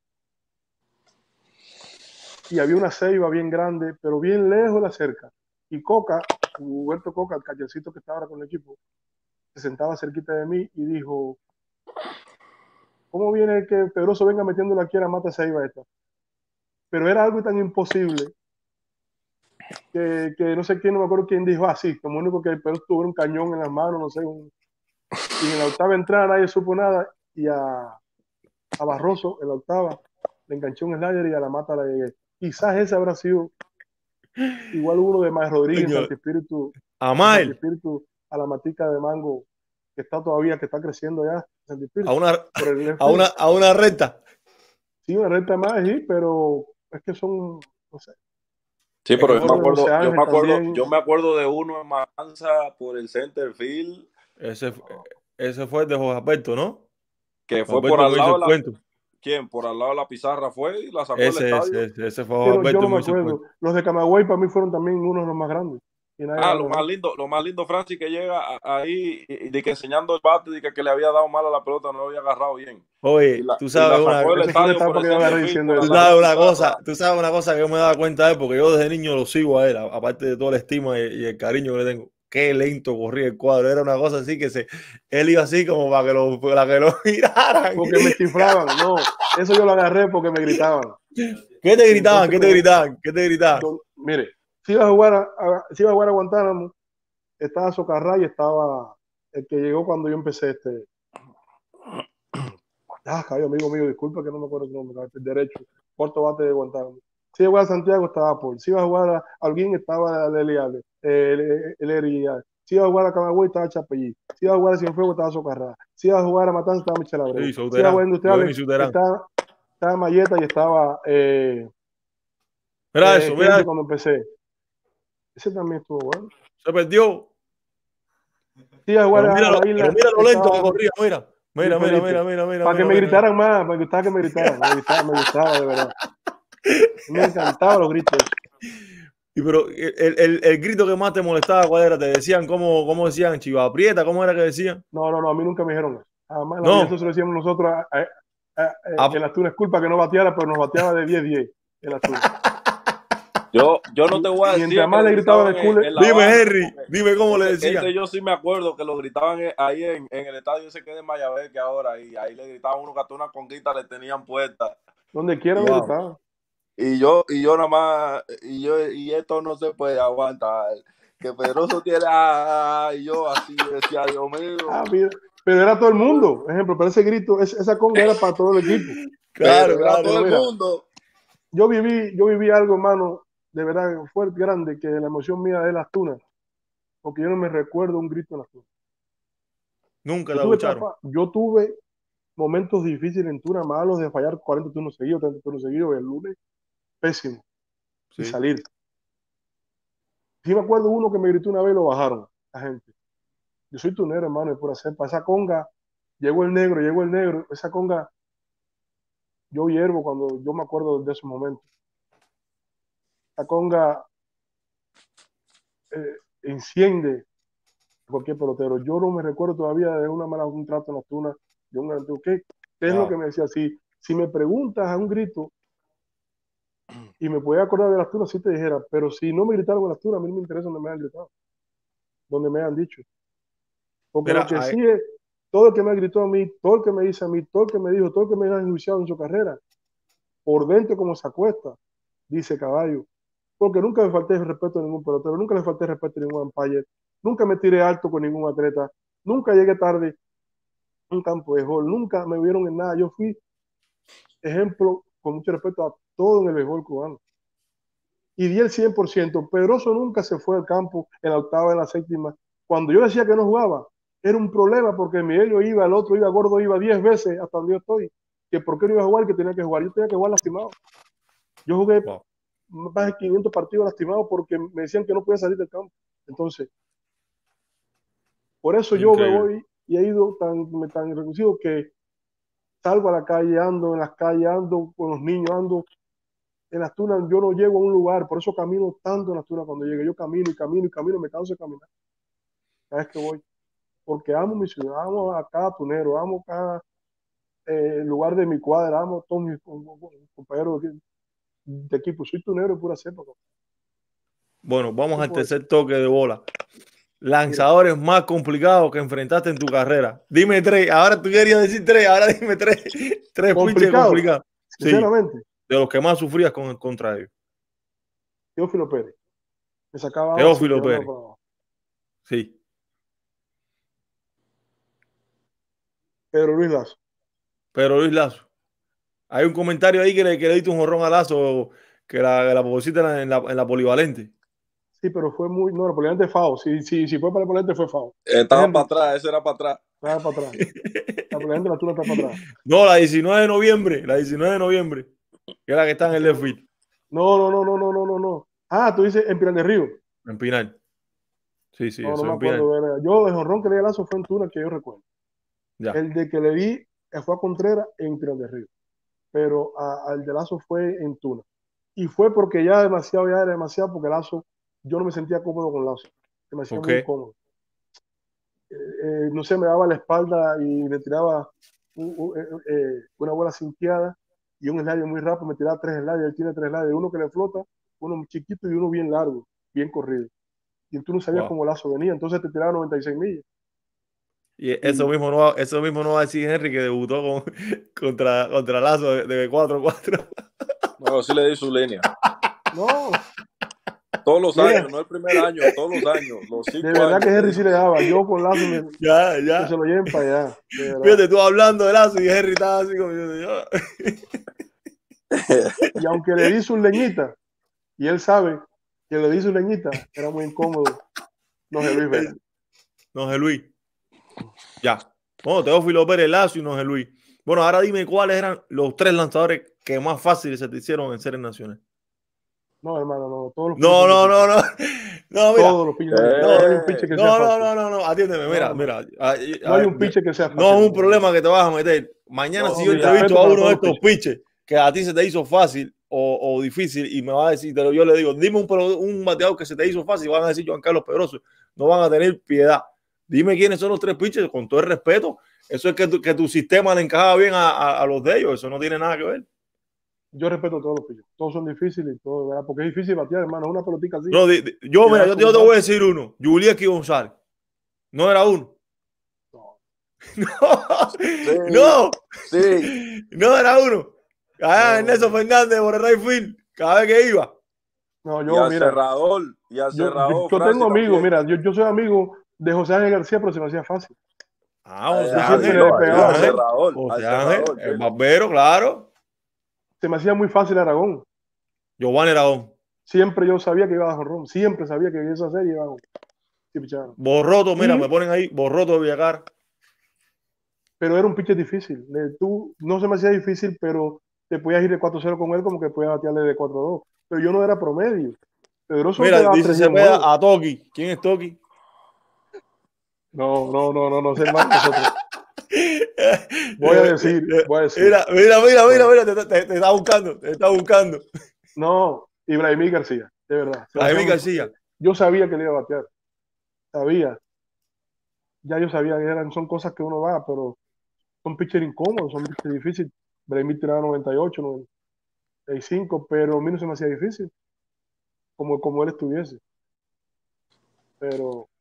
Y había una ceiba bien grande, pero bien lejos de la cerca. Y Coca, Huberto Coca, el callecito que estaba ahora con el equipo, se sentaba cerquita de mí y dijo, ¿cómo viene que Pedroso venga metiéndole aquí a la mata ceiba esta? Pero era algo tan imposible que, que no sé quién, no me acuerdo quién dijo así, como único que el Pedroso tuviera un cañón en las manos, no sé, un, y en la octava entrada nadie supo nada, y a, a Barroso en la octava le enganché un slider y a la mata la llegué. Quizás ese habrá sido igual uno de Más Rodríguez, Coño, Santi Espíritu, de Santi Amael, Espíritu a la matica de mango, que está todavía, que está creciendo ya, Santi a Espíritu, una, por el left a una, field. a una recta. Sí, una recta más, sí, pero es que son, no sé, Sí, Es que pero yo me jugadores de fueron, once acuerdo, yo años me acuerdo, también. yo me acuerdo de uno en Matanza por el center field, ese, ese fue el de Jorge Alberto, ¿no? que fue por Alberto al me hizo lado de el la, cuento. ¿quién? Por al lado de la pizarra fue y la sacó del Ese, estadio. ese, ese, ese fue Que Jorge no, yo Alberto no me me hizo el acuerdo. cuento. Los de Camagüey para mí fueron también uno de los más grandes. Y nadie Ah, lo habla de más eso. lindo, lo más lindo, Francis, que llega a- ahí y, y de que enseñando el bate, de que, que le había dado mal a la pelota, no lo había agarrado bien. Y Oye, la, tú y la sabes una, sacó del Esa fue una estadio por etapa el que yo center agarré field, diciendo por tú al eso. lado de sabes la una cosa, pizarra. tú sabes una cosa que yo me daba cuenta de él, porque yo desde niño lo sigo a él, a- aparte de toda la estima y, y el cariño que le tengo. Qué lento corría el cuadro, era una cosa así que se, él iba así como para que lo, para que lo miraran. Porque me chiflaban, no. Eso yo lo agarré porque me gritaban. ¿Qué te Y gritaban? entonces, ¿Qué te como, gritaban? ¿Qué te gritaban? yo, mire, si iba a jugar a, a- si iba a jugar a Guantánamo, estaba Socarrá y estaba el que llegó cuando yo empecé este. Ah, cabrón, amigo mío, disculpa que no me acuerdo su nombre, el derecho, cuarto bate de Guantánamo. Si iba a jugar a Santiago, estaba Paul. Si iba a jugar a alguien, estaba Leli Ale, el, el, el, Si iba a jugar a Camagüey, estaba Chapellí. Si iba a jugar a Cienfuegos, estaba Socarrá. Si iba a jugar a Matanza, estaba Michel Abreu. Sí, Si iba a jugar a Souterán, Industriales, Giovanni Souterán. estaba, estaba Mayeta y estaba eh, Mira eh, eso, mira Henry eso. cuando empecé. Ese también estuvo bueno. Se perdió. Si iba a jugar Pero a, mira, a lo- la pero isla, mira lo lento que estaba corría, mira. Luis Mira, mira, mira, Felipe. mira, mira, Para que mira, me mira. gritaran más, me gustaba que me gritaran. Me gustaba, me gustaba de verdad. Me encantaban los gritos. Y pero el, el, el grito que más te molestaba, ¿cuál era? Te decían, ¿cómo, cómo decían? Chiva aprieta, ¿cómo era que decían? No, no, no, a mí nunca me dijeron eso. Además, en la vida eso No. se lo decíamos nosotros a, a, a, a, Ah, en las tunas. Culpa que no bateara, pero nos bateaba de diez diez en las tunas. Yo, yo no te voy a Mientras decir que más lo le gritaban gritaban el en, cooler, en La dime, Habana, Henry, porque dime cómo le ese, decían. ese yo sí me acuerdo que lo gritaban en- ahí en, en el estadio ese que es de Mayabé, que ahora, y ahí le gritaban uno que hasta una conquista le tenían puesta. donde quiera me Wow. gritaban. Y yo, y yo nada más, y yo, y esto no se puede aguantar. Que Pedroso tiene, ah, y yo así decía, Dios mío. Ah, mira, pero era todo el mundo. Por ejemplo, pero ese grito, esa, esa conga era para todo el equipo. Claro, Pero era claro. todo Pero el mira, mundo. yo viví, yo viví algo, hermano, de verdad fuerte, grande, que la emoción mía es las tunas, porque yo no me recuerdo un grito en las tunas. Nunca Yo te tuve abucharon. etapa, yo tuve momentos difíciles en Tuna, malos de fallar cuarenta turnos seguidos, treinta turnos seguidos, el lunes, pésimo, y Sí. salir. Sí me acuerdo uno que me gritó una vez y lo bajaron, la gente. Yo soy tunero, hermano, y por hacer, para esa conga, llegó el negro, llegó el negro, esa conga, yo hiervo cuando yo me acuerdo de esos momentos. Esa conga eh, enciende a cualquier pelotero. Yo no me recuerdo todavía de una mala, un trato en las tunas, de un ¿qué, ¿qué es lo que Wow. me decía? Si, si me preguntas a un grito, y me podía acordar de las tunas si te dijera, pero si no me gritaron en las tunas, a mí no me interesa donde me han gritado, donde me han dicho. Porque Mira, lo que ahí- sí es, todo el que me gritó a mí, todo el que me dice a mí, todo el que me dijo, todo el que me ha enjuiciado en su carrera, por dentro como se acuesta, dice caballo. Porque nunca me falté el respeto a ningún pelotero, nunca le falté el respeto a ningún umpire, nunca me tiré alto con ningún atleta, nunca llegué tarde a un campo de béisbol, nunca me vieron en nada. Yo fui ejemplo, con mucho respeto a todo en el béisbol cubano. Y di el cien por ciento. Pedroso nunca se fue al campo en la octava, en la séptima. Cuando yo decía que no jugaba, era un problema porque Miguel iba, el otro iba, Gordo iba diez veces hasta donde yo estoy. Que por qué no iba a jugar, que tenía que jugar. Yo tenía que jugar lastimado. Yo jugué wow, más de quinientos partidos lastimados porque me decían que no podía salir del campo. Entonces, por eso yo me increíble. voy y he ido tan, tan reducido que salgo a la calle, ando en las calles, ando con los niños, ando en las tunas. Yo no llego a un lugar, por eso camino tanto en las tunas. Cuando llegue, yo camino y camino y camino, me canso de caminar cada vez que voy, porque amo mi ciudad, amo a cada tunero, amo cada eh, lugar de mi cuadra, amo a todos mis compañeros de, de equipo. Soy tunero de pura cepa. Bueno, vamos ¿Qué al puedo decir? tercer toque de bola. Mira, Lanzadores más complicados que enfrentaste en tu carrera. Dime tres. Ahora tú querías decir tres. Ahora dime tres. Tres pitches complicado, complicados. Sí, sinceramente, de los que más sufrías con, contra ellos. Teófilo Pérez. Me sacaba agua así, Teófilo tirando Pérez. para abajo. Sí. Pedro Luis Lazo. Pero Luis Lazo. Hay un comentario ahí que le, que le diste un jorrón a Lazo, que la, que la pobrecita en la, en la, en la polivalente. Sí, pero fue muy. No, el polivalente fue Si, si, si fue para el polivalente, fue FAO. Estaba Henry, para atrás, ese era para atrás. estaba para atrás. La polivalente, la tuna está para atrás. No, la diecinueve de noviembre. La diecinueve de noviembre. Que es la que está en el left field. No, no, no, no, no, no, no, no. Ah, tú dices en Pinar del Río. En Pinal. Sí, sí, No, no eso me en Pinal. acuerdo. Era- Yo, el jonrón que le di a Lazo fue en Tuna, que yo recuerdo. Ya. El de que le di eh, fue a Contreras en Pinar del Río. Pero a- al de Lazo fue en Tuna. Y fue porque ya demasiado, ya era demasiado, porque Lazo, yo no me sentía cómodo con Lazo. Se me hacía ¿Por muy qué? incómodo. Eh, eh, no sé, me daba la espalda y me tiraba un- un- eh, eh, una bola cinqueada y un slider muy rápido, me tiraba tres sliders, él tiene tres sliders, uno que le flota, uno chiquito y uno bien largo, bien corrido. Y tú no sabías Wow. cómo Lazo venía, entonces te tiraba noventa y seis millas. Y eso Y mismo no va, eso mismo no va a decir Henry, que debutó con, contra, contra Lazo de, de cuatro cuatro. Bueno, sí le di su línea. no, Todos los mira, años, no el primer año, todos los años, los de cinco verdad que años. le Henry di sí su le línea. daba, yo con Lazo me, Ya, que ya. se lo lleven para allá, de verdad. Fíjate, tú hablando de Lazo y Henry estaba así como yo. yo. Y aunque le di sus leñitas, y él sabe que le di sus leñitas, era muy incómodo, no sé, Luis Vera. No, José Luis. Ya. Bueno, Teófilo Pérez, Lazo y no, José Luis. Bueno, ahora dime cuáles eran los tres lanzadores que más fáciles se te hicieron en series nacionales. No, hermano, no, todos los No, pillos no, son no, difíciles. no. No, mira. Todos los pillos son difíciles. No, No hay un pitcher que sea no, no, fácil. no, no, no. Atiéndeme, mira, No, no. mira. Ay, No hay ay, un pitcher que sea no fácil. es un problema que te vas a meter. Mañana, No, si yo mira, entrevisto respeto a para uno de todos los estos pitchers que a ti se te hizo fácil o, o difícil y me va a decir, pero yo le digo, dime un, pro- un bateador que se te hizo fácil, van a decir Juan Carlos Pedroso. No van a tener piedad. Dime quiénes son los tres pitchers, con todo el respeto. Eso es que tu, que tu sistema le encajaba bien a, a, a los de ellos. Eso no tiene nada que ver. Yo respeto a todos los pillos. Todos son difíciles y todo, ¿verdad? Porque es difícil batear, hermano. Una pelotica así. No, di- di- yo, que mira, das yo, con yo un te voy a bate. decir uno. Julieski González. No era uno. No. No, Sí, no, sí. no era uno. Ah, No. Ernesto Fernández por el right field, cada vez que iba. No, Y yo, al mira, cerrador, y al yo, yo, cerrador, yo Francis tengo amigos, también. mira, yo, yo soy amigo de José Ángel García, pero se me hacía fácil. Ah, Eh, José Yo siempre Ángel, le he dilo ahí, pegado José al a él. Ángel, cerrador, al José cerrador. Ángel, el sí. barbero, claro. Se me hacía muy fácil Aragón. Giovanni Aragón. Siempre yo sabía que iba a dar jonrón. Siempre sabía que esa serie iba a sí, pichaba. Borroto, mira, Y- me ponen ahí, Borroto de Villacar. Pero era un pitcher difícil. Le- Tú, no se me hacía difícil, pero te podías ir de cuatro cero con él como que podías batearle de cuatro dos. Pero yo no era promedio. Pedroso no te Mira, daba dice tres días un juego. Cepeda a Toki. ¿Quién es Toki? No, no, no, no, no, ser más nosotros. Voy a decir, voy a decir. Mira, mira, mira, mira, mira, te, te- te está buscando, te está buscando. No, Ibrahimí García, de verdad. Se Jaime hacía muy- García. Yo sabía que le iba a batear. Sabía. Ya yo sabía que eran, son cosas que uno va, pero son pitchers incómodos, son pitchers difíciles. Ibrahimí tiraba noventa y ocho, noventa. seis cinco, pero a mí no se me hacía difícil, como, como él estuviese. Pero,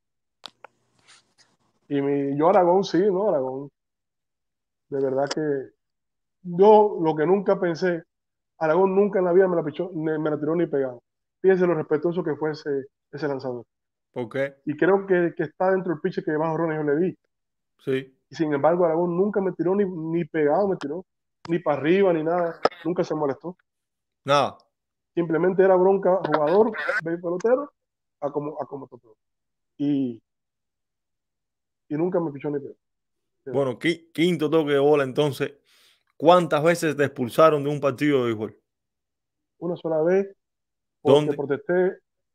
y mi, yo Aragón sí, ¿no? Aragón, de verdad que yo lo que nunca pensé, Aragón nunca en la vida me la, pichó, me, me la tiró ni pegado. Fíjense lo respetuoso que fue ese, ese lanzador. ¿Por qué? Y creo que, que está dentro del pitcher que más horrones yo le di. Sí. Y sin embargo, Aragón nunca me tiró ni, ni pegado, me tiró, ni para arriba, ni nada. Nunca se molestó. Nada. Simplemente era bronca, jugador, pelotero, a como, a como tocó. Y, y nunca me pichó ni pegado. Bueno, qui- quinto toque de bola entonces. ¿Cuántas veces te expulsaron de un partido de béisbol? Una sola vez, porque ¿Dónde? protesté,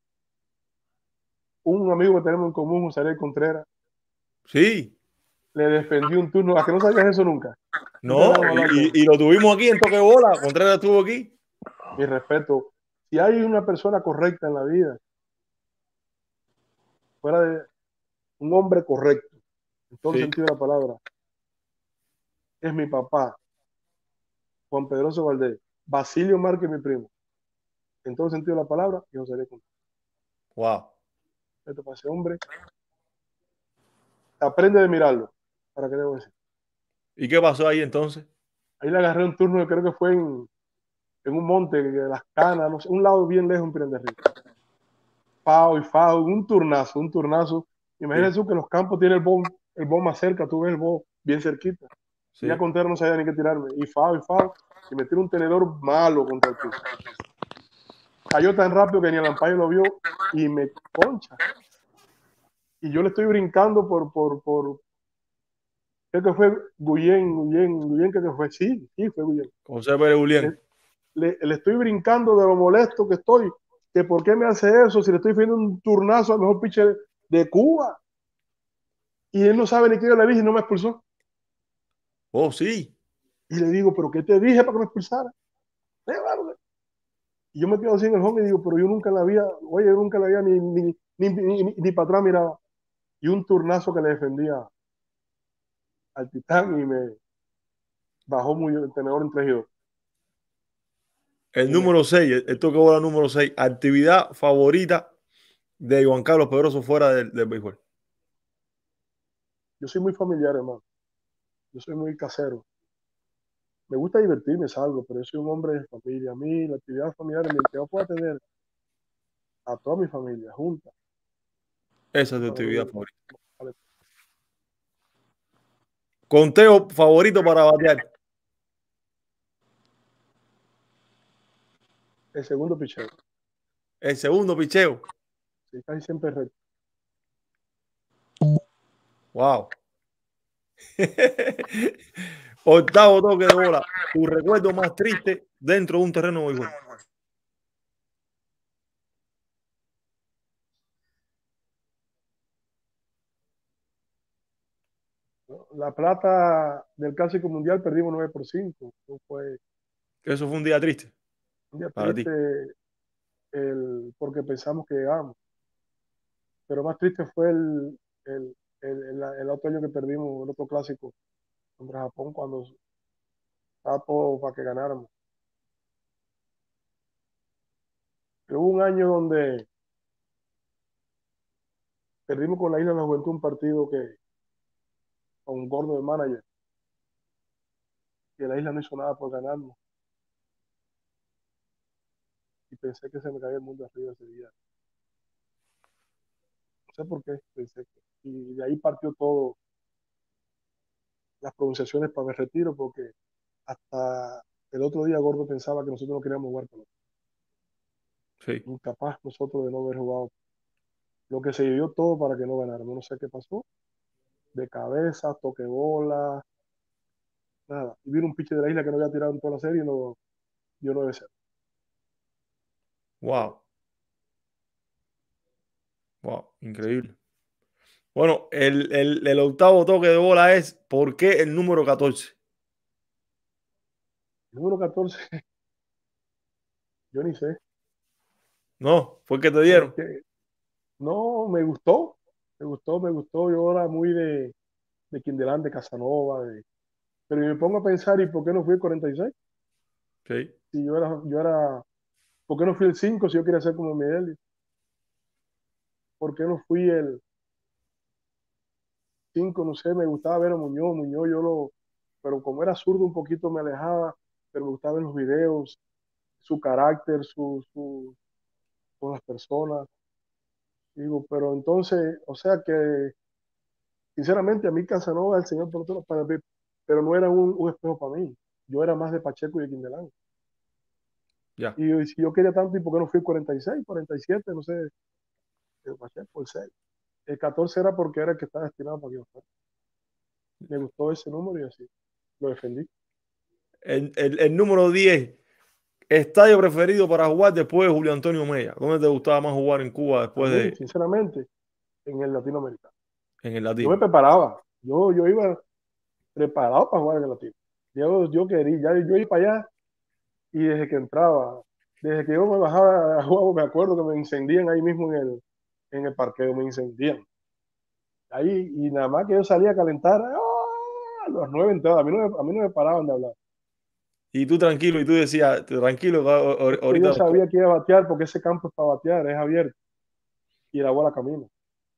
un amigo que tenemos en común, José Ariel Contreras, Sí. le defendí un turno, a que no sabías eso nunca. Nunca No, habíamos hablado de eso. y, y lo tuvimos aquí en toque de bola. Contreras estuvo aquí. Mi respeto. Si hay una persona correcta en la vida, fuera de un hombre correcto, en todo el Sí. sentido de la palabra, es mi papá, Juan Pedroso Valdés, Basilio Márquez, mi primo, en todo el sentido de la palabra, y José Ariel Contreras. Wow. Esto para ese hombre, aprende de mirarlo, para qué debo decir. ¿Y qué pasó ahí entonces? Ahí le agarré un turno que creo que fue en, en un monte, de Las Canas, no sé, un lado bien lejos en Piran de Río. Fao y Fao, un turnazo, un turnazo. Sí. Imagínense tú que los campos tienen el bon, el bon más cerca, tú ves el bon bien cerquita. Y ya Sí. Contreras no sabía ni qué tirarme. Y Fao y Fao, y me tiró un tenedor malo contra el piso. Cayó tan rápido que ni el umpire lo vio y me concha. Y yo le estoy brincando por, por, por, creo que fue Guyen, Guyen, Guyen, creo que fue, sí, sí, fue Guyen. José Pérez Julián. Le, le, le estoy brincando de lo molesto que estoy, que por qué me hace eso si le estoy pidiendo un turnazo al mejor pitcher de Cuba. Y él no sabe ni qué yo le dije y no me expulsó. Oh, sí. Y le digo, ¿pero qué te dije para que me expulsara? Y yo me quedo así en el home y digo, pero yo nunca en la vida, oye, yo nunca en la vida ni, ni, ni, ni, ni, ni para atrás miraba. Y un turnazo que le defendía al Titán y me bajó muy el tenedor en tres y dos. El Y me, número seis, el, el toque de bola número seis. Actividad favorita de Juan Carlos Pedroso fuera del, del béisbol. yo soy muy familiar, hermano. Yo soy muy casero. Me gusta divertirme, salgo, pero yo soy un hombre de familia. A mí, la actividad familiar, mientras yo pueda tener a toda mi familia junta, Esa es tu para mí, actividad favorita. vale, Conteo favorito para batear. el segundo picheo. El segundo picheo. Sí, casi siempre es recto. Wow. Octavo toque de bola. Tu recuerdo más triste dentro de un terreno de béisbol. ¿No? La plata del Clásico Mundial perdimos nueve por cinco. No fue Eso fue un día triste un día para ti. triste el, porque pensamos que llegamos. Pero más triste fue el, el, el, el, el otro año que perdimos el otro clásico contra Japón cuando estaba todo para que ganáramos. Pero hubo un año donde perdimos con la Isla de la Juventud un partido que con un gordo de manager y la Isla no hizo nada por ganarnos. Y pensé que se me caía el mundo arriba ese día. No sé por qué, pensé que. Y de ahí partió todo las pronunciaciones para el retiro, porque hasta el otro día Gordo pensaba que nosotros no queríamos jugar pelota. Sí. Incapaz nosotros de no haber jugado. Lo que se dio todo para que no ganáramos. No sé qué pasó. De cabeza, toque bola, nada. Y vino un pitcher de la Isla que no había tirado en toda la serie y no, dio nueve cero. Wow. Wow. Increíble. Bueno, el, el, el octavo toque de bola es ¿por qué el número catorce? El número catorce, yo ni sé. No, fue el que te dieron. Porque no, me gustó. Me gustó, me gustó. Yo era muy de, de Quindelán, de Casanova. De... Pero me pongo a pensar, ¿y por qué no fui el cuarenta y seis? Sí. si yo era, yo era, ¿por qué no fui el cinco si yo quería ser como Miguel? ¿Por qué no fui el cinco? No sé, me gustaba ver a Muñoz, Muñoz yo lo, pero como era zurdo un poquito me alejaba, pero me gustaba ver los videos, su carácter, su, su, con las personas. Digo, pero entonces, o sea que, sinceramente, a mí Casanova, el señor pelotero, para mí, pero no era un, un espejo para mí. Yo era más de Pacheco y de Quindelán. Ya. Y yo- si yo quería tanto, ¿y por qué no fui el cuarenta y seis, cuarenta y siete? No sé, el Pacheco, el seis. El catorce era porque era el que estaba destinado para que yo fuera. Me gustó ese número y así lo defendí. El, el, el número diez, estadio preferido para jugar después de Julio Antonio Mella. ¿Dónde te gustaba más jugar en Cuba A después mí, de sinceramente, en el latinoamericano. en el Yo me Latino? preparaba. Yo, yo iba preparado para jugar en el latino. Yo, yo quería, ya yo iba para allá y desde que entraba, desde que yo me bajaba a jugar, me acuerdo que me encendían ahí mismo en el, en el parqueo, me encendían. Ahí, y nada más que yo salía a calentar, ¡ah! A las nueve entradas, a mí, no me, a mí no me paraban de hablar. Y tú tranquilo, y tú decías, tranquilo, que ahor- Es que ahorita yo los co- sabía que iba a batear porque ese campo es para batear, es abierto y la bola camina.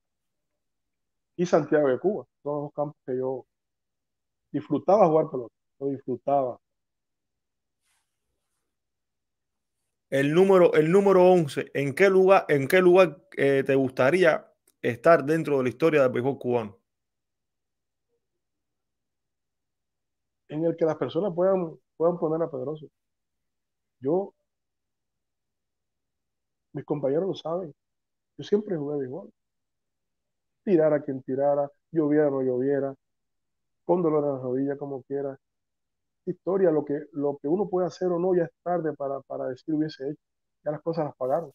Y Santiago de Cuba, todos los campos que yo disfrutaba jugar pelota, lo disfrutaba. el número, el número once, ¿en qué lugar, en qué lugar eh, te gustaría estar dentro de la historia del béisbol cubano? En el que las personas puedan, puedan poner a Pedroso. Yo, mis compañeros lo saben, yo siempre jugué béisbol. Tirara quien tirara, lloviera o no lloviera, con dolor en la rodilla, como quiera. Historia, lo que, lo que uno puede hacer o no, ya es tarde para, para decir hubiese hecho. Ya las cosas las pagaron.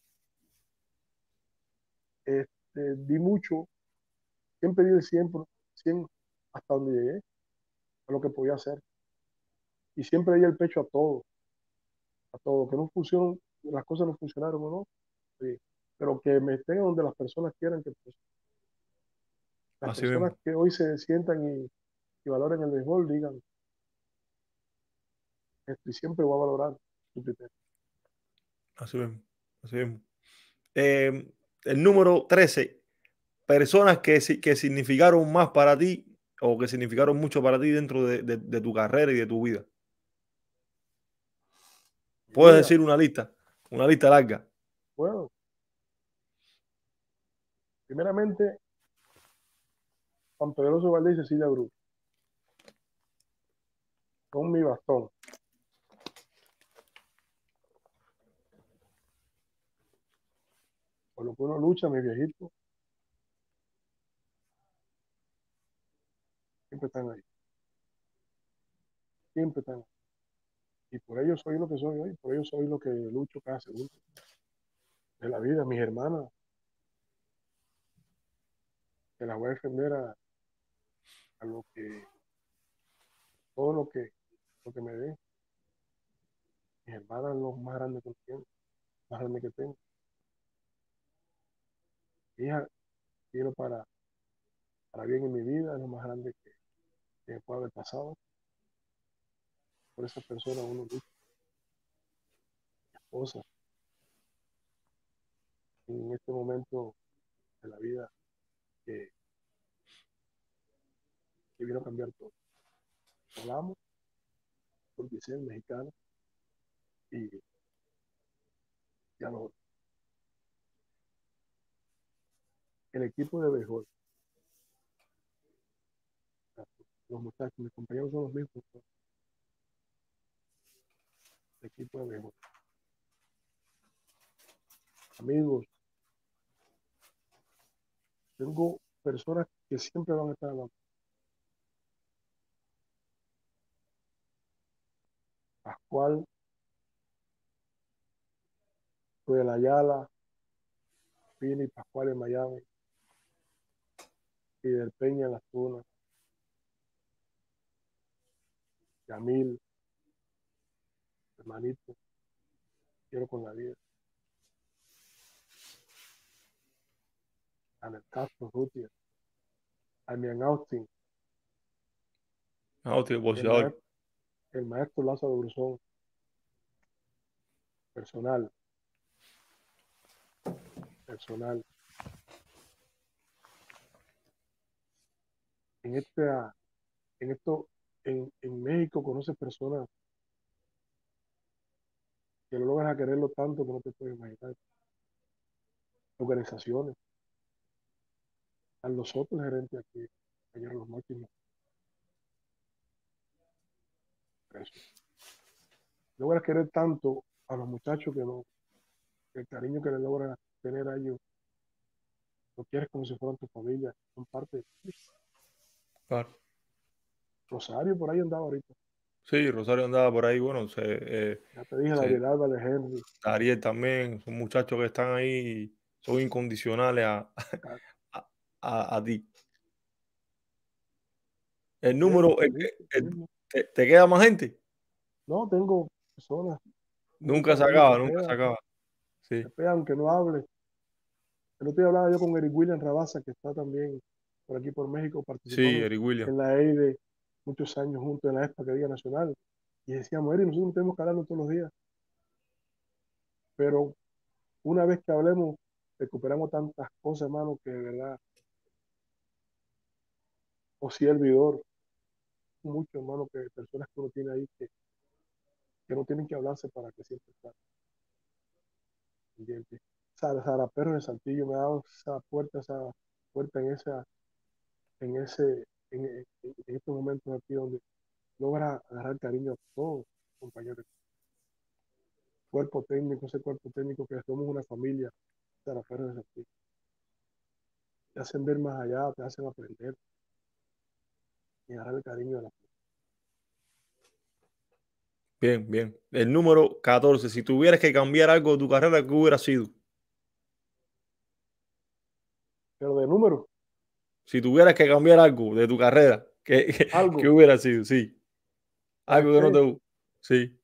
Este, di mucho, siempre di el cien, por cien hasta donde llegué, a lo que podía hacer. Y siempre di el pecho a todo, a todo. Que no funcionen, las cosas no funcionaron o no, sí. Pero que me estén donde las personas quieran que pues, las Así personas mismo, que hoy se sientan y, y valoren el béisbol digan esto y siempre voy a valorar su criterio. así mismo, así mismo. Eh, el número trece, personas que, si- que significaron más para ti o que significaron mucho para ti dentro de, de- de tu carrera y de tu vida. Mi Puedes vida, decir una lista, una lista larga. bueno, primeramente, Juan Pedroso Valdés y Cecilia Bruz, con mi bastón. Por lo que uno lucha, mis viejitos, siempre están ahí, siempre están ahí. Y por ello soy lo que soy hoy, por ello soy lo que lucho cada segundo de la vida. Mis hermanas, que las voy a defender a, a lo que, todo lo que, lo que me dé. Mis hermanas, lo más grande que tengo, más grande que tengo. Mi hija, quiero para, para bien en mi vida, es lo más grande que, que me puede haber pasado. Por esa persona uno lucha, mi esposa, en este momento de la vida que, que vino a cambiar todo. Hablamos, porque soy mexicano, y ya lo, el equipo de béisbol, los muchachos, mis compañeros son los mismos, ¿no? El equipo de béisbol. Amigos, tengo personas que siempre van a estar hablando. Pascual, Joel Ayala, Pini Pascual en Miami, Fidel Peña en Las Tunas, Yamil, hermanito, quiero con la vida. Anel Castro, Rutia, Damian Austin, Ah, hostia, el boxeador. maestro, el maestro Lázaro Brusón, personal, personal. En esta, en esto, en, en México conoces personas que lo logran a quererlo tanto que no te puedes imaginar. Organizaciones. A los otros gerentes aquí, ayer los máximos. Eso. Logras querer tanto a los muchachos que no, que el cariño que le logras tener a ellos, lo quieres como si fueran tu familia, son parte de ti. Claro. Rosario por ahí andaba ahorita. Sí, Rosario andaba por ahí, bueno, se, eh, Ya te dije, se, David Álvarez, Henry. Ariel también, son muchachos que están ahí, son incondicionales a, a, a, a ti. El número, el, el, te, ¿te queda más gente? No, tengo personas. Nunca Muchos se amigos acaba, que nunca se pegan, acaba. Sí, que pegan, aunque no hable. El otro día hablaba yo con Eric William Rabasa, que está también por aquí por México, sí, participamos Eric Williams. en la E I D muchos años juntos en la ESPA, que Día Nacional. Y decíamos, Eric, nosotros no tenemos que hablarnos todos los días. Pero una vez que hablemos, recuperamos tantas cosas, hermano, que de verdad, o si el vidor, mucho, hermano, que personas que uno tiene ahí que, que no tienen que hablarse para que siempre estén pendientes. Sara, Sara Perro de Saltillo me ha dado esa puerta, esa puerta en esa, en ese, en, en, en estos momentos aquí donde logra agarrar cariño a todos, compañeros. Cuerpo técnico, ese cuerpo técnico que somos una familia, Sara Perro de Saltillo. Te hacen ver más allá, te hacen aprender y agarrar el cariño de la gente. Bien, bien. El número catorce, si tuvieras que cambiar algo de tu carrera, ¿qué hubiera sido? Pero de número, Si tuvieras que cambiar algo de tu carrera, ¿qué, qué, qué algo, hubiera sido? Sí. ¿sabes Algo que no te qué? gusta. Sí.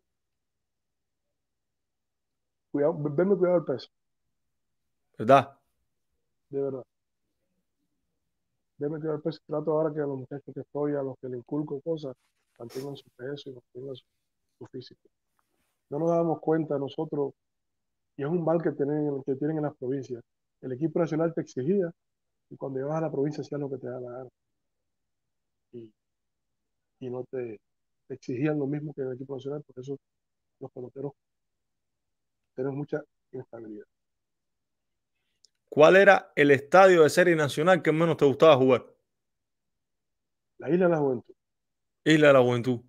Cuidado, venme cuidado el peso, ¿Verdad? de verdad. Venme cuidado el peso. Trato ahora que a los muchachos que estoy, a los que le inculco cosas, mantengan su peso y mantengan su, su físico. No nos damos cuenta nosotros, y es un mal que tienen, que tienen en las provincias. El equipo nacional te exigía y cuando llegas a la provincia hacías lo que te da la gana. Y, y no te, te exigían lo mismo que en el equipo nacional, por eso los peloteros tienen mucha inestabilidad. ¿Cuál era el estadio de serie nacional que menos te gustaba jugar? La isla de la juventud. Isla de la Juventud.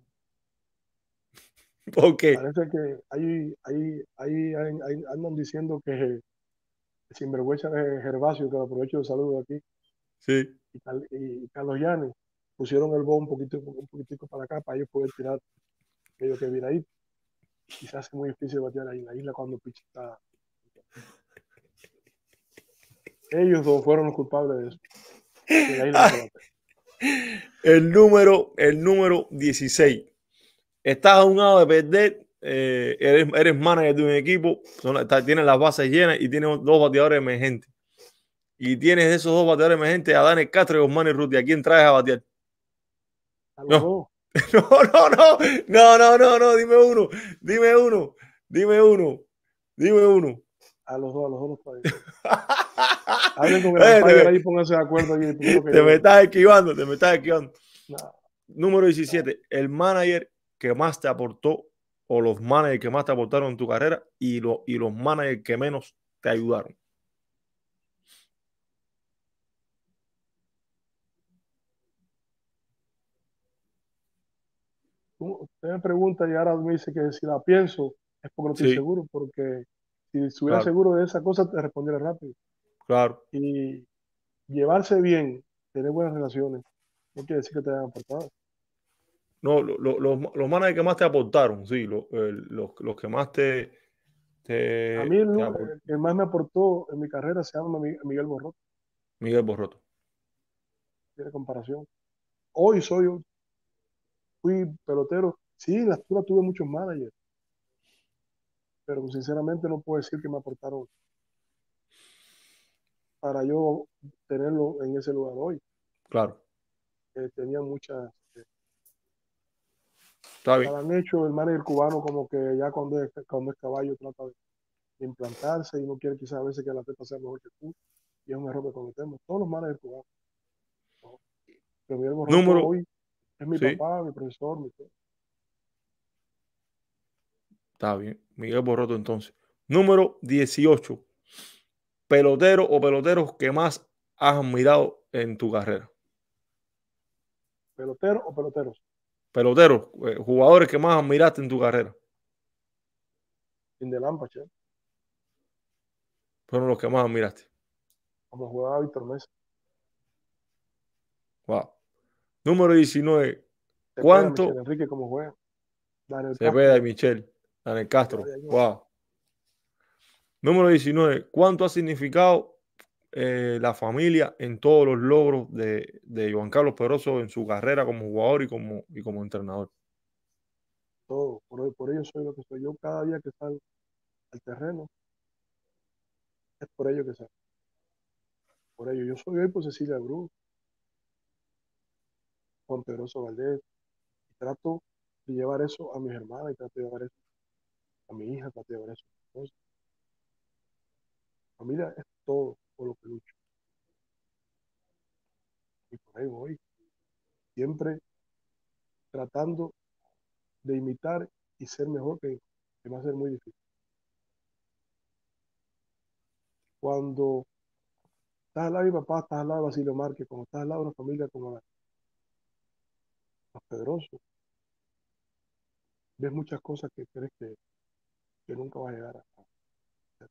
¿Por qué? Parece que ahí, ahí, ahí, ahí- ahí andan diciendo que el sinvergüenza de Gervasio, que lo aprovecho de saludo aquí, Sí. y, Cal- y Carlos Llanes pusieron el bombo un poquito, un poquitico para acá para ellos poder tirar medio que viene ahí. Y se hace muy difícil batear ahí en la isla cuando el pitch está. Ellos dos fueron los culpables de eso. Y en la isla no se batea. El número, el número dieciséis. Estás a un lado de perder, eh, eres, eres manager de un equipo, son, está, tienes las bases llenas y tienes dos bateadores emergentes. Y tienes de esos dos bateadores emergentes a Daniel Castro y Osmani Ruti. ¿A quién traes a batear? A los No, dos, no, no, no, no, no, no, no, dime uno, dime uno, dime uno, dime uno. a los dos, a los dos los traen. Hablen con el Eh, umpire ahí, te, pónganse de acuerdo ahí el primero que te me llegue. estás esquivando, te me estás esquivando. No, Número diecisiete, el manager que más te aportó o los managers que más te aportaron en tu carrera y, lo, y los managers que menos te ayudaron. usted me pregunta y ahora me dice que si la pienso es porque no estoy Sí, seguro, porque si estuviera claro, seguro de esa cosa te respondiera rápido. claro. Y llevarse bien, tener buenas relaciones, no quiere decir que te hayan aportado. No, lo, lo, los, los managers que más te aportaron, sí, lo, el, los, los que más te, A mí te, el, te aportaron. el que más me aportó en mi carrera se llama Miguel Borrot, Miguel Borroto. tiene comparación. Hoy soy, fui pelotero, sí, en la altura tuve muchos managers, pero sinceramente no puedo decir que me aportaron para yo tenerlo en ese lugar hoy. Claro. Eh, tenía muchas, eh, Está Ya bien. lo han hecho, el manager cubano como que ya cuando es, cuando es caballo trata de, de implantarse y no quiere quizás a veces que el atleta sea mejor que tú. Y es un error que cometemos. Todos los managers cubanos, ¿no? Pero Miguel Borroto Número, hoy es mi sí, papá, mi profesor, mi todo. está bien. Miguel Borroto, entonces. Número dieciocho. Pelotero o peloteros que más has admirado en tu carrera. ¿Pelotero o peloteros? Peloteros, eh, jugadores que más admiraste en tu carrera. Indelán Pacheco, Fueron los que más admiraste. como jugaba Víctor Mesa. Wow. Número diecinueve. Cepeda, Michel ¿Cuánto? Enrique como juega. Daniel Cepeda y Castro, Michel. Daniel ya Castro. de ahí no. Wow. Número diecinueve. ¿Cuánto ha significado eh, la familia en todos los logros de, de Juan Carlos Pedroso en su carrera como jugador y como, y como entrenador? Todo, por, por ello soy lo que soy. Yo cada día que salgo al terreno, es por ello que salgo. Por ello, yo soy hoy por Cecilia Cruz, Juan Pedroso Valdés, y trato de llevar eso a mis hermanas, y trato de llevar eso a mi hija, trato de llevar eso a mi esposa. Familia es todo por lo que lucho. Y por ahí voy, siempre tratando de imitar y ser mejor que, que va a ser muy difícil. Cuando estás al lado de mi papá, estás al lado de Basilio Márquez, cuando estás al lado de una familia como la, los Pedrosos, ves muchas cosas que crees que, que nunca vas a llegar a hacer.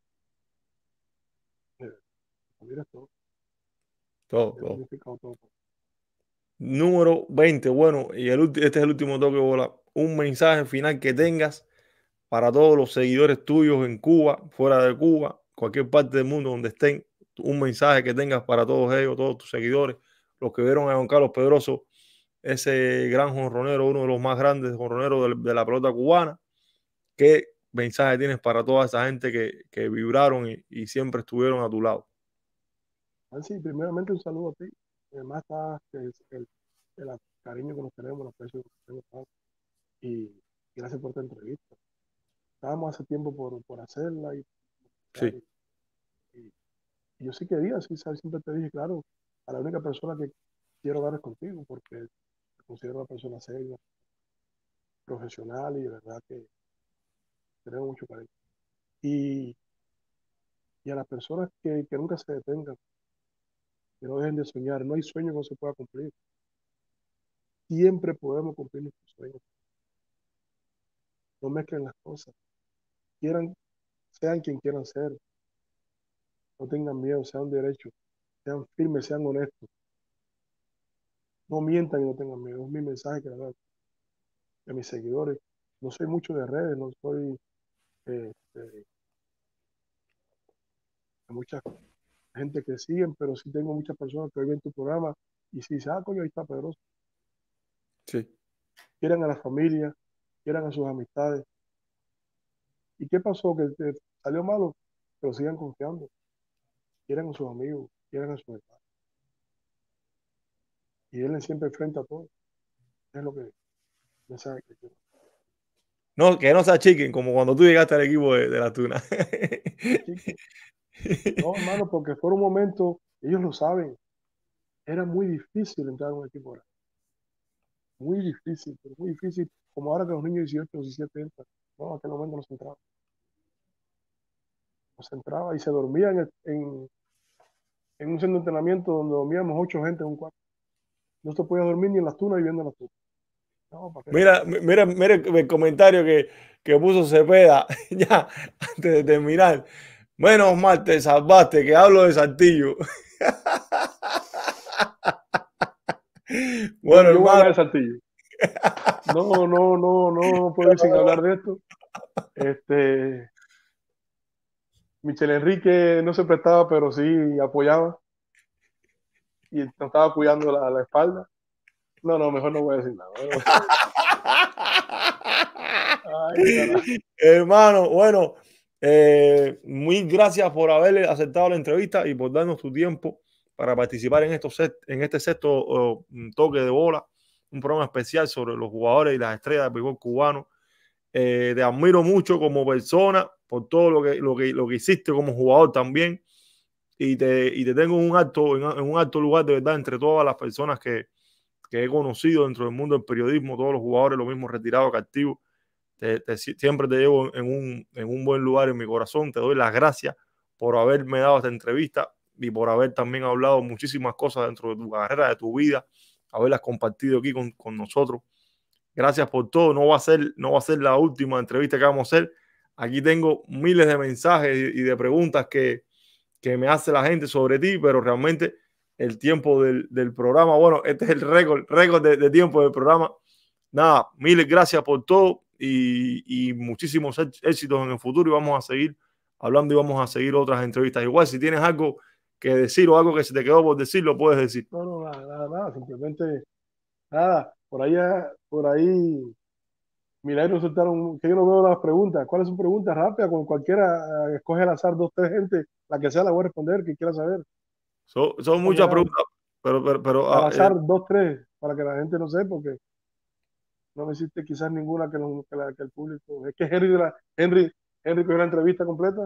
Familia es todo, Todo, ha todo. significado todo. Número veinte. Bueno, y el, ulti- este es el último toque de bola. Un mensaje final que tengas para todos los seguidores tuyos en Cuba, fuera de Cuba, cualquier parte del mundo donde estén. Un mensaje que tengas para todos ellos, todos tus seguidores, los que vieron a Juan Carlos Pedroso, ese gran jonronero, uno de los más grandes jonroneros de, de la pelota cubana. ¿Qué mensaje tienes para toda esa gente que, que vibraron y, y siempre estuvieron a tu lado? Así, primeramente un saludo a ti. Además está el, el, el cariño que nos tenemos, el aprecio que nos tenemos. Y gracias por esta entrevista. Estábamos hace tiempo por, por hacerla y, Sí, y, y yo sí quería, sí, ¿sabes? Siempre te dije, claro, a la única persona que quiero dar es contigo, porque te considero una persona seria, profesional y de verdad que tenemos mucho cariño. Y, y a las personas que, que nunca se detengan, que no dejen de soñar, no hay sueño que no se pueda cumplir. Siempre podemos cumplir nuestros sueños. No mezclen las cosas. Quieran, sean quien quieran ser. No tengan miedo, sean derechos, sean firmes, sean honestos. No mientan y no tengan miedo. Es mi mensaje que le doy a mis seguidores. No soy mucho de redes, no soy eh, eh, de mucha gente que siguen, pero sí tengo muchas personas que ven tu programa y si dicen, ah, coño, ahí está Pedroso. sí. Quieran a la familia, quieran a sus amistades. ¿Y qué pasó? Que te salió malo, pero sigan confiando. Quieran a sus amigos, quieran a sus hermanos. Y denle siempre frente a todo. Es lo que mensaje que quiero. No, que no se achiquen, como cuando tú llegaste al equipo de, de la Tuna. Chico, no, hermano, porque por un momento, ellos lo saben, era muy difícil entrar en un equipo grande. Muy difícil, pero muy difícil. Como ahora que los niños de dieciocho, diecisiete entran. No, en aquel momento no se entraba. No se entraba y se dormía en, el- en, en un centro de entrenamiento donde dormíamos ocho gente en un cuarto. No se podía dormir ni en las tunas viviendo en las tunas. No, ¿para qué? Mira, mira, mira el comentario que, que puso Cepeda ya antes de terminar. Menos mal te salvaste, que hablo de Saltillo. Yo, Bueno, yo voy a hermano, hablar de Saltillo. No, no, no, no puedo ir sin hablar de esto. Este, Michel Enrique no se prestaba, pero sí apoyaba y nos estaba cuidando la, la espalda. No, no, mejor no voy a decir nada. Bueno, ay, carajo. hermano, bueno, eh, muy gracias por haber aceptado la entrevista y por darnos tu tiempo para participar en, estos set, en este sexto uh, toque de bola. un programa especial sobre los jugadores y las estrellas del béisbol cubano. Eh, te admiro mucho como persona por todo lo que, lo que, lo que hiciste como jugador también. Y te, y te tengo en un, alto, en, en un alto lugar de verdad entre todas las personas que, que he conocido dentro del mundo del periodismo, todos los jugadores, los mismos retirados que activos. Te, te, siempre te llevo en un, en un buen lugar en mi corazón. Te doy las gracias por haberme dado esta entrevista y por haber también hablado muchísimas cosas dentro de tu carrera, de tu vida, haberlas compartido aquí con, con nosotros. Gracias por todo. No va a ser, no va a ser la última entrevista que vamos a hacer. Aquí tengo miles de mensajes y, y de preguntas que, que me hace la gente sobre ti, pero realmente el tiempo del, del programa, bueno, este es el récord, récord de, de tiempo del programa. Nada, miles gracias por todo y, y muchísimos éxitos en el futuro y vamos a seguir hablando y vamos a seguir otras entrevistas. Igual, si tienes algo que decir o algo que se te quedó por decir, lo puedes decir. No, no, nada, nada, nada, simplemente, nada, por ahí, por ahí, Milagros soltaron, que yo no veo las preguntas. ¿Cuáles son preguntas rápidas? Con cualquiera, eh, escoge al azar dos, tres gente, la que sea la voy a responder, que quiera saber. Son, son muchas preguntas, pero, pero, pero al ah, azar, eh, dos, tres, para que la gente no sepa, porque no me hiciste quizás ninguna que, no, que, la, que el público. Es que Henry, de la, Henry, Henry cogió la entrevista completa.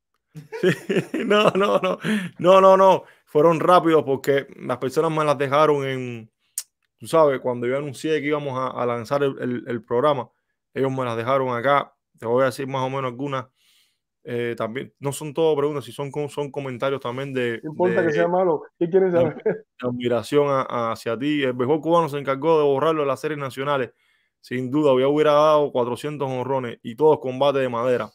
sí, no, no, no, no, no, no, fueron rápidos porque las personas me las dejaron en, tú sabes, cuando yo anuncié que íbamos a, a lanzar el, el, el programa, ellos me las dejaron acá. Te voy a decir más o menos algunas. Eh, también no son todo preguntas, si son, son comentarios también de, No importa que de, sea malo. ¿Qué quieres de, saber? de admiración a, a hacia ti. El béisbol cubano se encargó de borrarlo de las series nacionales. Sin duda, ya hubiera dado cuatrocientos honrones y todos combates de madera.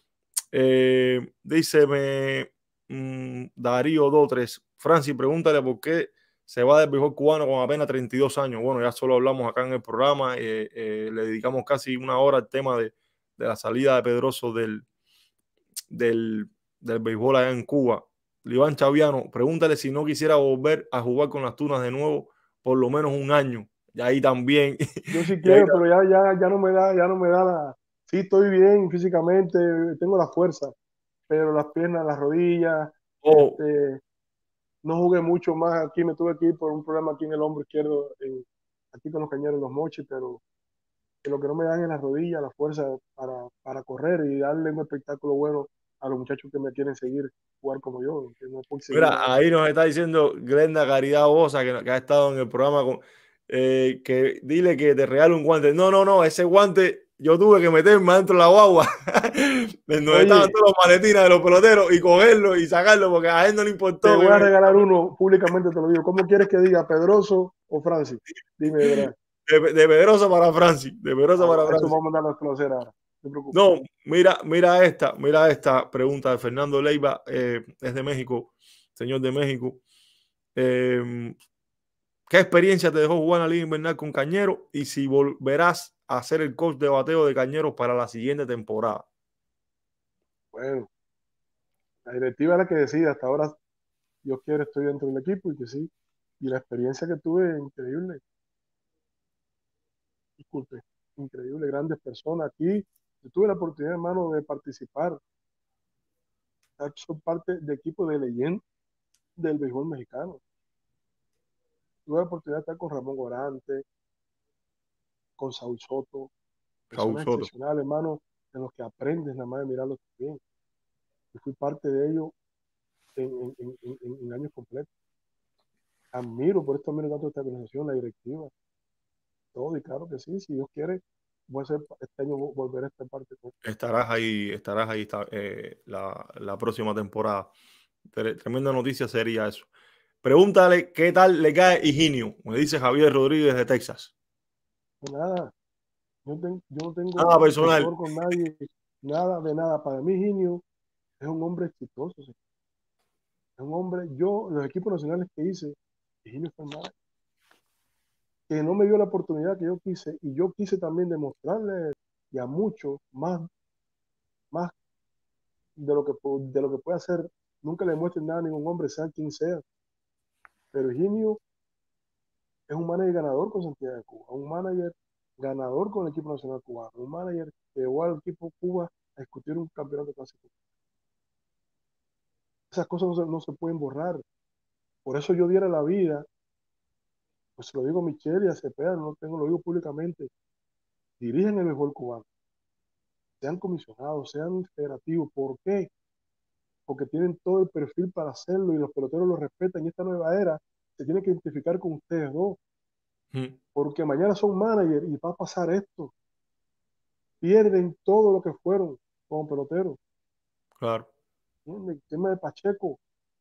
Eh, díceme mmm, Darío Dotres. Francis, pregúntale por qué se va del béisbol cubano con apenas treinta y dos años. Bueno, ya solo hablamos acá en el programa. Eh, eh, le dedicamos casi una hora al tema de, de la salida de Pedroso del, del, del béisbol allá en Cuba. Iván Chaviano, pregúntale si no quisiera volver a jugar con las Tunas de nuevo por lo menos un año. Y ahí también. Yo sí y ahí quiero, pero ya, ya, ya no me da, ya no me da la. Sí, estoy bien físicamente, tengo la fuerza, pero las piernas, las rodillas, oh, este, no jugué mucho más aquí, me tuve que ir por un problema aquí en el hombro izquierdo, en, aquí con los cañeros, los moches, pero que lo que no me dan es la rodilla, la fuerza para, para correr y darle un espectáculo bueno a los muchachos que me quieren seguir jugar como yo, que no puedo seguir mira, nada más. ahí nos está diciendo Glenda Caridad Bosa, que, que ha estado en el programa, con, eh, que dile que te regale un guante. No, no, no, ese guante yo tuve que meterme adentro de la guagua, donde estaban Oye, todos los maletines de los peloteros, y cogerlo y sacarlo, porque a él no le te importó. voy Que a me, regalar uno, públicamente te lo digo. ¿Cómo quieres que diga, Pedroso o Francis? Dime de verdad. de, de Pedrosa para Francis, de Pedrosa Ah, para eso Francis. vamos a mandarlo a conocer ahora. No te preocupes. No, mira, mira esta, mira esta pregunta de Fernando Leiva, eh, es de México, señor de México. Eh, ¿Qué experiencia te dejó jugar en la Liga Invernal con Cañeros y si volverás a ser el coach de bateo de Cañeros para la siguiente temporada? Bueno, la directiva es la que decide. Hasta ahora, Dios quiere, estoy dentro del equipo y que sí. Y la experiencia que tuve, increíble. Disculpe, increíble, grandes personas aquí. Yo tuve la oportunidad, hermano, de participar. Son parte de equipo de leyenda del béisbol mexicano. Tuve la oportunidad de estar con Ramón Gorante, con Saúl Soto, Saúl personas Soto. excepcionales, hermano, de los que aprendes nada más de mirarlos bien. Y fui parte de ellos en, en, en, en, en años completos. Admiro, por esto admiro tanto esta organización, la directiva, todo, y claro que sí, si Dios quiere, voy a ser, este año volver a esta parte. Estarás ahí, estarás ahí eh, la, la próxima temporada. Tremenda noticia sería eso. Pregúntale qué tal le cae Higinio, me dice Javier Rodríguez de Texas. No, nada, yo, ten, yo no tengo Nada personal. rencor con nadie, nada de nada. Para mí, Ginio es un hombre exitoso, ¿sí? Es un hombre, yo, los equipos nacionales que hice, Ginio fue mal, que no me dio la oportunidad que yo quise, y yo quise también demostrarle y a muchos más, más de lo que, de lo que puede hacer. Nunca le muestren nada a ningún hombre, sea quien sea. Pero Ginio es un manager ganador con Santiago de Cuba, un manager ganador con el equipo nacional cubano, un manager que llevó al equipo Cuba a discutir un campeonato clásico. Esas cosas no se, no se pueden borrar. Por eso yo diera la vida pues se lo digo a Michelle y a Cepeda, no lo tengo, lo digo públicamente, dirigen el béisbol cubano, sean comisionados, sean federativos. ¿Por qué? Porque tienen todo el perfil para hacerlo y los peloteros lo respetan. Y esta nueva era se tiene que identificar con ustedes dos, Mm, porque mañana son managers y va a pasar esto. Pierden todo lo que fueron como peloteros. claro, ¿Entiendes? El tema de Pacheco,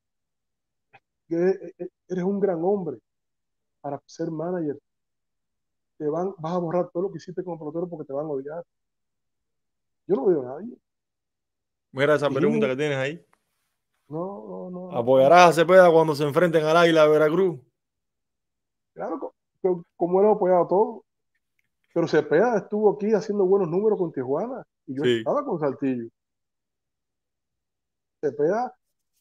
que eres un gran hombre para ser manager. Te van, vas a borrar todo lo que hiciste como pelotero porque te van a odiar. Yo no veo a nadie. mira esa pregunta Dijimos, que tienes ahí. no, no, no, no. ¿Apoyarás a Cepeda cuando se enfrenten al Águila de Veracruz? Claro, co- co- como él ha apoyado todo. Pero Cepeda estuvo aquí haciendo buenos números con Tijuana y yo Sí, estaba con Saltillo. Cepeda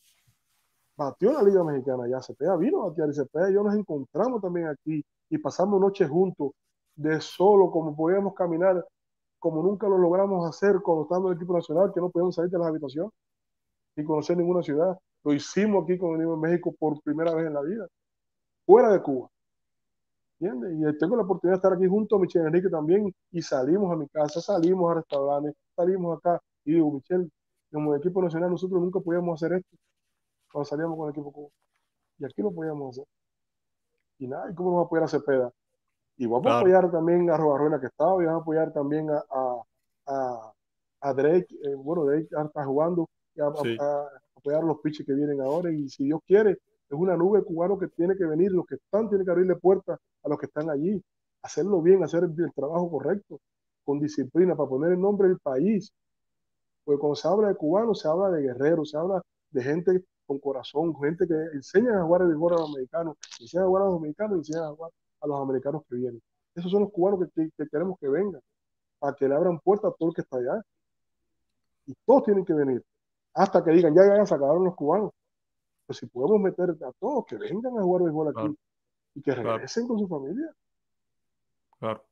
batió la Liga Mexicana ya. Cepeda vino a batear y Cepeda y yo nos encontramos también aquí y pasamos noches juntos de solo, como podíamos caminar, como nunca lo logramos hacer cuando estábamos en el equipo nacional, que no podíamos salir de las habitaciones ni conocer ninguna ciudad. Lo hicimos aquí con el Unión México por primera vez en la vida, fuera de Cuba. ¿Entiendes? Y tengo la oportunidad de estar aquí junto a Michelle Enrique también y salimos a mi casa, salimos a restaurantes, salimos acá y digo, Michelle, como equipo nacional nosotros nunca podíamos hacer esto cuando salíamos con el equipo Cuba. Y aquí lo podíamos hacer. Y nada, ¿y cómo nos va a apoyar a Cepeda? Y vamos a claro, apoyar también a Robarruena que estaba, y vamos a apoyar también a, a, a, a Drake, eh, bueno, Drake está jugando, y a, sí, a, a apoyar a los pitches que vienen ahora, y si Dios quiere, es una nube de cubanos que tiene que venir, los que están tienen que abrirle puertas a los que están allí, hacerlo bien, hacer el, el trabajo correcto, con disciplina, para poner el nombre del país, porque cuando se habla de cubanos, se habla de guerreros, se habla de gente con corazón, gente que enseñan a jugar el béisbol a los americanos, enseñan a jugar a los dominicanos y enseñan a jugar a los americanos que vienen. Esos son los cubanos que, que, que queremos que vengan, para que le abran puertas a todo el que está allá. Y todos tienen que venir, hasta que digan, ya, ya, ya se acabaron los cubanos. Pues si podemos meter a todos, que vengan a jugar béisbol aquí claro, y que claro, regresen con su familia. claro.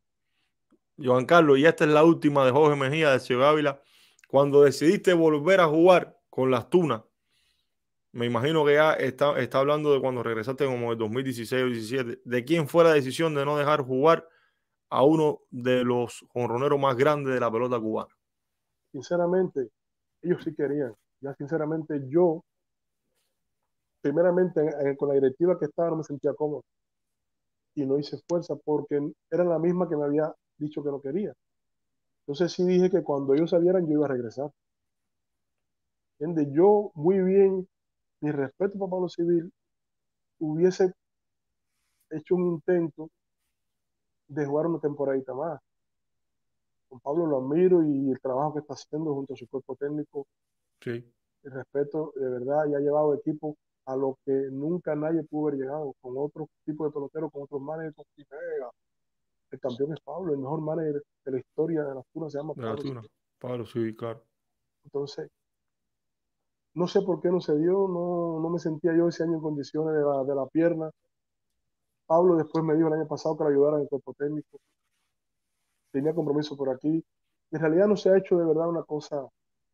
Joan Carlos, y esta es la última de Jorge Mejía de Ciudad Ávila. Cuando decidiste volver a jugar con las Tunas, me imagino que ya está, está hablando de cuando regresaste como el dos mil dieciséis o diecisiete. ¿De quién fue la decisión de no dejar jugar a uno de los jonroneros más grandes de la pelota cubana? Sinceramente, ellos sí querían. Ya sinceramente yo, primeramente en, en, con la directiva que estaba no me sentía cómodo y no hice fuerza porque era la misma que me había dicho que no quería. Entonces sí dije que cuando ellos salieran yo iba a regresar. ¿Entiendes? Yo muy bien, mi respeto para Pablo Civil, hubiese hecho un intento de jugar una temporadita más. Con Pablo lo admiro y el trabajo que está haciendo junto a su cuerpo técnico, Sí, el respeto de verdad, y ha llevado equipo a lo que nunca nadie pudo haber llegado, con otro tipo de peloteros, con otros managers, con Pineda. El campeón es Pablo, el mejor manager de la historia de las Tunas se llama de la Pablo Tuna. Civil. Pablo, sí, claro. Entonces, no sé por qué no se dio, no, no me sentía yo ese año en condiciones de la, de la pierna. Pablo después me dijo el año pasado que lo ayudara en el cuerpo técnico. Tenía compromiso por aquí. En realidad no se ha hecho de verdad una cosa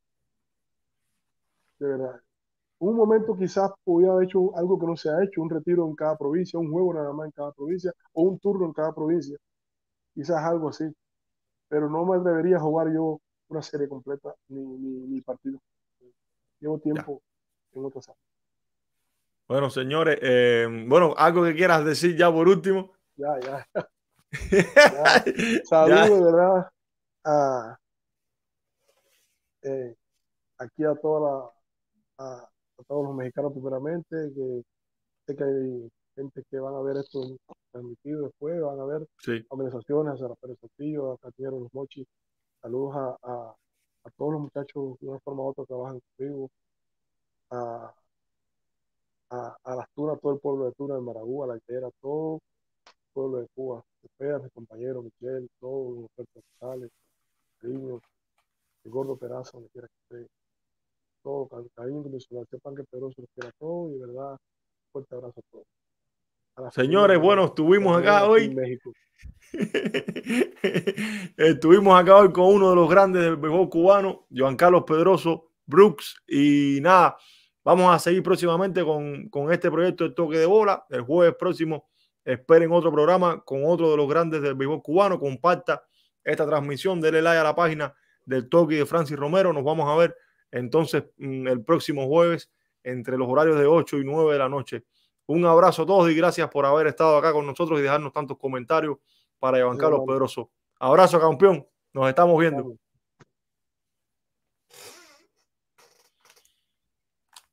de verdad. Un momento quizás podía haber hecho algo que no se ha hecho, un retiro en cada provincia, un juego nada más en cada provincia, o un turno en cada provincia. Quizás algo así. Pero no me atrevería a jugar yo una serie completa ni, ni, ni partido. Llevo Ya. tiempo en otras áreas. Bueno, señores, eh, bueno, algo que quieras decir ya por último. Ya, ya, ya. Saludo Ya, de verdad a, eh, aquí a toda la, a, a todos los mexicanos primeramente, que sé que hay gente que van a ver esto transmitido después, van a ver sí. organizaciones, a Rafael Saltillo, a Catiero Los Mochis, saludos a, a, a todos los muchachos de una forma u otra que trabajan conmigo, a, a, a las Tunas, todo el pueblo de Tuna, de Maragú, a La Itera, todo el pueblo de Cuba, Cepeda, mis compañeros, Michelle, todos los Roberto González, Cariño, el Gordo Peraza, donde quiera que esté, todo, cariño incondicional, sepan que Pedro se los quiera a todos y de verdad, fuerte abrazo a todos. A la familia Señores, bueno, estuvimos Romero acá aquí en hoy. México. Estuvimos acá hoy con uno de los grandes del béisbol cubano, Joan Carlos Pedroso Brooks. Y nada, vamos a seguir próximamente con, con este proyecto de Toque de Bola. El jueves próximo esperen otro programa con otro de los grandes del béisbol cubano. Comparta esta transmisión, denle like a la página del Toque de Francis Romero. Nos vamos a ver entonces el próximo jueves entre los horarios de ocho y nueve de la noche. Un abrazo a todos y gracias por haber estado acá con nosotros y dejarnos tantos comentarios para Giancarlo Pedroso. Abrazo, campeón. Nos estamos viendo.